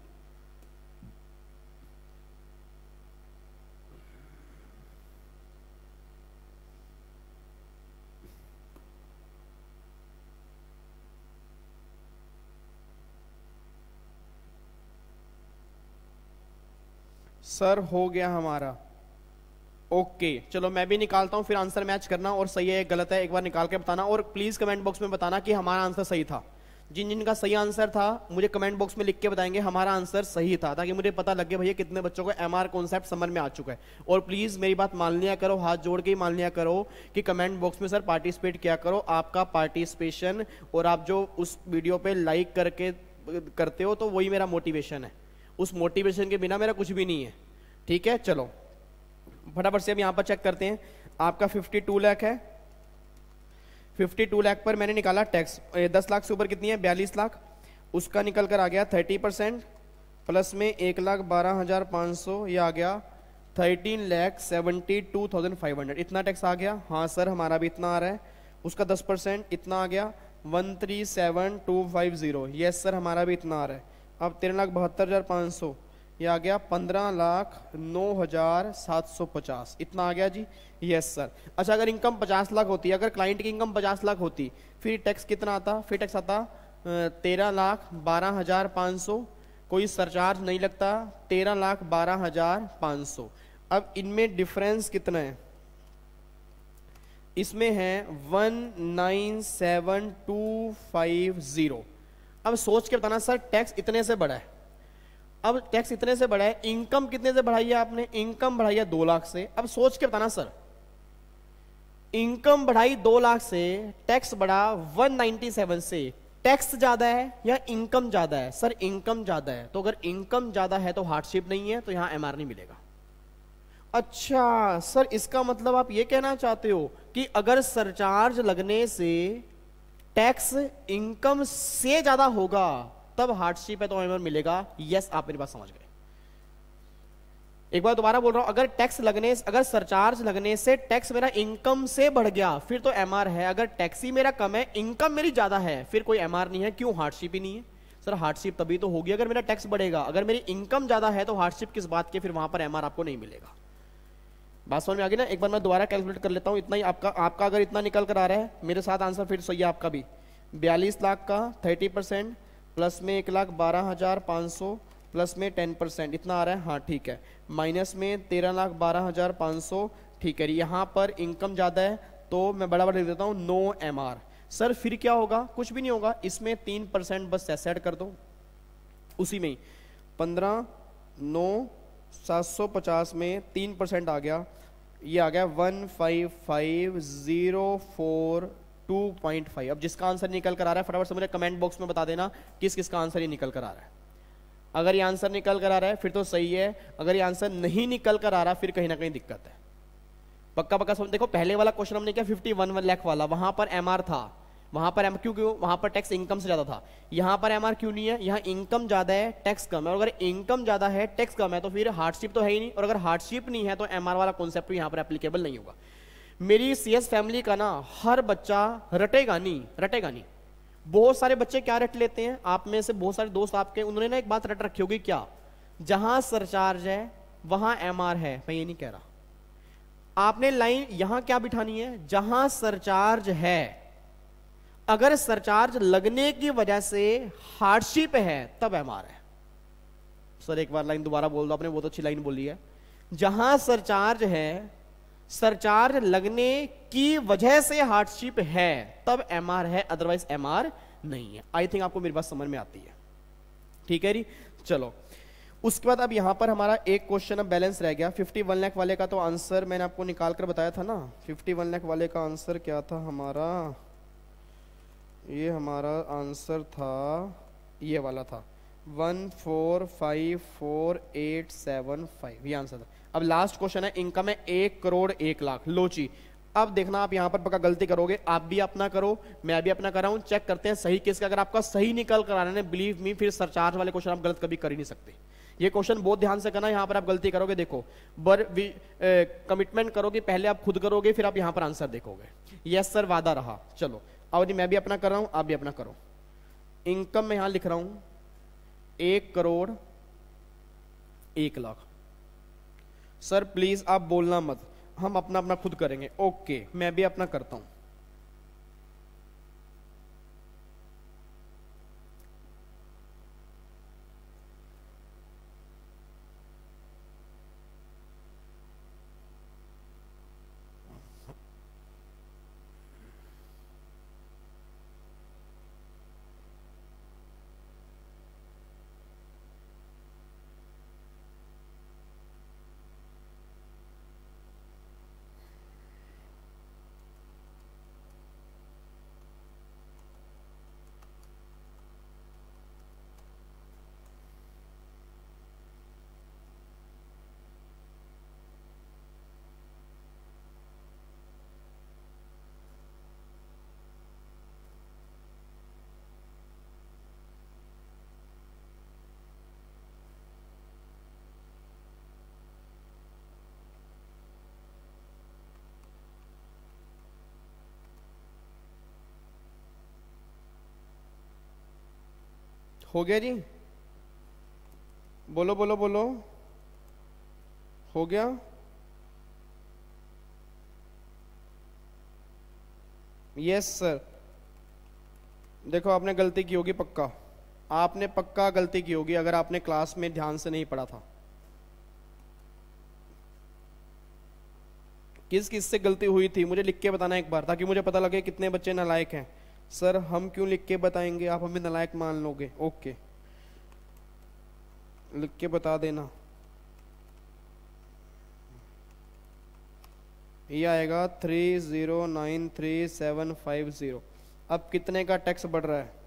सर हो गया हमारा। ओके चलो मैं भी निकालता हूं, फिर आंसर मैच करना, और सही है गलत है एक बार निकाल के बताना, और प्लीज कमेंट बॉक्स में बताना कि हमारा आंसर सही था। जिन जिनका सही आंसर था मुझे कमेंट बॉक्स में लिख के बताएंगे हमारा आंसर सही था, ताकि मुझे पता लगे भैया कितने बच्चों को एमआर कॉन्सेप्ट समझ में आ चुका है। और प्लीज मेरी बात मान लिया करो, हाथ जोड़ के ही मान लिया करो कि कमेंट बॉक्स में सर पार्टिसिपेट किया करो। आपका पार्टिसिपेशन और आप जो उस वीडियो पे लाइक करके करते हो तो वही मेरा मोटिवेशन है, उस मोटिवेशन के बिना मेरा कुछ भी नहीं है, ठीक है? चलो फटाफट से अब यहां पर चेक करते हैं। आपका बावन लाख है, बावन लाख पर मैंने निकाला टैक्स, दस लाख से ऊपर कितनी है? बयालीस लाख, उसका निकल कर आ गया तीस परसेंट, प्लस में एक लाख बारह हजार पाँच सौ, ये आ गया thirteen lakh seventy two thousand five hundred. इतना टैक्स आ गया? हाँ सर हमारा भी इतना आ रहा है। उसका दस परसेंट इतना आ गया one three seven two five zero, yes sir हमारा भी इतना आ रहा है। अब तेरह लाख बहत्तर हजार पाँच सौ, ये आ गया पंद्रह लाख नौ हजार सात सौ पचास, इतना आ गया जी, यस सर। अच्छा अगर इनकम पचास लाख होती, अगर क्लाइंट की इनकम पचास लाख होती, फिर टैक्स कितना आता? फिर टैक्स आता तेरह लाख बारह हजार पाँच सौ, कोई सरचार्ज नहीं लगता, तेरह लाख बारह हजार पाँच सौ। अब इनमें डिफरेंस कितना है? इसमें है one nine seven two five zero. अब सोच के बताना सर टैक्स इतने से बढ़ा है, अब टैक्स इतने से बढ़ा है, इनकम कितने से बढ़ाई है आपने? इनकम बढ़ाई है दो लाख से। अब सोच के बताना सर इनकम बढ़ाई दो लाख से, टैक्स बढ़ा वन नाइनटी सेवन से। टैक्स ज्यादा है या इनकम ज्यादा है? सर इनकम ज्यादा है। तो अगर इनकम ज्यादा है तो हार्डशिप नहीं है, तो यहां एमआर नहीं मिलेगा। अच्छा सर, इसका मतलब आप ये कहना चाहते हो कि अगर सरचार्ज लगने से टैक्स इनकम से ज्यादा होगा तब हार्डशिप है तो एमआर मिलेगा। यस, आप मेरी बात समझ गए। एक बार दोबारा बोल रहा हूं, अगर टैक्स लगने अगर सरचार्ज लगने से टैक्स मेरा इनकम से बढ़ गया फिर तो एमआर है। अगर टैक्स ही मेरा कम है, इनकम मेरी ज्यादा है, फिर कोई एमआर नहीं है। क्यों? हार्डशिप ही नहीं है। सर हार्डशिप तभी तो होगी अगर मेरा टैक्स बढ़ेगा। अगर मेरी इनकम ज्यादा है तो हार्डशिप किस बात की? फिर वहां पर एमआर आपको नहीं मिलेगा। बात समझ में आ गई ना? एक बार मैं दोबारा कैलकुलेट कर लेता हूं। इतना ही आपका आपका अगर इतना निकल कर आ रहा है, मेरे साथ आंसर फिर सही है आपका भी। बयालीस लाख का थर्टी परसेंट प्लस में एक लाख बारह हजार पाँच सौ प्लस में टेन परसेंट इतना आ रहा है। हाँ ठीक है। माइनस में तेरह लाख बारह हजार पाँच सौ। ठीक है, यहाँ पर इनकम ज़्यादा है तो मैं बड़ा बड़ा लिख देता हूँ नो एम आर। सर फिर क्या होगा? कुछ भी नहीं होगा, इसमें तीन परसेंट बस सेट कर दो उसी में ही। पंद्रह नौ सात सौ पचास में तीन परसेंट आ गया, ये आ गया one five five zero four two point five. अब जिसका आंसर निकल कर आ रहा है फटाफट से मुझे कमेंट बॉक्स में बता देना किस किसका आंसर ये निकल कर आ रहा है। अगर ये आंसर निकल कर आ रहा है फिर तो सही है, अगर ये आंसर नहीं निकल कर आ रहा फिर कहीं ना कहीं दिक्कत है। पक्का पक्का समझ। देखो पहले वाला क्वेश्चन हमने किया फिफ्टी वन लाख वाला, वहां पर एमआर था, वहां पर एम क्यों क्यों वहां पर टैक्स इनकम से ज्यादा था। यहां पर एमआर क्यों नहीं है? यहां इनकम ज्यादा है टैक्स कम है, और अगर इनकम ज्यादा है टैक्स कम है तो फिर हार्डशिप तो है ही नहीं, और अगर हार्डशिप नहीं है तो एमआर वाला कॉन्सेप्ट यहां पर एप्लीकेबल नहीं होगा। मेरी सीएस फैमिली का ना हर बच्चा रटेगा नहीं, रटेगा नहीं। बहुत सारे बच्चे क्या रट लेते हैं, आप में से बहुत सारे दोस्त आपके, उन्होंने ना एक बात रट रखी होगी, क्या? जहां सरचार्ज है वहां एमआर है। मैं ये नहीं कह रहा, आपने लाइन यहां क्या बिठानी है? जहां सरचार्ज है, अगर सरचार्ज लगने की वजह से हार्डशिप है तब एमआर है। सर एक बार लाइन दोबारा बोल दो, आपने बहुत अच्छी लाइन बोली है। जहां सरचार्ज है, सरचार्ज लगने की वजह से हार्डशिप है तब एमआर है, अदरवाइज एमआर नहीं है। आई थिंक आपको मेरी बात समझ में आती है। ठीक है जी, चलो उसके बाद अब यहां पर हमारा एक क्वेश्चन अब बैलेंस रह गया। इक्यावन लाख वाले का तो आंसर मैंने आपको निकाल कर बताया था ना। इक्यावन लाख वाले का आंसर क्या था हमारा? ये हमारा आंसर था, ये वाला था one four five four eight seven five, ये आंसर था। अब लास्ट क्वेश्चन है, इनकम है एक करोड़ एक लाख। लो जी, अब देखना आप यहां पर पक्का गलती करोगे, आप भी अपना करो मैं भी अपना कर रहा हूं, चेक करते हैं सही किसका। अगर आपका सही निकल कर आना है, बिलीव मी, फिर सरचार्ज वाले क्वेश्चन आप गलत कभी कर ही नहीं सकते। ये क्वेश्चन बहुत ध्यान से करना, यहां पर आप गलती करोगे देखो, बर कमिटमेंट करोगे, पहले आप खुद करोगे फिर आप यहां पर आंसर देखोगे। यस सर, वादा रहा। चलो और मैं भी अपना कर रहा हूं, आप भी अपना करो। इनकम में यहां लिख रहा हूं एक करोड़ एक लाख। सर प्लीज आप बोलना मत, हम अपना अपना खुद करेंगे। ओके, मैं भी अपना करता हूं। हो गया जी? बोलो बोलो बोलो, हो गया? Yes sir. देखो आपने गलती की होगी पक्का, आपने पक्का गलती की होगी अगर आपने क्लास में ध्यान से नहीं पढ़ा था। किस किस से गलती हुई थी मुझे लिख के बताना एक बार, ताकि मुझे पता लगे कितने बच्चे नालायक हैं। सर हम क्यों लिख के बताएंगे, आप हमें नालायक मान लोगे। ओके, लिख के बता देना। ये आएगा three zero nine three seven five zero. अब कितने का टैक्स बढ़ रहा है?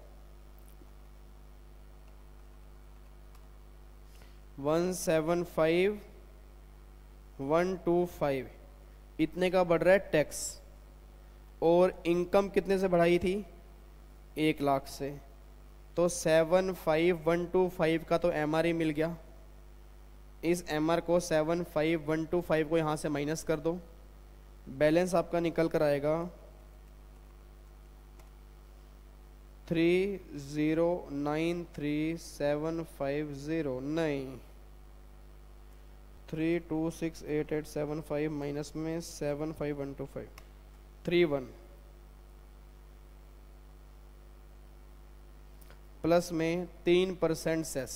One seven five one two five, इतने का बढ़ रहा है टैक्स। और इनकम कितने से बढ़ाई थी? एक लाख से। तो seven five one two five का तो एम आर ही मिल गया। इस एम आर को seven five one two five को यहाँ से माइनस कर दो, बैलेंस आपका निकल कर आएगा three zero nine three seven five zero, नहीं three two six eight eight seven five minus में seven five one two five, three one plus में तीन परसेंट सेस।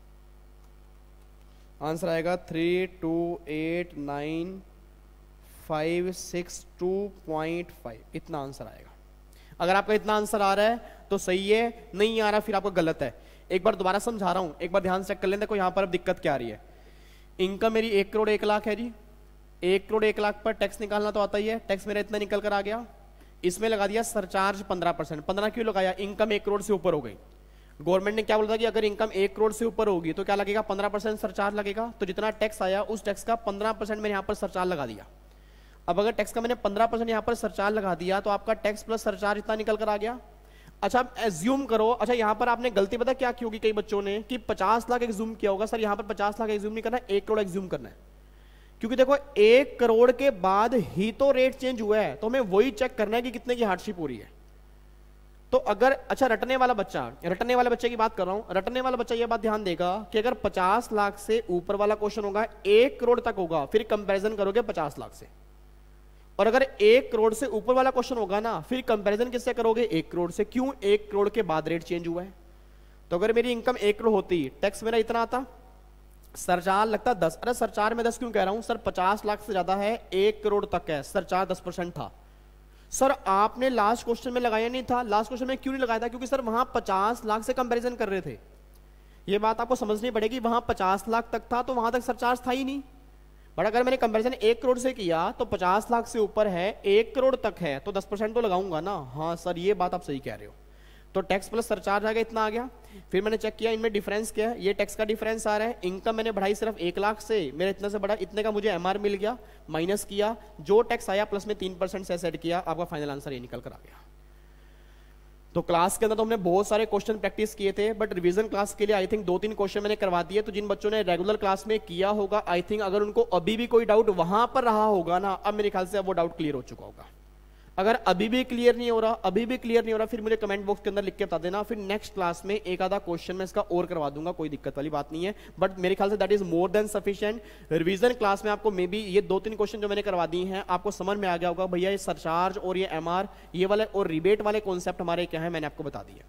आंसर आएगा three two eight nine five six two point five, इतना answer आएगा। अगर आपका इतना आंसर आ रहा है तो सही है, नहीं आ रहा फिर आपका गलत है। एक बार दोबारा समझा रहा हूं, एक बार ध्यान से चेक कर लें। देखो यहां पर अब दिक्कत क्या आ रही है। इनकम मेरी एक करोड़ एक लाख है जी। एक करोड़ एक लाख पर टैक्स निकालना तो आता ही है। टैक्स मेरा इतना निकल कर आ गया, इसमें लगा दिया सरचार्ज पंद्रह परसेंट। पंद्रह क्यों लगाया? इनकम एक करोड़ से ऊपर हो गई। गवर्नमेंट ने क्या बोला था कि अगर इनकम एक करोड़ से ऊपर होगी तो क्या लगेगा? पंद्रह परसेंट सरचार्ज लगेगा। तो जितना टैक्स आया उस टैक्स का पंद्रह परसेंट मैंने यहां पर सरचार्ज लगा दिया। अब अगर टैक्स का मैंने पंद्रह परसेंट यहां पर सरचार्ज लगा दिया तो आपका टैक्स प्लस सरचार्ज इतना निकल कर आ गया। अच्छा एज्यूम करो, अच्छा यहां पर आपने गलती पता क्या की होगी कई बच्चों ने कि पचास लाख एज्यूम किया होगा। सर यहां पर पचास लाख एज्यूम नहीं करना, एक करोड़ एज्यूम करना है। क्योंकि देखो एक करोड़ के बाद ही तो रेट चेंज हुआ है, तो हमें वही चेक करना है कि कितने की हार्डशिप हो रही है। तो अगर अच्छा रटने वाला बच्चा, रटने वाले बच्चे की बात कर रहा हूं, रटने वाला बच्चा यह बात ध्यान देगा कि अगर पचास लाख से ऊपर वाला क्वेश्चन होगा, एक करोड़ तक होगा, फिर कंपैरिजन करोगे पचास लाख से। और अगर एक करोड़ से ऊपर वाला क्वेश्चन होगा ना, फिर कंपैरिजन किससे करोगे? एक करोड़ से। क्यों? एक करोड़ के बाद रेट चेंज हुआ है। तो अगर मेरी इनकम एक करोड़ होती, टैक्स मेरा इतना आता, सरचार्ज लगता दस। अरे सरचार्ज में दस क्यों कह रहा हूं? सर पचास लाख से ज्यादा है, एक करोड़ तक है, सरचार्ज दस परसेंट था। सर आपने लास्ट क्वेश्चन में लगाया नहीं था। लास्ट क्वेश्चन में क्यों नहीं लगाया था? क्योंकि सर वहां पचास लाख से कंपैरिजन कर रहे थे। ये बात आपको समझनी पड़ेगी। वहां पचास लाख तक था तो वहां तक सरचार्ज था ही नहीं। बट अगर मैंने कंपैरिजन एक करोड़ से किया तो पचास लाख से ऊपर है, एक करोड़ तक है, तो दस परसेंट तो लगाऊंगा ना। हाँ सर ये बात आप सही कह रहे हो। तो टैक्स प्लस सरचार्ज आ गया, इतना आ गया। फिर मैंने चेक किया इनमें डिफरेंस क्या है। ये टैक्स का डिफरेंस आ रहा है। इनकम मैंने बढ़ाई सिर्फ एक लाख से, मेरा इतना से बढ़ा, इतने का मुझे एमआर मिल गया, माइनस किया, जो टैक्स आया प्लस में तीन परसेंट से सेट किया, आपका फाइनल आंसर ये निकल कर आ गया। तो क्लास के अंदर तो हमने बहुत सारे क्वेश्चन प्रैक्टिस किए थे, बट रिवीजन क्लास के लिए आई थिंक दो तीन क्वेश्चन मैंने करवा दिए। तो जिन बच्चों ने रेगुलर क्लास में किया होगा, आई थिंक अगर उनको अभी भी कोई डाउट वहां पर रहा होगा ना, अब मेरे ख्याल से अब वो डाउट क्लियर हो चुका होगा। अगर अभी भी क्लियर नहीं हो रहा, अभी भी क्लियर नहीं हो रहा, फिर मुझे कमेंट बॉक्स के अंदर लिख के बता देना। फिर नेक्स्ट क्लास में एक आधा क्वेश्चन में इसका और करवा दूंगा, कोई दिक्कत वाली बात नहीं है। बट मेरे ख्याल से that is more than sufficient. Revision class में आपको मे बी ये दो तीन क्वेश्चन जो मैंने करवा दिए हैं आपको समझ में आ गया होगा, भैया ये सरचार्ज और ये एमआर, ये वाले और रिबेट वाले कॉन्सेप्ट हमारे क्या है, मैंने आपको बता दिया।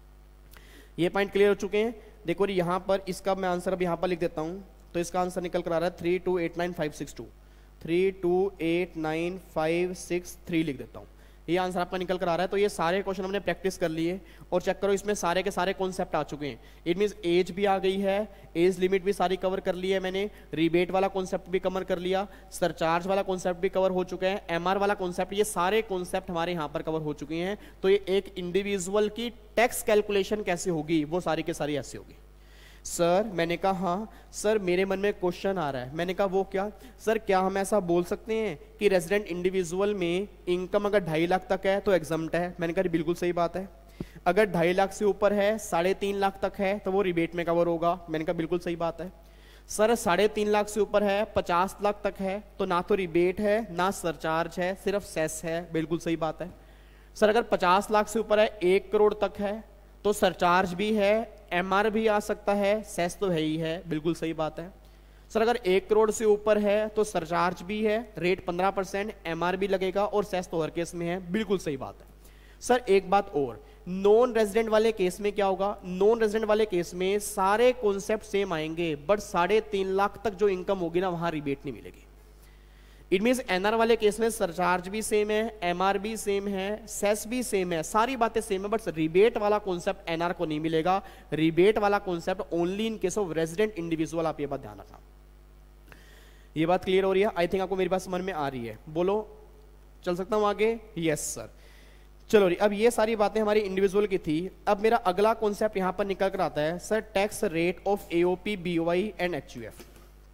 ये पॉइंट क्लियर हो चुके हैं। देखो यहां पर इसका मैं आंसर अब यहां पर लिख देता हूं। तो इसका आंसर निकल कर आ रहा है three two eight nine five six two, three two eight nine five six three लिख देता हूं। ये आंसर आपका निकल कर आ रहा है। तो ये सारे क्वेश्चन हमने प्रैक्टिस कर लिए और चेक करो इसमें सारे के सारे कॉन्सेप्ट आ चुके हैं। इट मींस एज भी आ गई है, एज लिमिट भी सारी कवर कर ली है मैंने, रिबेट वाला कॉन्सेप्ट भी कवर कर लिया, सरचार्ज वाला कॉन्सेप्ट भी कवर हो चुका है, एमआर वाला कॉन्सेप्ट, ये सारे कॉन्सेप्ट हमारे यहाँ पर कवर हो चुके हैं। तो ये एक इंडिविजुअल की टैक्स कैलकुलेशन कैसे होगी वो सारी के सारी ऐसे होगी। सर मैंने कहा हाँ सर मेरे मन में क्वेश्चन आ रहा है। मैंने कहा वो क्या? सर क्या हम ऐसा बोल सकते हैं कि रेजिडेंट इंडिविजुअल में इनकम अगर ढाई लाख तक है तो एग्जम्प्ट है? मैंने कहा बिल्कुल सही बात है। अगर ढाई लाख से ऊपर है, साढ़े तीन लाख तक है तो वो रिबेट में कवर होगा। मैंने कहा बिल्कुल सही बात है। सर साढ़े तीन लाख से ऊपर है, पचास लाख तक है तो ना तो रिबेट है ना सरचार्ज है, सिर्फ सेस है। बिल्कुल सही बात है। सर अगर पचास लाख से ऊपर है, एक करोड़ तक है तो सरचार्ज भी है, एमआर भी आ सकता है, सेस तो है ही है। बिल्कुल सही बात है। सर अगर एक करोड़ से ऊपर है तो सरचार्ज भी है, रेट पंद्रह परसेंट, एमआर भी लगेगा और सेस तो हर केस में है। बिल्कुल सही बात है। सर एक बात और, नॉन रेजिडेंट वाले केस में क्या होगा? नॉन रेजिडेंट वाले केस में सारे कॉन्सेप्ट सेम आएंगे, बट साढ़े तीन लाख तक जो इनकम होगी ना वहां रिबेट नहीं मिलेगी। इट मींस एनआर वाले केस में सरचार्ज भी सेम है, एमआर भी सेम है, सेस भी सेम है, सारी बातें सेम है, बट रिबेट वाला कॉन्सेप्ट एनआर को नहीं मिलेगा। रिबेट वाला concept only in case of resident individual, आप ये बात ध्यान रखना। ये बात क्लियर हो रही है? आई थिंक आपको मेरी बात समझ में आ रही है। बोलो, चल सकता हूं आगे? Yes sir. चलो री, अब ये सारी बातें हमारी इंडिविजुअल की थी। अब मेरा अगला कॉन्सेप्ट यहां पर निकल कर आता है sir, tax rate of AOP, BOI and HUF.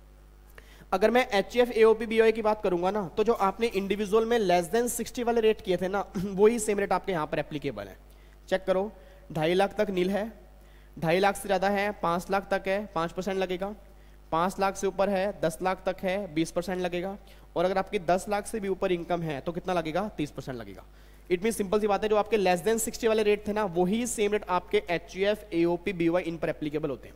अगर मैं एचयूएफ, एओपी, बीओआई की बात करूंगा ना, तो जो आपने इंडिविजुअल में लेस देन सिक्सटी वाले रेट किए थे ना, वही सेम रेट आपके यहां पर एप्लीकेबल है। चेक करो, ढाई लाख तक नील है, ढाई लाख से ज्यादा है पांच लाख तक है पांच परसेंट लगेगा, पांच लाख से ऊपर है दस लाख तक है बीस परसेंट लगेगा, और अगर आपकी दस लाख से भी ऊपर इनकम है तो कितना लगेगा? तीस परसेंट लगेगा। इट मीन सिंपल सी बात है, जो आपके लेस देन सिक्सटी वाले रेट थे ना, वही सेम रेट आपके एचयूएफ, एओपी, बीओआई इन पर एप्लीकेबल होते हैं।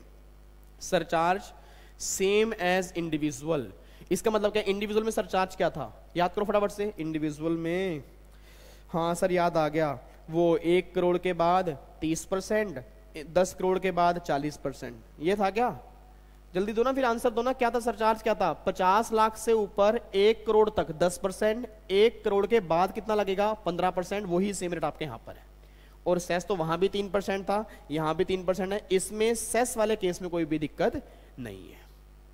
Surcharge same as individual. इसका मतलब क्या? इंडिविजुअल में सरचार्ज क्या था? याद करो फटाफट से। इंडिविजुअल में, हाँ सर याद आ गया, वो एक करोड़ के बाद तीस परसेंट, दस करोड़ के बाद चालीस परसेंट, ये था क्या? जल्दी दो ना, फिर आंसर दो ना। क्या था सरचार्ज? क्या था? पचास लाख से ऊपर एक करोड़ तक दस परसेंट, एक करोड़ के बाद कितना लगेगा? पंद्रह परसेंट। वही सेम रेट आपके यहां पर है। और सेस तो वहां भी तीन परसेंट था, यहां भी तीन परसेंट है। इसमें सेस वाले केस में कोई भी दिक्कत नहीं है।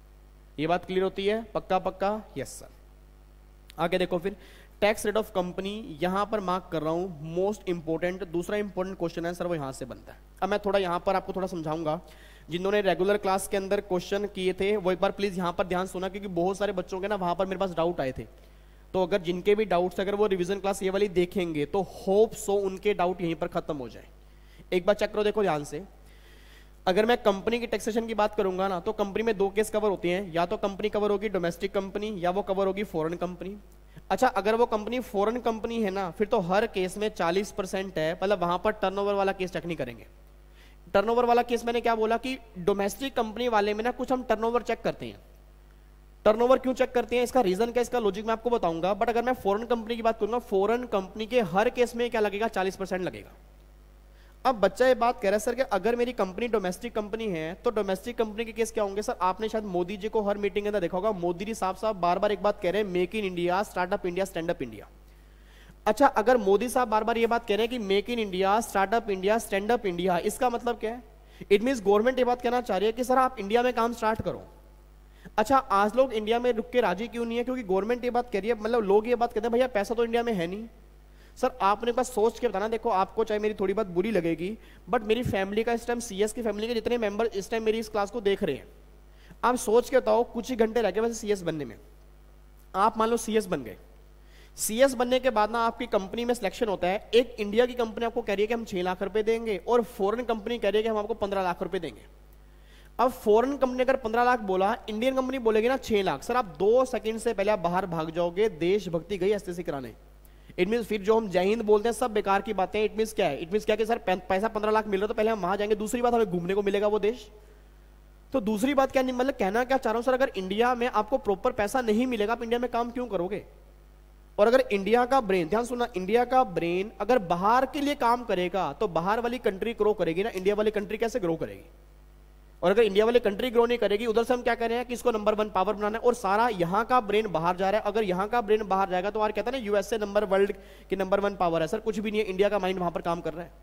ये बात क्लियर होती है? पक्का पक्का? Yes sir. आगे देखो फिर, टैक्स रेट ऑफ कंपनी, यहां पर मार्क कर रहा हूं मोस्ट इंपोर्टेंट, दूसरा इंपोर्टेंट क्वेश्चन है सर, वो यहां से बनता है। अब मैं थोड़ा यहां पर आपको थोड़ा समझाऊंगा। जिन्होंने रेगुलर क्लास के अंदर क्वेश्चन किए थे वो एक बार प्लीज यहां पर ध्यान सुना, क्योंकि बहुत सारे बच्चों के ना वहां पर मेरे पास डाउट आए थे। तो अगर जिनके भी डाउट्स, अगर वो रिवीजन क्लास ये वाली देखेंगे तो होप सो उनके डाउट यहीं पर खत्म हो जाए। एक बार चेक करो, देखो ध्यान से। अगर मैं कंपनी की टैक्सेशन की बात करूंगा ना, तो कंपनी में दो केस कवर होती हैं, या तो कंपनी कवर होगी डोमेस्टिक कंपनी, या वो कवर होगी फॉरेन कंपनी। अच्छा, अगर वो कंपनी फॉरेन कंपनी है ना, फिर तो हर केस में चालीस परसेंट है, मतलब वहां पर टर्नओवर वाला केस चेक नहीं करेंगे। टर्नओवर वाला केस मैंने क्या बोला कि डोमेस्टिक कंपनी वाले में ना कुछ हम टर्नओवर चेक करते हैं। टर्नओवर क्यों चेक करते हैं, इसका रीजन क्या, इसका लॉजिक मैं आपको बताऊंगा। बट अगर मैं फॉरेन कंपनी की बात करूंगा, फॉरेन कंपनी के हर केस में क्या लगेगा? चालीस परसेंट लगेगा। अब बच्चा ये बात कह रहा है सर कि अगर मेरी कंपनी डोमेस्टिक कंपनी है तो डोमेस्टिक कंपनी के केस क्या होंगे? सर आपने शायद मोदी जी को हर मीटिंग के अंदर देखा होगा, मोदी जी साहब साहब बार बार एक बात कह रहे हैं, make in India, startup India, stand up India. अच्छा, अगर मोदी साहब बार बार ये बात कह रहे हैं कि make in India, startup India, stand up India, इसका मतलब क्या है? इट मींस गवर्नमेंट ये बात कहना चाह रही है कि सर आप इंडिया में काम स्टार्ट करो। अच्छा, आज लोग इंडिया में रुक के राजी क्यों नहीं है? क्योंकि गवर्नमेंट ये बात कह रही है, मतलब लोग ये बात कहते हैं भैया पैसा तो इंडिया में है नहीं। सर आपने पास सोच के बताना, देखो आपको चाहे मेरी थोड़ी बात बुरी लगेगी, बट मेरी फैमिली का इस टाइम, सीएस की फैमिली के जितने मेंबर इस टाइम मेरी इस क्लास को देख रहे हैं, आप सोच के बताओ कुछ ही घंटे रह गए वैसे सीएस बनने में। आप मान लो सीएस बन गए, सीएस बनने के बाद ना आपकी कंपनी में सिलेक्शन होता है। एक इंडिया की कंपनी आपको कह रही है कि हम छह लाख रुपए देंगे, और फॉरेन कंपनी कह रही है कि हम आपको पंद्रह लाख रुपए देंगे। अब फॉरेन कंपनी अगर पंद्रह लाख बोला, इंडियन कंपनी बोलेगी ना छह लाख, सर आप दो सेकंड से पहले आप बाहर भाग जाओगे, देशभक्ति गई एसटीसी कराने। इट मीन फिर जो हम जय हिंद बोलते हैं सब बेकार की बातें। इट मीन क्या है? इट मीन क्या कि सर पैसा पंद्रह लाख मिल रहा है तो पहले हम वहां जाएंगे, दूसरी बात हमें घूमने को मिलेगा वो देश। तो दूसरी बात क्या, मतलब कहना क्या चाह रहा हूं सर, अगर इंडिया में आपको प्रॉपर पैसा नहीं मिलेगा आप इंडिया में काम क्यों करोगे? और अगर इंडिया का ब्रेन, ध्यान सुनना, इंडिया का ब्रेन अगर बाहर के लिए काम करेगा तो बाहर वाली कंट्री ग्रो करेगी ना, इंडिया वाली कंट्री कैसे ग्रो करेगी? और अगर इंडिया वाली कंट्री ग्रो नहीं करेगी, उधर से हम क्या कर रहे हैं कि इसको नंबर वन पावर बनाना है, और सारा यहां का ब्रेन बाहर जा रहा है। अगर यहां का ब्रेन बाहर जाएगा तो यार कहता है ना यूएसए नंबर वर्ल्ड की नंबर वन पावर है, सर कुछ भी नहीं है, इंडिया का माइंड वहां पर काम कर रहा है।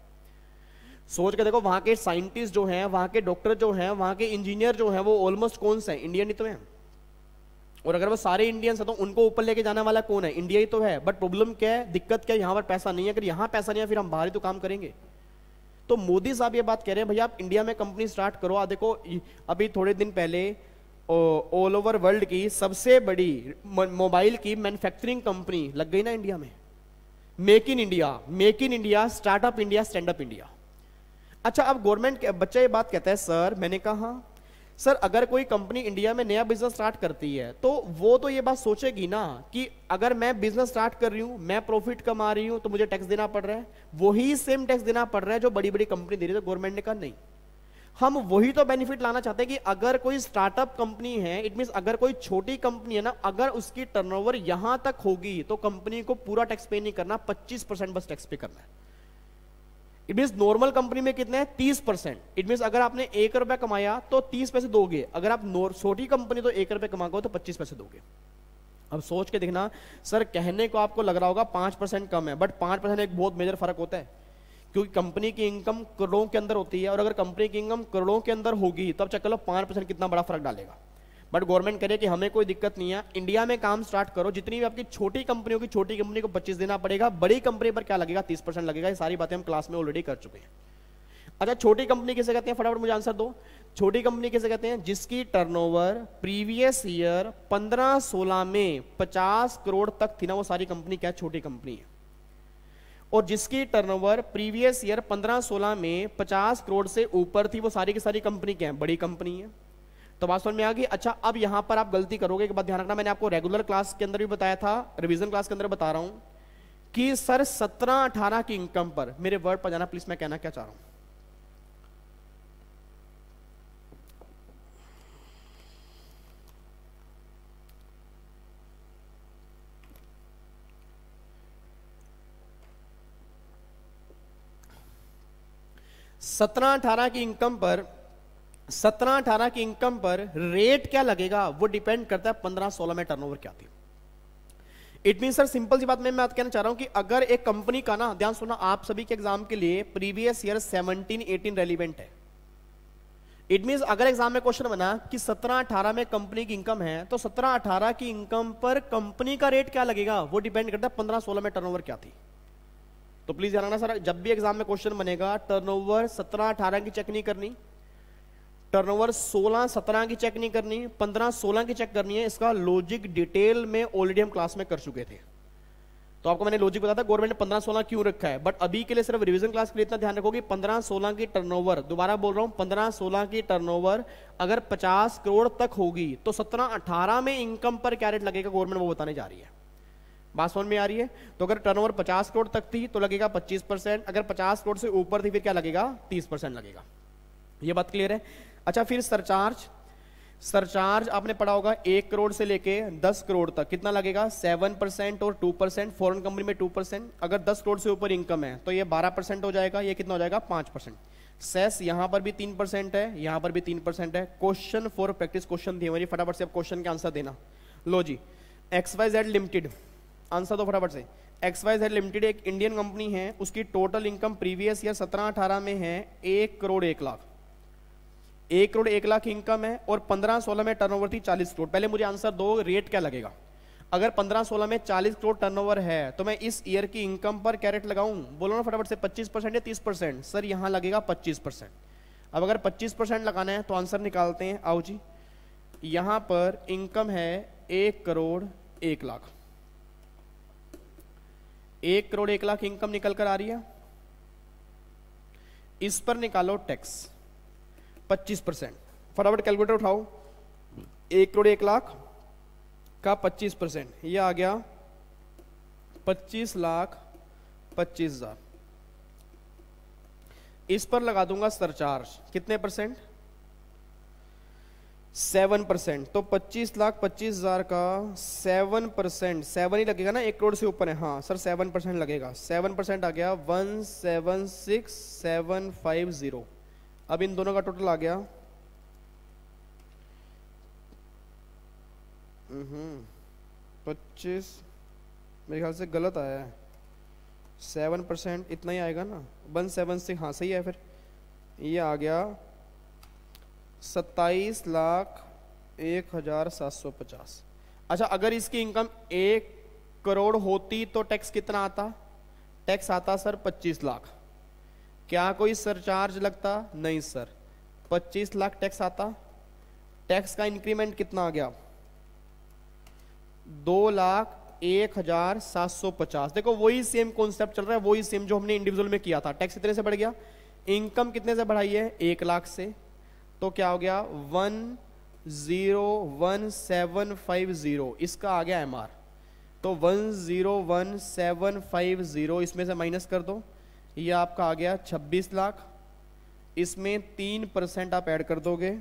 सोच के देखो, वहां के साइंटिस्ट जो हैं, वहां के डॉक्टर जो हैं, वहां के इंजीनियर जो हैं, वो ऑलमोस्ट कौन से हैं? इंडियन ही तो है। और अगर वो सारे इंडियंस हैं तो उनको ऊपर लेके जाने वाला कौन है? इंडिया ही तो है। बट प्रॉब्लम क्या है, दिक्कत क्या है? यहां पर पैसा नहीं है। अगर यहां पैसा नहीं है फिर हम बाहर ही तो काम करेंगे। तो मोदी साहब ये बात कह रहे हैं भैया आप इंडिया में कंपनी स्टार्ट करो। आ देखो, अभी थोड़े दिन पहले ऑल ओवर वर्ल्ड की सबसे बड़ी मोबाइल की मैन्युफैक्चरिंग कंपनी लग गई ना इंडिया में। Make in India, make in India, startup India, stand up India. अच्छा, अब गवर्नमेंट, बच्चा ये बात कहता है सर, मैंने कहा सर अगर कोई कंपनी इंडिया में नया बिजनेस स्टार्ट करती है तो वो तो ये बात सोचेगी ना कि अगर मैं बिजनेस स्टार्ट कर रही हूं, मैं प्रॉफिट कमा रही हूं, तो मुझे टैक्स देना पड़ रहा है। वही सेम टैक्स देना पड़ रहा है जो बड़ी बड़ी कंपनी दे रही है। तो गवर्नमेंट ने कहा नहीं, हम वही तो बेनिफिट लाना चाहते हैं कि अगर कोई स्टार्टअप कंपनी है, इट मींस अगर कोई छोटी कंपनी है ना, अगर उसकी टर्नओवर यहां तक होगी तो कंपनी को पूरा टैक्स पे नहीं करना, पच्चीस परसेंट बस टैक्स पे करना है। इट मींस नॉर्मल कंपनी में कितने हैं? तीस परसेंट। इट मींस अगर आपने एक रुपया कमाया तो तीस पैसे दोगे, अगर आप छोटी कंपनी तो एक रुपया कमाओगे तो पच्चीस पैसे दोगे। अब सोच के देखना सर, कहने को आपको लग रहा होगा पांच परसेंट कम है, बट पांच परसेंट एक बहुत मेजर फर्क होता है, क्योंकि कंपनी की इनकम करोड़ों के अंदर होती है, और अगर कंपनी की इनकम करोड़ों के अंदर होगी तो अब चेक कर लो पांच परसेंट कितना बड़ा फर्क डालेगा। बट गवर्नमेंट करे कि हमें कोई दिक्कत नहीं है, इंडिया में काम स्टार्ट करो, जितनी भी आपकी छोटी कंपनी होगी छोटी कंपनी को पच्चीस देना पड़ेगा, बड़ी कंपनी पर क्या लगेगा, तीस परसेंट लगेगा। ये सारी बातें हम क्लास में ऑलरेडी कर चुके हैं। अच्छा, छोटी कंपनी किसे कहते हैं, फटाफट मुझे आंसर दो। छोटी कंपनी किसे कहते हैं, जिसकी टर्नओवर प्रीवियस ईयर पंद्रह सोलह में पचास करोड़ तक थी ना, वो सारी कंपनी क्या छोटी कंपनी है। और जिसकी टर्नओवर प्रीवियस ईयर पंद्रह सोलह में पचास करोड़ से ऊपर थी, वो सारी की सारी कंपनी क्या है, बड़ी कंपनी है। तो बात समझ में आ गई। अच्छा, अब यहां पर आप गलती करोगे, एक बात ध्यान रखना, मैंने आपको रेगुलर क्लास के अंदर भी बताया था, रिवीजन क्लास के अंदर बता रहा हूं कि सर सत्रह अठारह की इनकम पर, मेरे वर्ड पर जाना प्लीज, मैं कहना क्या चाह रहा हूं। सत्रह अठारह की इनकम पर सत्रह अठारह की इनकम पर रेट क्या लगेगा, वो डिपेंड करता है पंद्रह सोलह में टर्नओवर क्या थी। इट मीन सर, सिंपल सी बात में मैं कहना चाह रहा हूं कि अगर एक कंपनी का ना, ध्यान सुनना, आप सभी के एग्जाम के लिए previous year seventeen eighteen relevant है। इट मीन अगर एग्जाम में क्वेश्चन बना कि सत्रह अठारह में कंपनी की इनकम है, तो सत्रह अठारह की इनकम पर कंपनी का रेट क्या लगेगा, वो डिपेंड करता है पंद्रह सोलह में टर्नओवर क्या थी। तो प्लीज ध्यान रखना सर, जब भी एग्जाम में क्वेश्चन बनेगा, टर्नओवर सत्रह अठारह की चेक नहीं करनी, टर्नओवर सोलह सत्रह की चेक नहीं करनी, पंद्रह सोलह की चेक करनी है। इसका लॉजिक डिटेल में ऑलरेडी हम क्लास में कर चुके थे, तो आपको मैंने लॉजिक बताया था गवर्नमेंट ने पंद्रह सोलह क्यों रखा है। बट अभी के लिए सिर्फ रिवीजन क्लास के लिए इतना ध्यान रखो कि पंद्रह सोलह की टर्नओवर, दोबारा बोल रहा हूं, पंद्रह सोलह की टर्नओवर अगर पचास करोड़ तक होगी, तो सत्रह अठारह में इनकम पर क्या रेट लगेगा, गवर्नमेंट वो बताने जा रही है। बात समझ में आ रही है। तो अगर टर्नओवर पचास करोड़ तक थी तो लगेगा पच्चीस परसेंट, अगर पचास करोड़ से ऊपर थी फिर क्या लगेगा, तीस परसेंट लगेगा। ये बात क्लियर है। अच्छा, फिर सरचार्ज, सरचार्ज आपने पढ़ा होगा एक करोड़ से लेके दस करोड़ तक कितना लगेगा, सेवन परसेंट और टू परसेंट, फॉरेन कंपनी में टू परसेंट। अगर दस करोड़ से ऊपर इनकम है तो ये बारह परसेंट हो जाएगा, ये कितना हो जाएगा, पांच परसेंट। सेस यहां पर भी तीन परसेंट है, यहां पर भी तीन परसेंट है। क्वेश्चन फॉर प्रैक्टिस क्वेश्चन दिए हुए, फटाफट से अब क्वेश्चन के आंसर देना। लो जी, X Y Z limited, answer दो फटाफट से। एक्स वाई जेड लिमिटेड एक इंडियन कंपनी है, उसकी टोटल इनकम प्रीवियस ईयर सत्रह अठारह में है एक करोड़ एक लाख, एक करोड़ एक लाख इनकम है, और पंद्रह सोलह में टर्नओवर थी चालीस करोड़। पहले मुझे आंसर दो, रेट क्या लगेगा। अगर पंद्रह सोलह में चालीस करोड़ टर्नओवर है तो मैं इस ईयर की इनकम पर क्या रेट लगाऊं, बोलो ना फटाफट से, पच्चीस परसेंट या तीस परसेंट। सर यहां लगेगा पच्चीस परसेंट। अब अगर पच्चीस परसेंट लगाना है तो आंसर निकालते हैं। आओ जी, यहां पर इनकम है एक करोड़ एक लाख, एक करोड़ एक लाख इनकम निकल कर आ रही है। इस पर निकालो टैक्स पच्चीस परसेंट, फटाफट कैलकुलेटर उठाओ। एक करोड़ एक लाख का पच्चीस परसेंट, ये आ गया पच्चीस लाख पच्चीस हजार। इस पर लगा दूंगा सरचार्ज, कितने परसेंट, सेवन परसेंट। तो पच्चीस लाख पच्चीस हजार का सेवन परसेंट, सेवन ही लगेगा ना, एक करोड़ से ऊपर है। हाँ सर, सेवन परसेंट लगेगा। सेवन परसेंट आ गया one seven six seven five zero. अब इन दोनों का टोटल आ गया पच्चीस, मेरे ख्याल से गलत आया है, सेवन परसेंट इतना ही आएगा ना, वन सेवन सिक्स, हाँ सही है। फिर ये आ गया सत्ताईस लाख एक हजार सात सौ पचास। अच्छा, अगर इसकी इनकम एक करोड़ होती तो टैक्स कितना आता, टैक्स आता सर पच्चीस लाख। क्या कोई सरचार्ज लगता, नहीं सर, पच्चीस लाख टैक्स आता। टैक्स का इंक्रीमेंट कितना आ गया, दो लाख एक हजार सात सौ पचास। देखो वही सेम कॉन्सेप्ट चल रहा है, वही सेम जो हमने इंडिविजुअल में किया था। टैक्स कितने से बढ़ गया, इनकम कितने से बढ़ाई है, एक लाख से, तो क्या हो गया one zero one seven five zero. इसका आ गया एम आर, तो one zero one seven five zero इसमें से माइनस कर दो, ये आपका आ गया छब्बीस लाख। इसमें तीन परसेंट आप ऐड कर दोगे,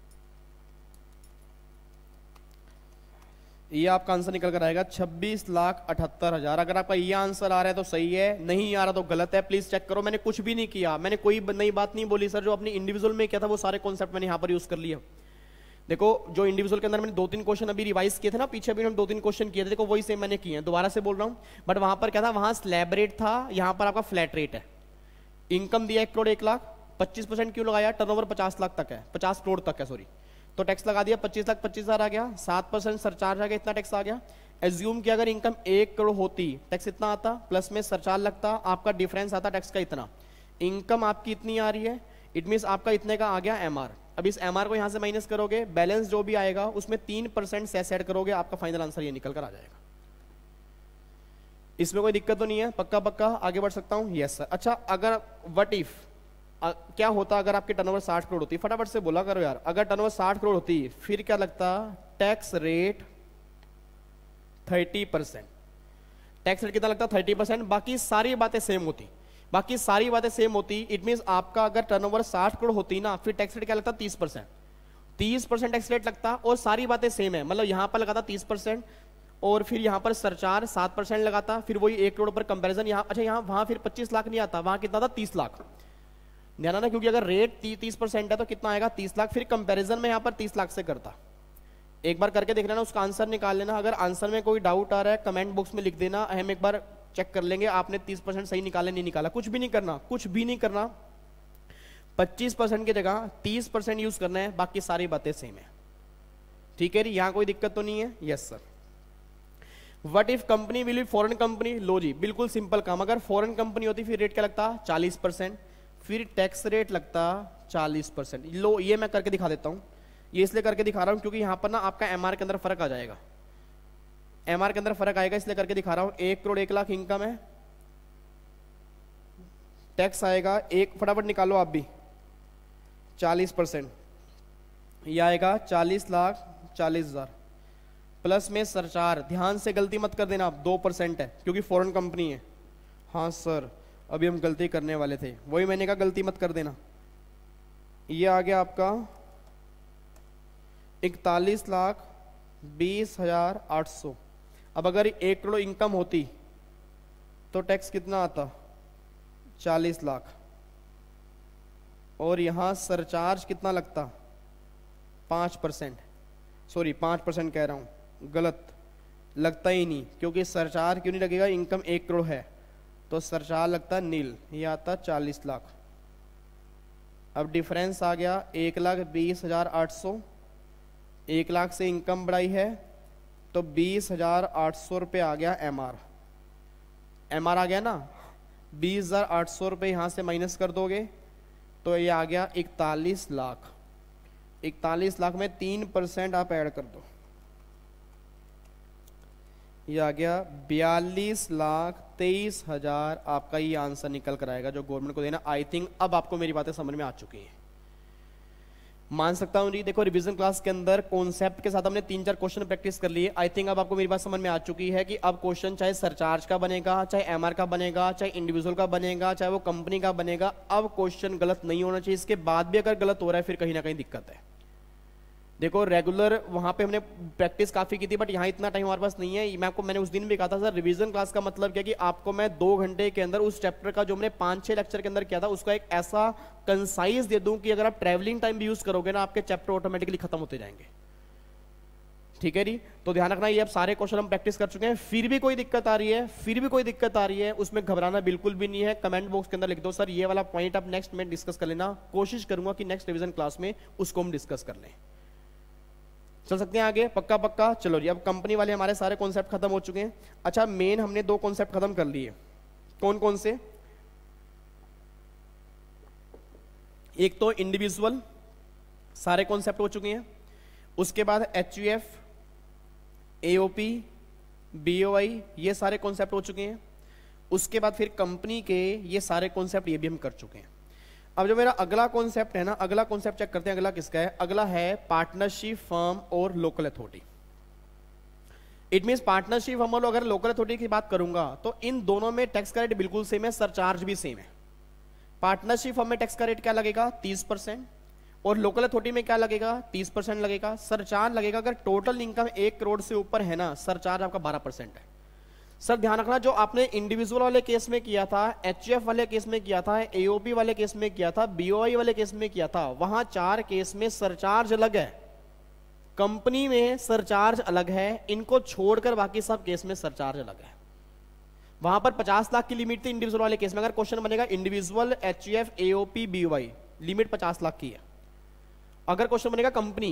ये आपका आंसर निकल कर आएगा छब्बीस लाख अठहत्तर हजार। अगर आपका ये आंसर आ रहा है तो सही है, नहीं आ रहा तो गलत है। प्लीज चेक करो, मैंने कुछ भी नहीं किया, मैंने कोई नई बात नहीं बोली सर। जो अपनी इंडिविजुअल में किया था वो सारे कॉन्सेप्ट मैंने यहां पर यूज कर लिया। देखो जो इंडिविजुअल के अंदर मैंने दो तीन क्वेश्चन अभी रिवाइज किए थे ना, पीछे भी हम दो तीन क्वेश्चन किए थे, देखो वही सेम मैंने किए हैं। दोबारा से बोल रहा हूं, बट वहां पर क्या था, वहां स्लैब रेट था, यहां पर आपका फ्लैट रेट है। इनकम दिया एक करोड़ एक लाख, पच्चीस परसेंट क्यों लगाया, टर्नओवर पचास लाख तक है, पचास करोड़ तक है सॉरी, तो टैक्स लगा दिया, पच्चीस लाख पच्चीस हजार आ गया, सात परसेंट सरचार्ज आ गया, इतना टैक्स आ गया। एज्यूम किया अगर इनकम एक करोड़ होती, टैक्स इतना आता, प्लस में सरचार्ज लगता, आपका डिफरेंस आता टैक्स का इतना। इनकम आपकी इतनी आ रही है, इट मीन्स आपका इतने का आ गया एमआर। अब इस एमआर को यहां से माइनस करोगे, बैलेंस जो भी आएगा उसमें तीन परसेंट सेस ऐड करोगे, आपका फाइनल आंसर ये निकल कर आ जाएगा। इसमें कोई दिक्कत तो नहीं है, पक्का पक्का आगे बढ़ सकता हूं? Yes sir. अच्छा, अगर व्हाट इफ क्या होता अगर आपकी टर्नओवर साठ करोड़ होती, फटाफट से बोला करो यार, अगर टर्नओवर साठ करोड़ होती फिर क्या लगता? Tax rate thirty percent. Tax rate कितना लगता? Thirty percent. बाकी सारी बातें सेम होती, बाकी सारी बातें सेम होती। इट मींस आपका अगर टर्नओवर साठ करोड़ होती ना, फिर टैक्स रेट क्या लगता? तीस परसेंट। तीस परसेंट टैक्स रेट लगता और सारी बातें सेम है, मतलब यहां पर लगाता तीस परसेंट और फिर यहां पर सरचार्ज सात परसेंट लगाता, फिर वही एक करोड़ पर कंपैरिजन यहां। अच्छा, यहां वहां फिर पच्चीस लाख नहीं आता, वहां कितना था? तीस लाख। ध्यान ना, क्योंकि अगर रेट तीस परसेंट है तो कितना आएगा? तीस लाख। फिर कंपैरिजन में यहां पर तीस लाख से करता। एक बार करके देख लेना, उसका आंसर निकाल लेना। अगर आंसर में कोई डाउट आ रहा है कमेंट बॉक्स में लिख देना, हम एक बार चेक कर लेंगे आपने तीस परसेंट सही निकाला नहीं निकाला। कुछ भी नहीं करना, कुछ भी नहीं करना, पच्चीस परसेंट की जगह तीस परसेंट यूज करना है, बाकी सारी बातें सेम है। ठीक है जी, यहां कोई दिक्कत तो नहीं है? Yes sir. What if company will be foreign company? लो जी, बिल्कुल सिंपल काम। अगर फॉरेन कंपनी होती फिर रेट क्या लगता? चालीस परसेंट। फिर टैक्स रेट लगता चालीस परसेंट। लो, ये मैं करके दिखा देता हूं। ये इसलिए करके दिखा रहा हूं क्योंकि यहां पर ना आपका एमआर के अंदर फर्क आ जाएगा, एमआर के अंदर फर्क आएगा, इसलिए करके दिखा रहा हूं। एक करोड़ एक लाख इनकम है, टैक्स आएगा एक, फटाफट निकालो आप भी, चालीस परसेंट, ये आएगा चालीस लाख चालीस हजार, प्लस में सरचार्ज। ध्यान से गलती मत कर देना, आप दो परसेंट है क्योंकि फॉरेन कंपनी है। हाँ सर, अभी हम गलती करने वाले थे, वही मैंने कहा गलती मत कर देना। ये आ गया आपका इकतालीस लाख बीस हजार आठ सौ। अब अगर एक करोड़ इनकम होती तो टैक्स कितना आता? चालीस लाख। और यहां सरचार्ज कितना लगता? पांच परसेंट। सॉरी, पांच परसेंट कह रहा हूं, गलत, लगता ही नहीं, क्योंकि सरचार्ज क्यों नहीं लगेगा? इनकम एक करोड़ है तो सरचार्ज लगता नील, ये आता चालीस लाख। अब डिफरेंस आ गया एक लाख बीस हजार आठ सौ। एक लाख से इनकम बढ़ाई है तो बीस हजार आठ सौ रुपये आ गया एमआर। एमआर आ गया ना, बीस हजार आठ सौ रुपये यहां से माइनस कर दोगे तो ये आ गया इकतालीस लाख। इकतालीस लाख में तीन परसेंट आप ऐड कर दो, ये आ गया बयालीस लाख तेईस हजार। आपका ये आंसर निकल कर आएगा जो गवर्नमेंट को देना। आई थिंक अब आपको मेरी बातें समझ में आ चुकी हैं, मान सकता हूं जी। देखो, रिवीजन क्लास के अंदर कॉन्सेप्ट के साथ हमने तीन चार क्वेश्चन प्रैक्टिस कर लिए। आई थिंक अब आपको मेरी बात समझ में आ चुकी है कि अब क्वेश्चन चाहे सरचार्ज का बनेगा, चाहे एमआर का बनेगा, चाहे इंडिविजुअल का बनेगा, चाहे वो कंपनी का बनेगा, अब क्वेश्चन गलत नहीं होना चाहिए। इसके बाद भी अगर गलत हो रहा है फिर कहीं ना कहीं दिक्कत है। देखो, रेगुलर वहां पे हमने प्रैक्टिस काफी की थी, बट यहाँ इतना टाइम हमारे पास नहीं है। मैं आपको मैंने उस दिन भी कहा था सर, रिवीजन क्लास का मतलब क्या कि आपको मैं दो घंटे के अंदर उस चैप्टर का जो हमने पांच छह लेक्चर के अंदर किया था उसका एक ऐसा कंसाइज दे दूं कि अगर आप ट्रैवलिंग टाइम भी यूज करोगे ना, आपके चैप्टर ऑटोमेटिकली खत्म होते जाएंगे। ठीक है जी, तो ध्यान रखना, ये अब सारे क्वेश्चन हम प्रैक्टिस कर चुके हैं। फिर भी कोई दिक्कत आ रही है, फिर भी कोई दिक्कत आ रही है, उसमें घबराना बिल्कुल भी नहीं है। कमेंट बॉक्स के अंदर लिख दो सर ये वाला पॉइंट आप नेक्स्ट में डिस्कस कर लेना। कोशिश करूंगा कि नेक्स्ट रिवीजन क्लास में उसको हम डिस्कस कर लें। चल सकते हैं आगे? पक्का पक्का। चलो जी, अब कंपनी वाले हमारे सारे कॉन्सेप्ट खत्म हो चुके हैं। अच्छा, मेन हमने दो कॉन्सेप्ट खत्म कर लिए। कौन कौन से? एक तो इंडिविजुअल, सारे कॉन्सेप्ट हो चुके हैं। उसके बाद H U F, AOP, BOI, ये सारे कॉन्सेप्ट हो चुके हैं। उसके बाद फिर कंपनी के ये सारे कॉन्सेप्ट ये भी हम कर चुके हैं। अब जो मेरा अगला कॉन्सेप्ट है ना, अगला कॉन्सेप्ट चेक करते हैं अगला किसका है। अगला है पार्टनरशिप फर्म और local authority. It means partnership firm और अगर लोकल अथॉरिटी की बात करूंगा तो इन दोनों में टैक्स का रेट बिल्कुल सेम है, सरचार्ज भी सेम है। पार्टनरशिप फर्म में टैक्स का रेट क्या लगेगा? तीस परसेंट, और लोकल अथॉरिटी में क्या लगेगा? तीस परसेंट लगेगा। सरचार्ज लगेगा अगर टोटल इनकम एक करोड़ से ऊपर है ना, सरचार्ज आपका बारह परसेंट है। सर ध्यान रखना, जो आपने इंडिविजुअल वाले केस में किया था, एचयूएफ वाले केस में किया था, एओपी वाले केस में किया था, बीओआई वाले केस में किया था, वहां चार केस में सरचार्ज अलग है, कंपनी में सरचार्ज अलग है। इनको छोड़कर बाकी सब केस में सरचार्ज अलग है। वहां पर पचास लाख की लिमिट थी इंडिविजुअल वाले केस में। अगर क्वेश्चन बनेगा individual, HUF, AOP, BOI, limit पचास लाख की है। अगर क्वेश्चन बनेगा कंपनी,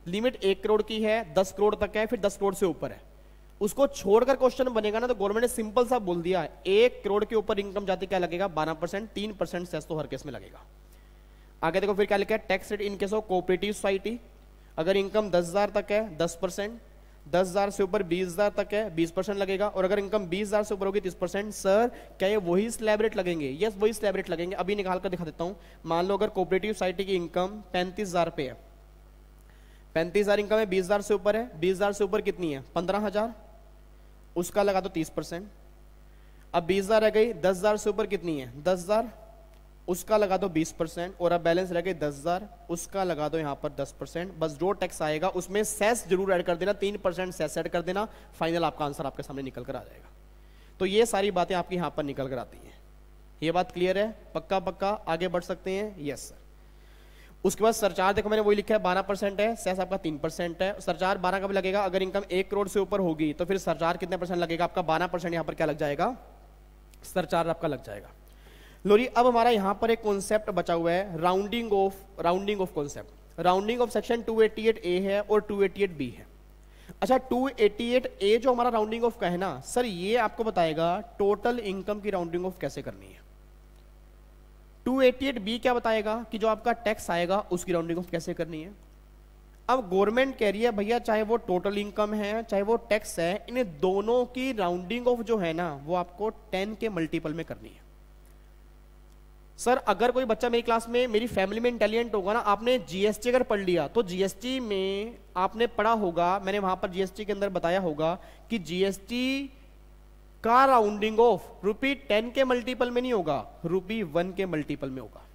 लिमिट एक करोड़ की है, दस करोड़ तक है, फिर दस करोड़ से ऊपर है, उसको छोड़कर क्वेश्चन बनेगा ना, तो गवर्नमेंट ने सिंपल सा बोल दिया है एक करोड़ के ऊपर इनकम जाती क्या लगेगा, बारह परसेंट, तीन परसेंट सेस तो हर केस में लगेगा। आगे देखो फिर क्या लिखा है, tax rate in case of cooperative society, अगर इनकम दस हजार तक है दस परसेंट, दस हजार से ऊपर बीस हजार तक है बीस परसेंट लगेगा, और अगर इनकम बीस हजार से ऊपर होगी तीस परसेंट। सर क्या ये वही स्लैब रेट लगेंगे? यस वही स्लैब रेट लगेंगे। अभी निकाल कर दिखा देता हूं। मान लो अगर कोऑपरेटिव सोसाइटी की इनकम पैंतीस हजार पे है, पैंतीस हजार इनकम है, बीस हजार से ऊपर है, बीस हजार से ऊपर कितनी है, पंद्रह हजार, उसका लगा दो तीस परसेंट। अब बीस हजार रह गई, दस हजार से ऊपर कितनी है, दस हजार, उसका लगा दो बीस परसेंट, और अब बैलेंस रह गई दस हजार, उसका लगा दो यहां पर दस परसेंट। बस जो टैक्स आएगा उसमें सेस जरूर ऐड कर देना, तीन परसेंट सेस ऐड कर देना, फाइनल आपका आंसर आपके सामने निकल कर आ जाएगा। तो ये सारी बातें आपकी यहां पर निकल कर आती हैं। ये बात क्लियर है? पक्का पक्का आगे बढ़ सकते हैं? Yes sir. उसके बाद सरचार्ज देखो मैंने वही लिखा है, बारह परसेंट है, सेस आपका तीन परसेंट है। सरचार्ज बारह का भी लगेगा, अगर इनकम एक करोड़ से ऊपर होगी तो फिर सरचार्ज कितने परसेंट लगेगा आपका, बारह परसेंट यहां पर क्या लग जाएगा, सरचार्ज आपका लग जाएगा। लोरी अब हमारा यहां पर एक कॉन्सेप्ट बचा हुआ है, rounding off rounding off concept. Rounding off section two eighty eight A है और टू एटी एट बी है। अच्छा टू एटी एट ए जो हमारा राउंडिंग ऑफ का है ना सर, ये आपको बताएगा टोटल इनकम की राउंडिंग ऑफ कैसे करनी है। टू एटी एट बी क्या बताएगा कि जो आपका टैक्स आएगा उसकी राउंडिंग ऑफ कैसे करनी है। अब गवर्नमेंट कह रही है भैया चाहे वो टोटल इनकम है चाहे वो टैक्स है, इन दोनों की राउंडिंग ऑफ जो है ना वो आपको टेन के मल्टीपल में करनी है। सर अगर कोई बच्चा मेरी क्लास में, मेरी फैमिली में इंटेलिजेंट होगा ना, आपने जीएसटी अगर पढ़ लिया तो जीएसटी में आपने पढ़ा होगा, मैंने वहां पर जीएसटी के अंदर बताया होगा कि जीएसटी का राउंडिंग ऑफ रुपी टेन के मल्टीपल में नहीं होगा, रुपी वन के मल्टीपल में होगा।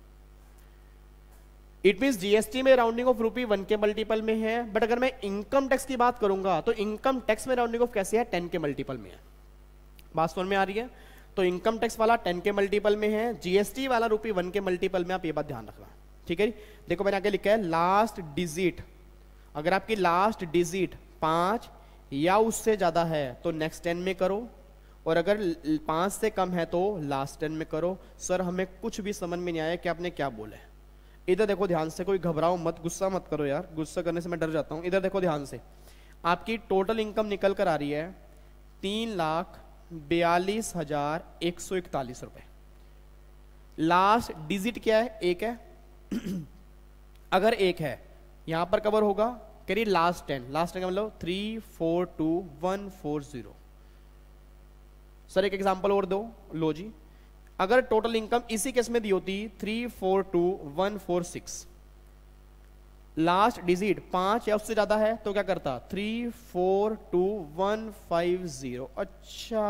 इट मीन जीएसटी में राउंडिंग ऑफ रुपी वन के मल्टीपल में है, बट अगर मैं इनकम टैक्स की बात करूंगा तो इनकम टैक्स में राउंडिंग ऑफ कैसे है, टेन के मल्टीपल में है। बात समझ में आ रही है? तो इनकम टैक्स वाला टेन के मल्टीपल में है, जीएसटी वाला रुपी वन के मल्टीपल में। आप ये बात ध्यान रखना, ठीक है। देखो मैंने आगे लिखा है लास्ट डिजिट, अगर आपकी लास्ट डिजिट पांच या उससे ज्यादा है तो नेक्स्ट टेन में करो, और अगर पांच से कम है तो लास्ट टेन में करो। सर हमें कुछ भी समझ में नहीं आया कि आपने क्या बोला है। इधर देखो ध्यान से, कोई घबराओ मत, गुस्सा मत करो यार, गुस्सा करने से मैं डर जाता हूं। इधर देखो ध्यान से, आपकी टोटल इनकम निकल कर आ रही है तीन लाख बयालीस हजार एक सौ इकतालीस रुपए। लास्ट डिजिट क्या है, एक है। अगर एक है यहां पर कवर होगा, करिए लास्ट टेन, लास्ट टेन का मतलब three four two one four zero. Sir एक एग्जांपल और दो, लो जी। अगर टोटल इनकम इसी केस में दी होती three four two one four six, last digit पांच या उससे ज्यादा है तो क्या करता, three four two one five zero. अच्छा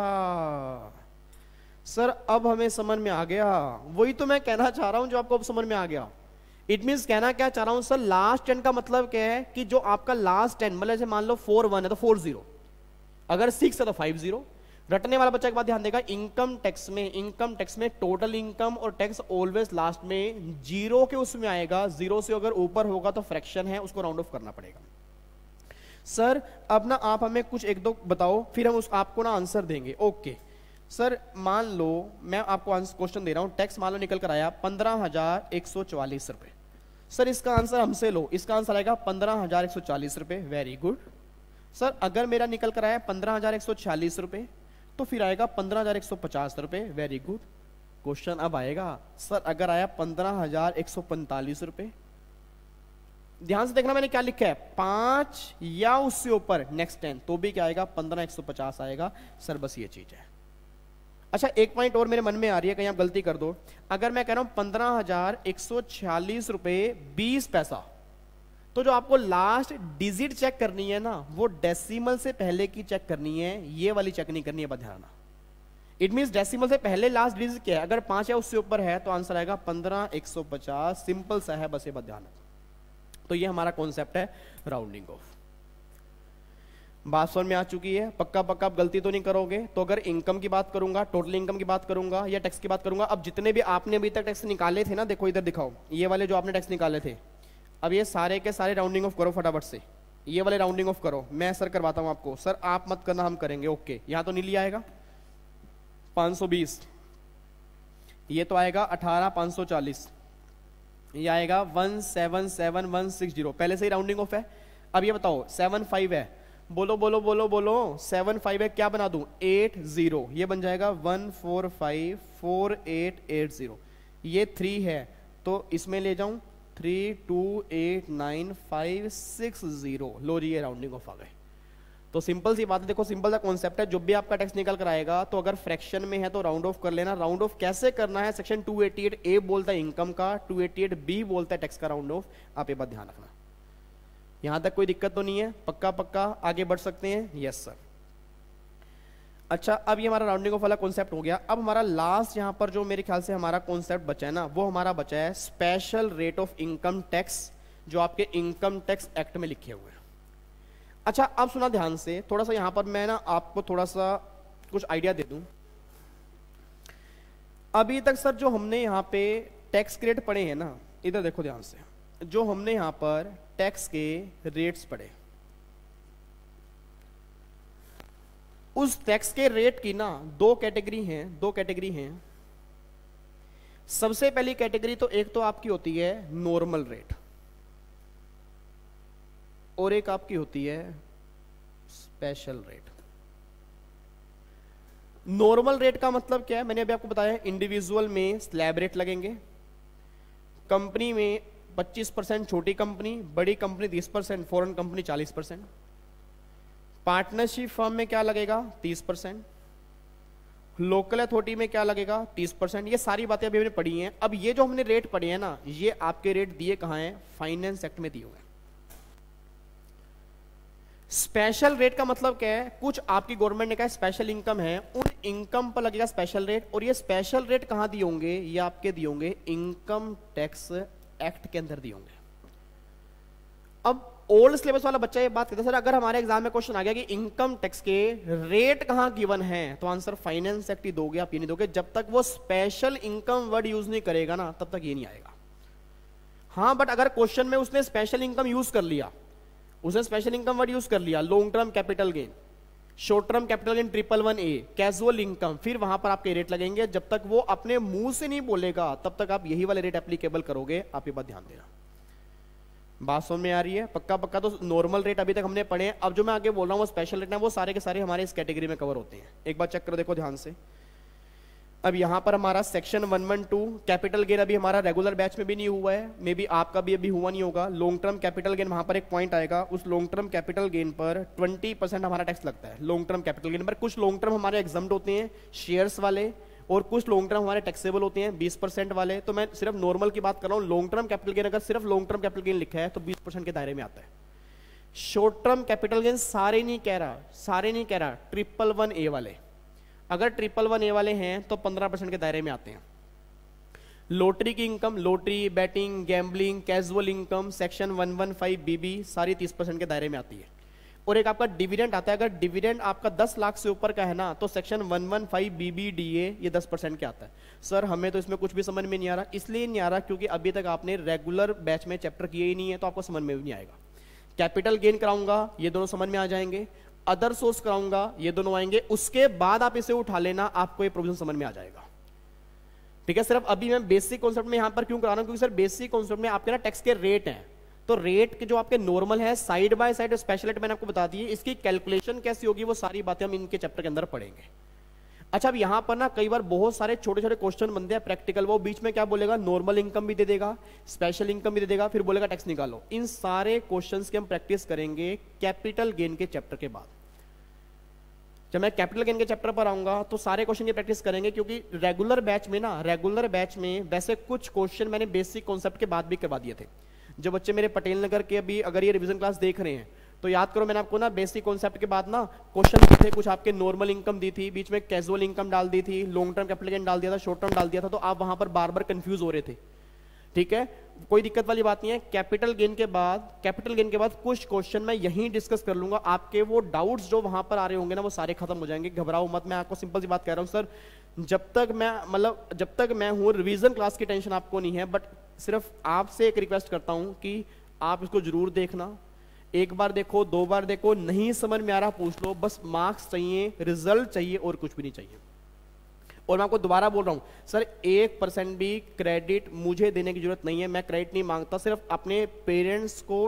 सर अब हमें समझ में आ गया, वही तो मैं कहना चाह रहा हूं जो आपको अब समझ में आ गया। इट मींस कहना क्या चाह रहा हूं सर, लास्ट टेन का मतलब क्या है कि जो आपका लास्ट टेन, मतलब जैसे मान लो फोर वन है तो फोर जीरो, अगर सिक्स है तो फाइव जीरो। रटने वाला बच्चा एक बात ध्यान देगा, इनकम टैक्स में इनकम टैक्स में टोटल इनकम और टैक्स ऑलवेज लास्ट में जीरो के उसमें आएगा। जीरो से अगर ऊपर होगा तो फ्रैक्शन है, उसको राउंड ऑफ करना पड़ेगा। सर अब ना आप हमें कुछ एक दो बताओ, फिर हम उस आपको ना आंसर देंगे। ओके सर मान लो मैं आपको क्वेश्चन दे रहा हूं, टैक्स मान लो निकल कर आया पंद्रह हजार एक सौ चौवालीस रुपए। सर इसका आंसर हमसे लो, इसका आंसर आएगा पंद्रह हजार एक सौ चालीस रुपए। Very good. सर अगर मेरा निकल कर आया पंद्रह हजार एक सौ छियालीस रुपए तो फिर आएगा पंद्रह हजार एक सौ पचास रुपए। Very good. क्वेश्चन अब आएगा सर अगर आया पंद्रह हजार एक सौ पैंतालीस रुपए, ध्यान से देखना मैंने क्या लिखा है, पांच या उससे ऊपर नेक्स्ट टेन तो भी क्या आएगा, पंद्रह एक सौ पचास आएगा। सर बस ये चीज है। अच्छा एक पॉइंट और मेरे मन में आ रही है, कहीं आप गलती कर दो। अगर मैं कह रहा हूं पंद्रह हजार एक सौ छियालीस रुपए बीस पैसा, तो जो आपको लास्ट डिजिट चेक करनी है ना वो डेसिमल से पहले की चेक करनी है, ये वाली चेक नहीं करनी है, बस ध्यान। इट मींस डेसिमल से पहले लास्ट डिजिट क्या है, अगर पांच या उससे ऊपर है तो आंसर आएगा पंद्रह एक सौ पचास। सिंपल सा है, बस ये बस ध्यान। तो ये हमारा कॉन्सेप्ट है राउंडिंग ऑफ। बात समझ में आ चुकी है? पक्का पक्का आप गलती तो नहीं करोगे? तो अगर इनकम की बात करूंगा, टोटल इनकम की बात करूंगा या टैक्स की बात करूंगा, अब जितने भी आपने अभी तक टैक्स निकाले थे ना, देखो इधर दिखाओ, ये वाले जो आपने टैक्स निकाले थे, अब ये सारे के सारे राउंडिंग ऑफ करो फटाफट से। ये वाले राउंडिंग ऑफ करो, मैं सर करवाता हूं आपको। सर आप मत करना, हम करेंगे। ओके यहां तो नीली आएगा पांच सौ बीस, ये तो आएगा अठारह पांच सौ चालीस, ये आएगा one seven seven one six zero, पहले से ही राउंडिंग ऑफ है। अब ये बताओ सेवन फाइव है, बोलो बोलो बोलो बोलो, सेवन फाइव है, क्या बना दूं, एट जीरो, ये बन जाएगा one four five four eight eight zero. ये थ्री है तो इसमें ले जाऊं three two eight nine five six zero, लो जी ये राउंडिंग ऑफ आ गए। तो सिंपल सी बात है, देखो सिंपल सा कॉन्सेप्ट है, जो भी आपका टैक्स निकल कर आएगा तो अगर फ्रैक्शन में है तो राउंड ऑफ कर लेना। राउंड ऑफ कैसे करना है, section two eighty eight A बोलता है इनकम का, टू एटी एट बी बोलता है टैक्स का राउंड ऑफ। आप ये बात ध्यान रखना। यहां तक कोई दिक्कत तो नहीं है, पक्का पक्का आगे बढ़ सकते हैं, यस सर। अच्छा, अब ये हमारा राउंडिंग ऑफ वाला कॉन्सेप्ट हो गया। अब हमारा लास्ट यहां पर जो मेरे ख्याल से हमारा कॉन्सेप्ट बचा है ना, वो हमारा बचा है special rate of income tax, जो आपके इनकम टैक्स एक्ट में लिखे हुए हैं। अच्छा, अब सुना ध्यान से, थोड़ा सा यहां पर मैं ना आपको थोड़ा सा कुछ आइडिया दे दूं। अभी तक सर जो हमने यहां पे टैक्स के रेट पढ़े हैं ना, इधर देखो ध्यान से, जो हमने यहां पर टैक्स के रेट्स पढ़े, उस टैक्स के रेट की ना दो कैटेगरी हैं, दो कैटेगरी हैं। सबसे पहली कैटेगरी तो एक तो आपकी होती है नॉर्मल रेट, और एक आपकी होती है स्पेशल रेट। नॉर्मल रेट का मतलब क्या है, मैंने अभी आपको बताया, इंडिविजुअल में स्लैब रेट लगेंगे, कंपनी में पच्चीस परसेंट, छोटी कंपनी, बड़ी कंपनी तीस परसेंट, फॉरेन कंपनी चालीस परसेंट, पार्टनरशिप फर्म में क्या लगेगा तीस परसेंट, लोकल अथॉरिटी में क्या लगेगा तीस परसेंट। ये सारी बातें अभी हमने पढ़ी हैं। अब ये जो हमने रेट पढ़े हैं ना, ये आपके रेट दिए कहां हैं, फाइनेंस एक्ट में दिए हुए हैं। स्पेशल रेट का मतलब क्या है, कुछ आपकी गवर्नमेंट ने कहा स्पेशल इनकम है, उन इनकम पर लगेगा स्पेशल रेट, और ये स्पेशल रेट कहां दिए होंगे, ये आपके दिए होंगे इनकम टैक्स एक्ट के अंदर दिए होंगे। अब ओल्ड सिलेबस वाला बच्चा ये बात कहता है, सर अगर हमारे एग्जाम में क्वेश्चन आ गया कि इनकम टैक्स के रेट कहां गिवन है, तो आंसर फाइनेंस एक्ट ही दोगे, आप ये नहीं दोगे। जब तक वो स्पेशल इनकम वर्ड यूज नहीं करेगा ना, तब तक ये नहीं आएगा। हाँ, बट अगर क्वेश्चन में उसने स्पेशल इनकम यूज कर लिया, उसने स्पेशल इनकम वर्ड यूज कर लिया, long term capital gain, short term capital gain, triple one A, casual income, फिर वहां पर आपके रेट लगेंगे। जब तक वो अपने मुंह से नहीं बोलेगा, तब तक आप यही वाले रेट एप्लीकेबल करोगे। आप ये बात ध्यान देना। बात समझ में आ रही है, पक्का पक्का। तो नॉर्मल रेट अभी तक हमने पढ़े हैं। अब जो मैं आगे बोल रहा हूं वो स्पेशल रेट है, वो सारे के सारे हमारे इस कैटेगरी में कवर होते हैं। एक बार चेक करो, देखो ध्यान से। अब यहां पर हमारा section one one two capital gain अभी हमारा रेगुलर बैच में भी नहीं हुआ है, मे बी आपका भी अभी हुआ नहीं होगा। लॉन्ग टर्म कैपिटल गेन, वहां पर एक पॉइंट आएगा, उस लॉन्ग टर्म कैपिटल गेन पर ट्वेंटी परसेंट हमारा टैक्स लगता है। लॉन्ग टर्म कैपिटल गेन पर कुछ लॉन्ग टर्म हमारे एग्जाम्प्ट होते हैं शेयर्स वाले, और कुछ लॉन्ग टर्म हमारे टैक्सेबल होते हैं बीस परसेंट वाले। तो मैं सिर्फ नॉर्मल की बात कर रहा हूं। लॉन्ग टर्म कैपिटल गेन, अगर सिर्फ लॉन्ग टर्म कैपिटल गेन लिखा है तो बीस परसेंट के दायरे में आता है। शॉर्ट टर्म कैपिटल गेन सारे नहीं कह रहा, सारे नहीं कह रहा, ट्रिपल वन ए वाले, अगर ट्रिपल वन ए वाले हैं तो पंद्रह परसेंट के दायरे में आते हैं। लॉटरी की income, lottery, betting, gambling, casual income, section one one five BB, सारी तीस परसेंट के दायरे में आती है। और एक आपका डिविडेंड आता है, अगर डिविडेंड आपका दस लाख से ऊपर का है ना, तो section one one five BB DA ये दस परसेंट के आता है। सर हमें तो इसमें कुछ भी समझ में नहीं आ रहा, इसलिए नहीं आ रहा क्योंकि अभी तक आपने रेगुलर बैच में चैप्टर किए ही नहीं है, तो आपको समझ में भी नहीं आएगा। कैपिटल गेन कराऊंगा, ये दोनों समझ में आ जाएंगे, अदर सोर्स कराऊंगा, ये दोनों आएंगे, उसके बाद आप इसे उठा लेना, आपको ये प्रोविजन समझ में आ जाएगा। ठीक है, सिर्फ अभी मैं बेसिक कॉन्सेप्ट में यहां पर क्यों करा रहा हूं, क्योंकि सर बेसिक कॉन्सेप्ट में आपके ना टैक्स के रेट हैं, तो रेट के जो आपके नॉर्मल है, side by side special rate मैंने आपको बता दी है, इसकी कैलकुलेशन कैसी होगी वो सारी बातें हम इनके चैप्टर के अंदर पढ़ेंगे। अच्छा, अब यहां पर ना कई बार बहुत सारे छोटे छोटे क्वेश्चन बनते हैं प्रैक्टिकल, वो बीच में क्या बोलेगा, नॉर्मल इनकम भी दे देगा, स्पेशल इनकम भी दे देगा, फिर बोलेगा टैक्स निकालो। इन सारे क्वेश्चंस की हम प्रैक्टिस करेंगे कैपिटल गेन के चैप्टर के बाद। जब मैं कैपिटल गेन के चैप्टर पर आऊंगा तो सारे क्वेश्चन की प्रैक्टिस करेंगे, क्योंकि रेगुलर बैच में ना रेगुलर बैच में वैसे कुछ क्वेश्चन मैंने बेसिक कॉन्सेप्ट के बाद भी करवा दिए थे। जो बच्चे मेरे पटेल नगर के अभी अगर ये रिवीजन क्लास देख रहे हैं तो याद करो, मैंने आपको ना बेसिक कॉन्सेप्ट के बाद ना क्वेश्चन थे, कुछ आपके नॉर्मल इनकम दी थी, बीच में कैजुअल इनकम डाल दी थी, लॉन्ग टर्म कैपिटल गेन डाल दिया था, शॉर्ट टर्म डाल दिया था, तो आप वहां पर बार बार कंफ्यूज हो रहे थे। ठीक है, कोई दिक्कत वाली बात नहीं है। कैपिटल गेन के बाद कैपिटल गेन के बाद कुछ क्वेश्चन मैं यहीं डिस्कस कर लूंगा, आपके वो डाउट्स जो वहां पर आ रहे होंगे ना वो सारे खत्म हो जाएंगे। घबराओ मत, मैं आपको सिंपल सी बात कह रहा हूं सर, जब तक मैं मतलब जब तक मैं हूं रिवीजन क्लास की टेंशन आपको नहीं है, बट सिर्फ आपसे एक रिक्वेस्ट करता हूं कि आप इसको जरूर देखना। एक बार देखो, दो बार देखो, नहीं समझ में आ रहा पूछ लो, बस मार्क्स चाहिए, रिजल्ट चाहिए, और कुछ भी नहीं चाहिए। और मैं आपको दोबारा बोल रहा हूं सर, एक परसेंट भी क्रेडिट मुझे देने की जरूरत नहीं है, मैं क्रेडिट नहीं मांगता, सिर्फ अपने पेरेंट्स को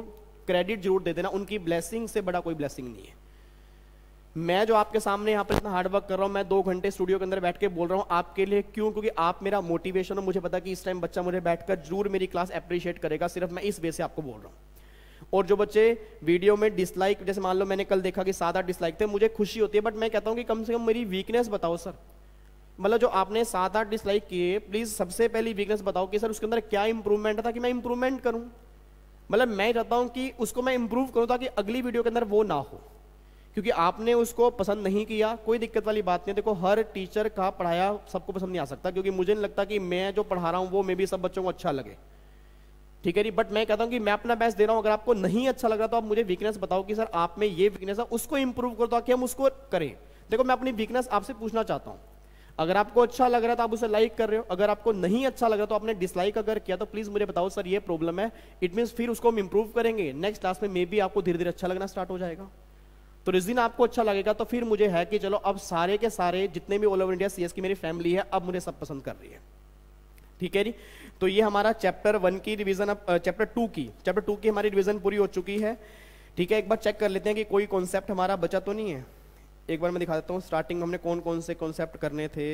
क्रेडिट जरूर दे देना, उनकी ब्लेसिंग से बड़ा कोई ब्लेसिंग नहीं है। मैं जो आपके सामने यहाँ पर इतना हार्ड वर्क कर रहा हूँ, मैं दो घंटे स्टूडियो के अंदर बैठ के बोल रहा हूँ आपके लिए, क्यों? क्योंकि आप मेरा मोटिवेशन हो। मुझे पता कि इस टाइम बच्चा मुझे बैठकर जरूर मेरी क्लास अप्रिशिएट करेगा, सिर्फ मैं इस वे से आपको बोल रहा हूँ। और जो बच्चे वीडियो में डिसलाइक, जैसे मान लो मैंने कल देखा कि सात आठ डिसलाइक थे, मुझे खुशी होती है, बट मैं कहता हूँ कि कम से कम मेरी वीकनेस बताओ सर। मतलब जो आपने सात आठ डिसलाइक किए, प्लीज सबसे पहली वीकनेस बताओ कि सर उसके अंदर क्या इंप्रूवमेंट था कि मैं इंप्रूवमेंट करूं। मतलब मैं चाहता हूं कि उसको मैं इंप्रूव करूं ताकि अगली वीडियो के अंदर वो ना हो, क्योंकि आपने उसको पसंद नहीं किया, कोई दिक्कत वाली बात नहीं। देखो हर टीचर का पढ़ाया सबको पसंद नहीं आ सकता, क्योंकि मुझे नहीं लगता कि मैं जो पढ़ा रहा हूं वो मे भी सब बच्चों को अच्छा लगे, ठीक है जी। बट मैं कहता हूं कि मैं अपना बेस्ट दे रहा हूं, अगर आपको नहीं अच्छा लग रहा तो आप मुझे वीकनेस बताओ कि सर आप में ये वीकनेस है, उसको इंप्रूव करो ताकि हम उसको करें। देखो मैं अपनी वीकनेस आपसे पूछना चाहता हूं, अगर आपको अच्छा लग रहा है तो आप उसे लाइक कर रहे हो, अगर आपको नहीं अच्छा लग रहा तो आपने डिसलाइक अगर किया तो प्लीज मुझे बताओ सर ये प्रॉब्लम है। इट मींस फिर उसको हम इंप्रूव करेंगे, नेक्स्ट क्लास में मे बी आपको धीरे धीरे अच्छा लगना स्टार्ट हो जाएगा। तो जिस दिन आपको अच्छा लगेगा तो फिर मुझे है कि चलो अब सारे के सारे जितने भी ऑल ओवर इंडिया सीएस की मेरी फैमिली है, अब मुझे सब पसंद कर रही है, ठीक है जी। तो ये हमारा चैप्टर वन की रिवीजन, अब चैप्टर टू की चैप्टर टू की हमारी रिवीजन पूरी हो चुकी है, ठीक है। एक बार चेक कर लेते हैं कि कोई कॉन्सेप्ट हमारा बचा तो नहीं है। एक बार मैं दिखा देता हूँ स्टार्टिंग में हमने कौन कौन से कॉन्सेप्ट करने थे।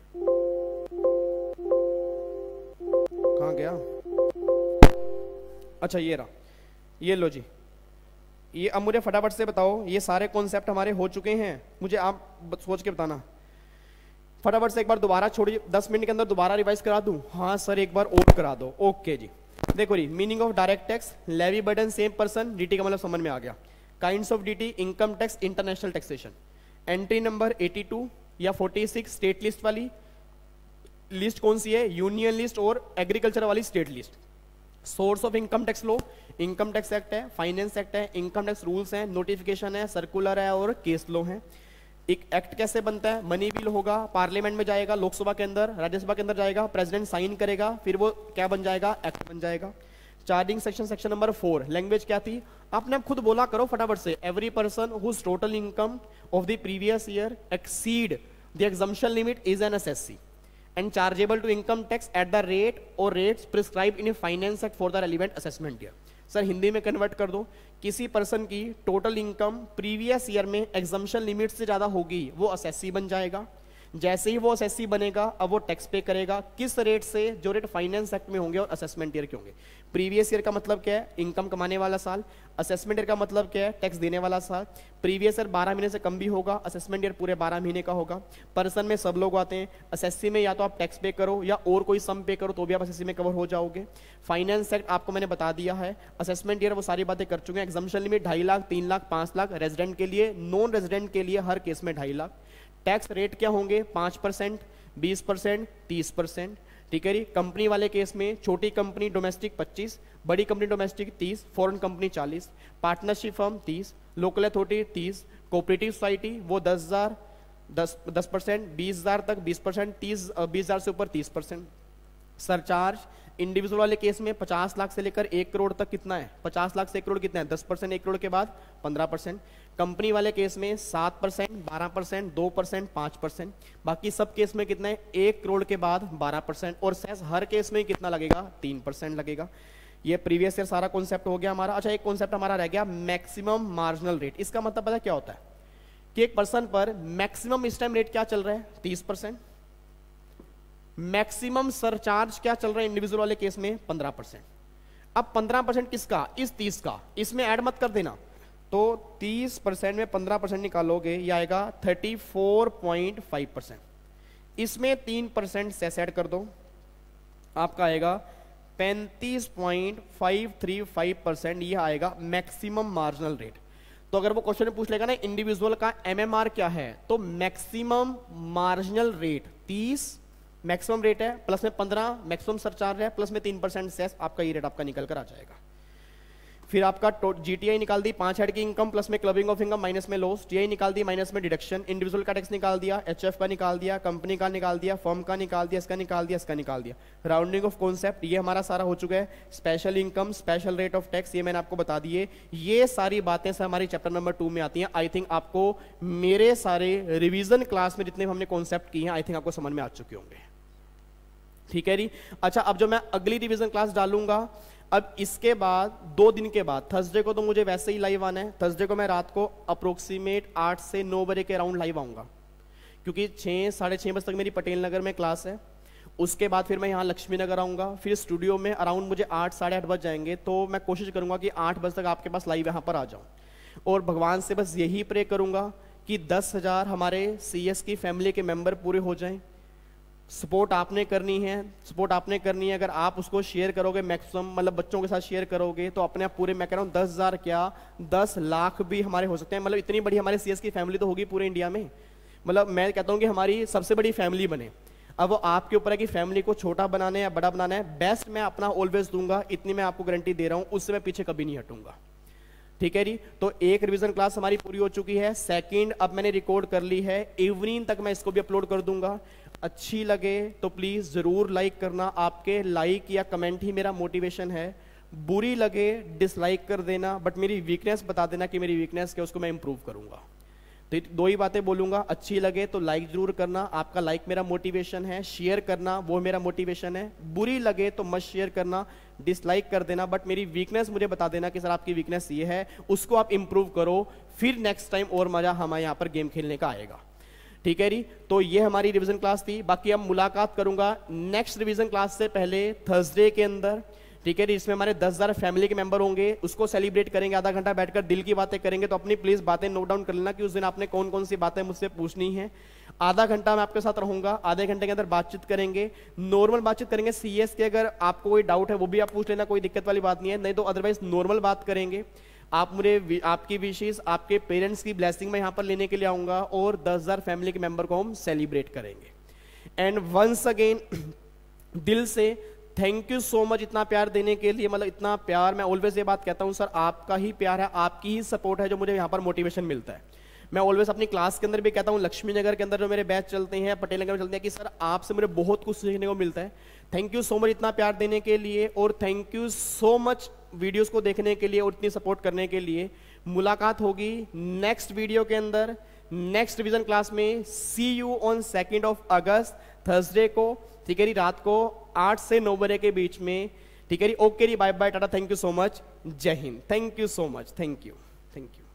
कहाँ गया? अच्छा ये रहा, ये लो जी। ये अब मुझे फटाफट से बताओ, ये सारे कॉन्सेप्ट हमारे हो चुके हैं, मुझे आप सोच के बताना फटाफट से। एक बार दोबारा छोड़िए, दस मिनट के अंदर दोबारा रिवाइज करा दूं? हाँ सर एक बार और करा दो। ओके जी। देखो जी, meaning of direct tax, levy burden same person, DT का मतलब समझ में आ गया। Kinds of DT, income tax, international taxation. Entry number बयासी या छियालीस स्टेट लिस्ट वाली लिस्ट कौन सी है? यूनियन लिस्ट और एग्रीकल्चर वाली state list. Source of income tax लो, इनकम टैक्स एक्ट है, फाइनेंस एक्ट है, इनकम टैक्स रूल्स हैं, नोटिफिकेशन है, सर्कुलर है और केस लो है। एक एक्ट कैसे बनता है? मनी बिल होगा, पार्लियामेंट में जाएगा, लोकसभा के अंदर, राज्यसभा के अंदर जाएगा, प्रेसिडेंट साइन करेगा, फिर वो क्या बन जाएगा? एक्ट बन जाएगा। Charging section, section number four. Language क्या थी? आपने खुद बोला करो फटाफट से। Every person whose total income of the previous year exceed the exemption limit is an assessee and chargeable to income tax at the rate or rates prescribed in a finance act for the relevant assessment year। सर हिंदी में convert कर दो, किसी person की total income previous year में exemption limit से ज्यादा होगी वो असेसी बन जाएगा। जैसे ही वो असेसी बनेगा अब वो टैक्स पे करेगा, किस रेट से? जो रेट फाइनेंस एक्ट में होंगे और असेसमेंट ईयर के होंगे। प्रीवियस ईयर का मतलब क्या है? इनकम कमाने वाला साल। असेसमेंट ईयर का मतलब क्या है? टैक्स देने वाला साल। प्रीवियस ईयर बारह महीने से कम भी होगा, असेसमेंट ईयर पूरे बारह महीने का होगा। पर्सन में सब लोग आते हैं। असेसी में या तो आप टैक्स पे करो या और कोई सम पे करो तो भी आप असेसी में कवर हो जाओगे। फाइनेंस एक्ट आपको मैंने बता दिया है। असेसमेंट ईयर वो सारी बातें कर चुके हैं। एग्जम्पशन लिमिट ढाई लाख, तीन लाख, पांच लाख रेजिडेंट के लिए, नॉन रेजिडेंट के लिए हर केस में ढाई लाख। टैक्स रेट क्या होंगे? पांच परसेंट, बीस परसेंट, तीस परसेंट, ठीक है जी। कंपनी वाले केस में छोटी कंपनी डोमेस्टिक पच्चीस, बड़ी कंपनी डोमेस्टिक तीस, फॉरेन कंपनी चालीस, पार्टनरशिप फर्म तीस, लोकल अथॉरिटी तीस, कोऑपरेटिव सोसाइटी वो दस हजार दस दस परसेंट, बीस हजार तक बीस परसेंट, तीस बीस हजार से ऊपर तीस परसेंट। सरचार्ज इंडिविजुअल वाले केस में पचास लाख से लेकर एक करोड़ तक कितना है? पचास लाख से एक करोड़ कितना है? दस परसेंट, एक करोड़ के बाद पंद्रह परसेंट। कंपनी वाले केस में सात परसेंट, बारह परसेंट, दो परसेंट, पांच परसेंट। बाकी सब केस में कितना है? एक करोड़ के बाद बारह परसेंट। और सेस हर केस में कितना लगेगा? तीन परसेंट लगेगा। ये प्रीवियस ईयर सारा कॉन्सेप्ट हो गया हमारा। अच्छा एक कॉन्सेप्ट हमारा रह गया, मैक्सिमम मार्जिनल रेट। इसका मतलब पता क्या होता है? कि एक पर्सन पर मैक्सिमम इस टाइम रेट क्या चल रहा है? तीस परसेंट। मैक्सिमम सरचार्ज क्या चल रहा है इंडिविजुअल वाले केस में? पंद्रह परसेंट। अब पंद्रह परसेंट किसका? इस तीस का। इसमें ऐड मत कर देना, तो तीस परसेंट में पंद्रह परसेंट निकालोगे ये आएगा चौंतीस पॉइंट पाँच परसेंट। इसमें तीन परसेंट सेस ऐड कर दो, आपका आएगा पैंतीस पॉइंट पाँच तीन पाँच परसेंट। ये आएगा मैक्सिमम मार्जिनल रेट। तो अगर वो क्वेश्चन पूछ लेगा ना इंडिविजुअल का एमएमआर क्या है, तो मैक्सिमम मार्जिनल रेट तीस मैक्सिमम रेट है, प्लस में पंद्रह मैक्सिमम सरचार्ज है, प्लस में तीन परसेंट सेस, आपका ये रेट आपका निकल कर आ जाएगा। फिर आपका जीटीआई निकाल दी, पांच हेड की इनकम प्लस में क्लबिंग ऑफ इनकम माइनस में लॉस, टीआई निकाल दी माइनस में डिडक्शन, इंडिविजुअल का टैक्स निकाल दिया, एचएफ का निकाल दिया, कंपनी का निकाल दिया, फर्म का निकाल दिया, इसका निकाल दिया, इसका निकाल दिया। राउंडिंग ऑफ कॉन्सेप्ट ये हमारा सारा हो चुका है। Special income, special rate of tax ये मैंने आपको बता दिए। ये सारी बातें सर हमारी चैप्टर नंबर टू में आती हैं। आई थिंक आपको मेरे सारे रिविजन क्लास में जितने हमने कॉन्सेप्ट किए हैं आई थिंक आपको समझ में आ चुके होंगे, ठीक है जी। अच्छा अब जो मैं अगली रिवीजन क्लास डालूंगा अब इसके बाद दो दिन के बाद थर्सडे को तो मुझे वैसे ही लाइव आना है। थर्सडे को मैं रात को अप्रोक्सीमेट आठ से नौ बजे के अराउंड लाइव आऊंगा, क्योंकि छः साढ़े छः बजे तक मेरी पटेल नगर में क्लास है। उसके बाद फिर मैं यहाँ लक्ष्मी नगर आऊँगा, फिर स्टूडियो में अराउंड मुझे आठ साढ़े आठ बज जाएंगे। तो मैं कोशिश करूँगा कि आठ बजे तक आपके पास लाइव यहाँ पर आ जाऊँ, और भगवान से बस यही प्रे करूँगा कि दस हज़ार हमारे सी एस की फैमिली के मेंबर पूरे हो जाएं। सपोर्ट आपने करनी है, सपोर्ट आपने करनी है। अगर आप उसको शेयर करोगे मैक्सिमम, मतलब बच्चों के साथ शेयर करोगे, तो अपने आप पूरे, मैं कह रहा हूँ दस हज़ार क्या दस लाख भी हमारे हो सकते हैं। मतलब इतनी बड़ी हमारे सी एस की फैमिली तो होगी पूरे इंडिया में। मतलब मैं कहता हूँ कि हमारी सबसे बड़ी फैमिली बने। अब वो आपके ऊपर है कि फैमिली को छोटा बनाना है या बड़ा बनाना है। बेस्ट मैं अपना ऑलवेज दूंगा, इतनी मैं आपको गारंटी दे रहा हूँ, उससे मैं पीछे कभी नहीं हटूंगा। ठीक है जी। तो एक रिवीजन क्लास हमारी पूरी हो चुकी है। सेकंड अब मैंने रिकॉर्ड कर ली है, इवनिंग तक मैं इसको भी अपलोड कर दूंगा। अच्छी लगे तो प्लीज जरूर लाइक करना, आपके लाइक या कमेंट ही मेरा मोटिवेशन है। बुरी लगे डिसलाइक कर देना, बट मेरी वीकनेस बता देना कि मेरी वीकनेस क्या, उसको मैं इंप्रूव करूंगा। तो दो ही बातें बोलूंगा, अच्छी लगे तो लाइक जरूर करना, आपका लाइक मेरा मोटिवेशन है, शेयर करना वो मेरा मोटिवेशन है। बुरी लगे तो मत शेयर करना, डिसलाइक कर देना, बट मेरी वीकनेस मुझे बता देना कि सर आपकी वीकनेस ये है, उसको आप इंप्रूव करो, फिर नेक्स्ट टाइम और मजा हमारे यहाँ पर गेम खेलने का आएगा। ठीक है जी। तो ये हमारी रिवीजन क्लास थी। बाकी अब मुलाकात करूंगा नेक्स्ट रिवीजन क्लास से पहले थर्सडे के अंदर। ठीक है जी। इसमें हमारे दस हजार फैमिली के मेंबर होंगे, उसको सेलिब्रेट करेंगे, आधा घंटा बैठकर दिल की बातें करेंगे। तो अपनी प्लीज बातें नोट डाउन कर लेना कि उस दिन आपने कौन कौन सी बातें मुझसे पूछनी है। आधा घंटा मैं आपके साथ रहूंगा, आधे घंटे के अंदर बातचीत करेंगे, नॉर्मल बातचीत करेंगे। सीएस के अगर आपको कोई डाउट है वो भी आप पूछ लेना, कोई दिक्कत वाली बात नहीं है, नहीं तो अदरवाइज नॉर्मल बात करेंगे। आप मुझे आपकी विशेष, आपके पेरेंट्स की ब्लेसिंग में यहाँ पर लेने के लिए आऊंगा, और दस हजार फैमिली के मेंबर को हम सेलिब्रेट करेंगे। एंड वंस अगेन दिल से थैंक यू सो मच इतना प्यार देने के लिए। मतलब इतना प्यार, मैं ऑलवेज ये बात कहता हूँ सर, आपका ही प्यार है, आपकी ही सपोर्ट है जो मुझे यहाँ पर मोटिवेशन मिलता है। मैं ऑलवेज अपनी क्लास के अंदर भी कहता हूँ, लक्ष्मी नगर के अंदर जो मेरे बैच चलते हैं, पटेल नगर में चलते हैं, कि सर आपसे मुझे बहुत कुछ सीखने को मिलता है। थैंक यू सो मच इतना प्यार देने के लिए, और thank you so much videos को देखने के लिए और इतनी सपोर्ट करने के लिए। मुलाकात होगी नेक्स्ट वीडियो के अंदर, नेक्स्ट रिवीजन क्लास में। See you on second of August Thursday को, ठीक है जी, रात को आठ से नौ बजे के बीच में। ठीक है जी। ओके जी, bye bye, tata, thank you so much, जय हिंद। Thank you so much, thank you, thank you.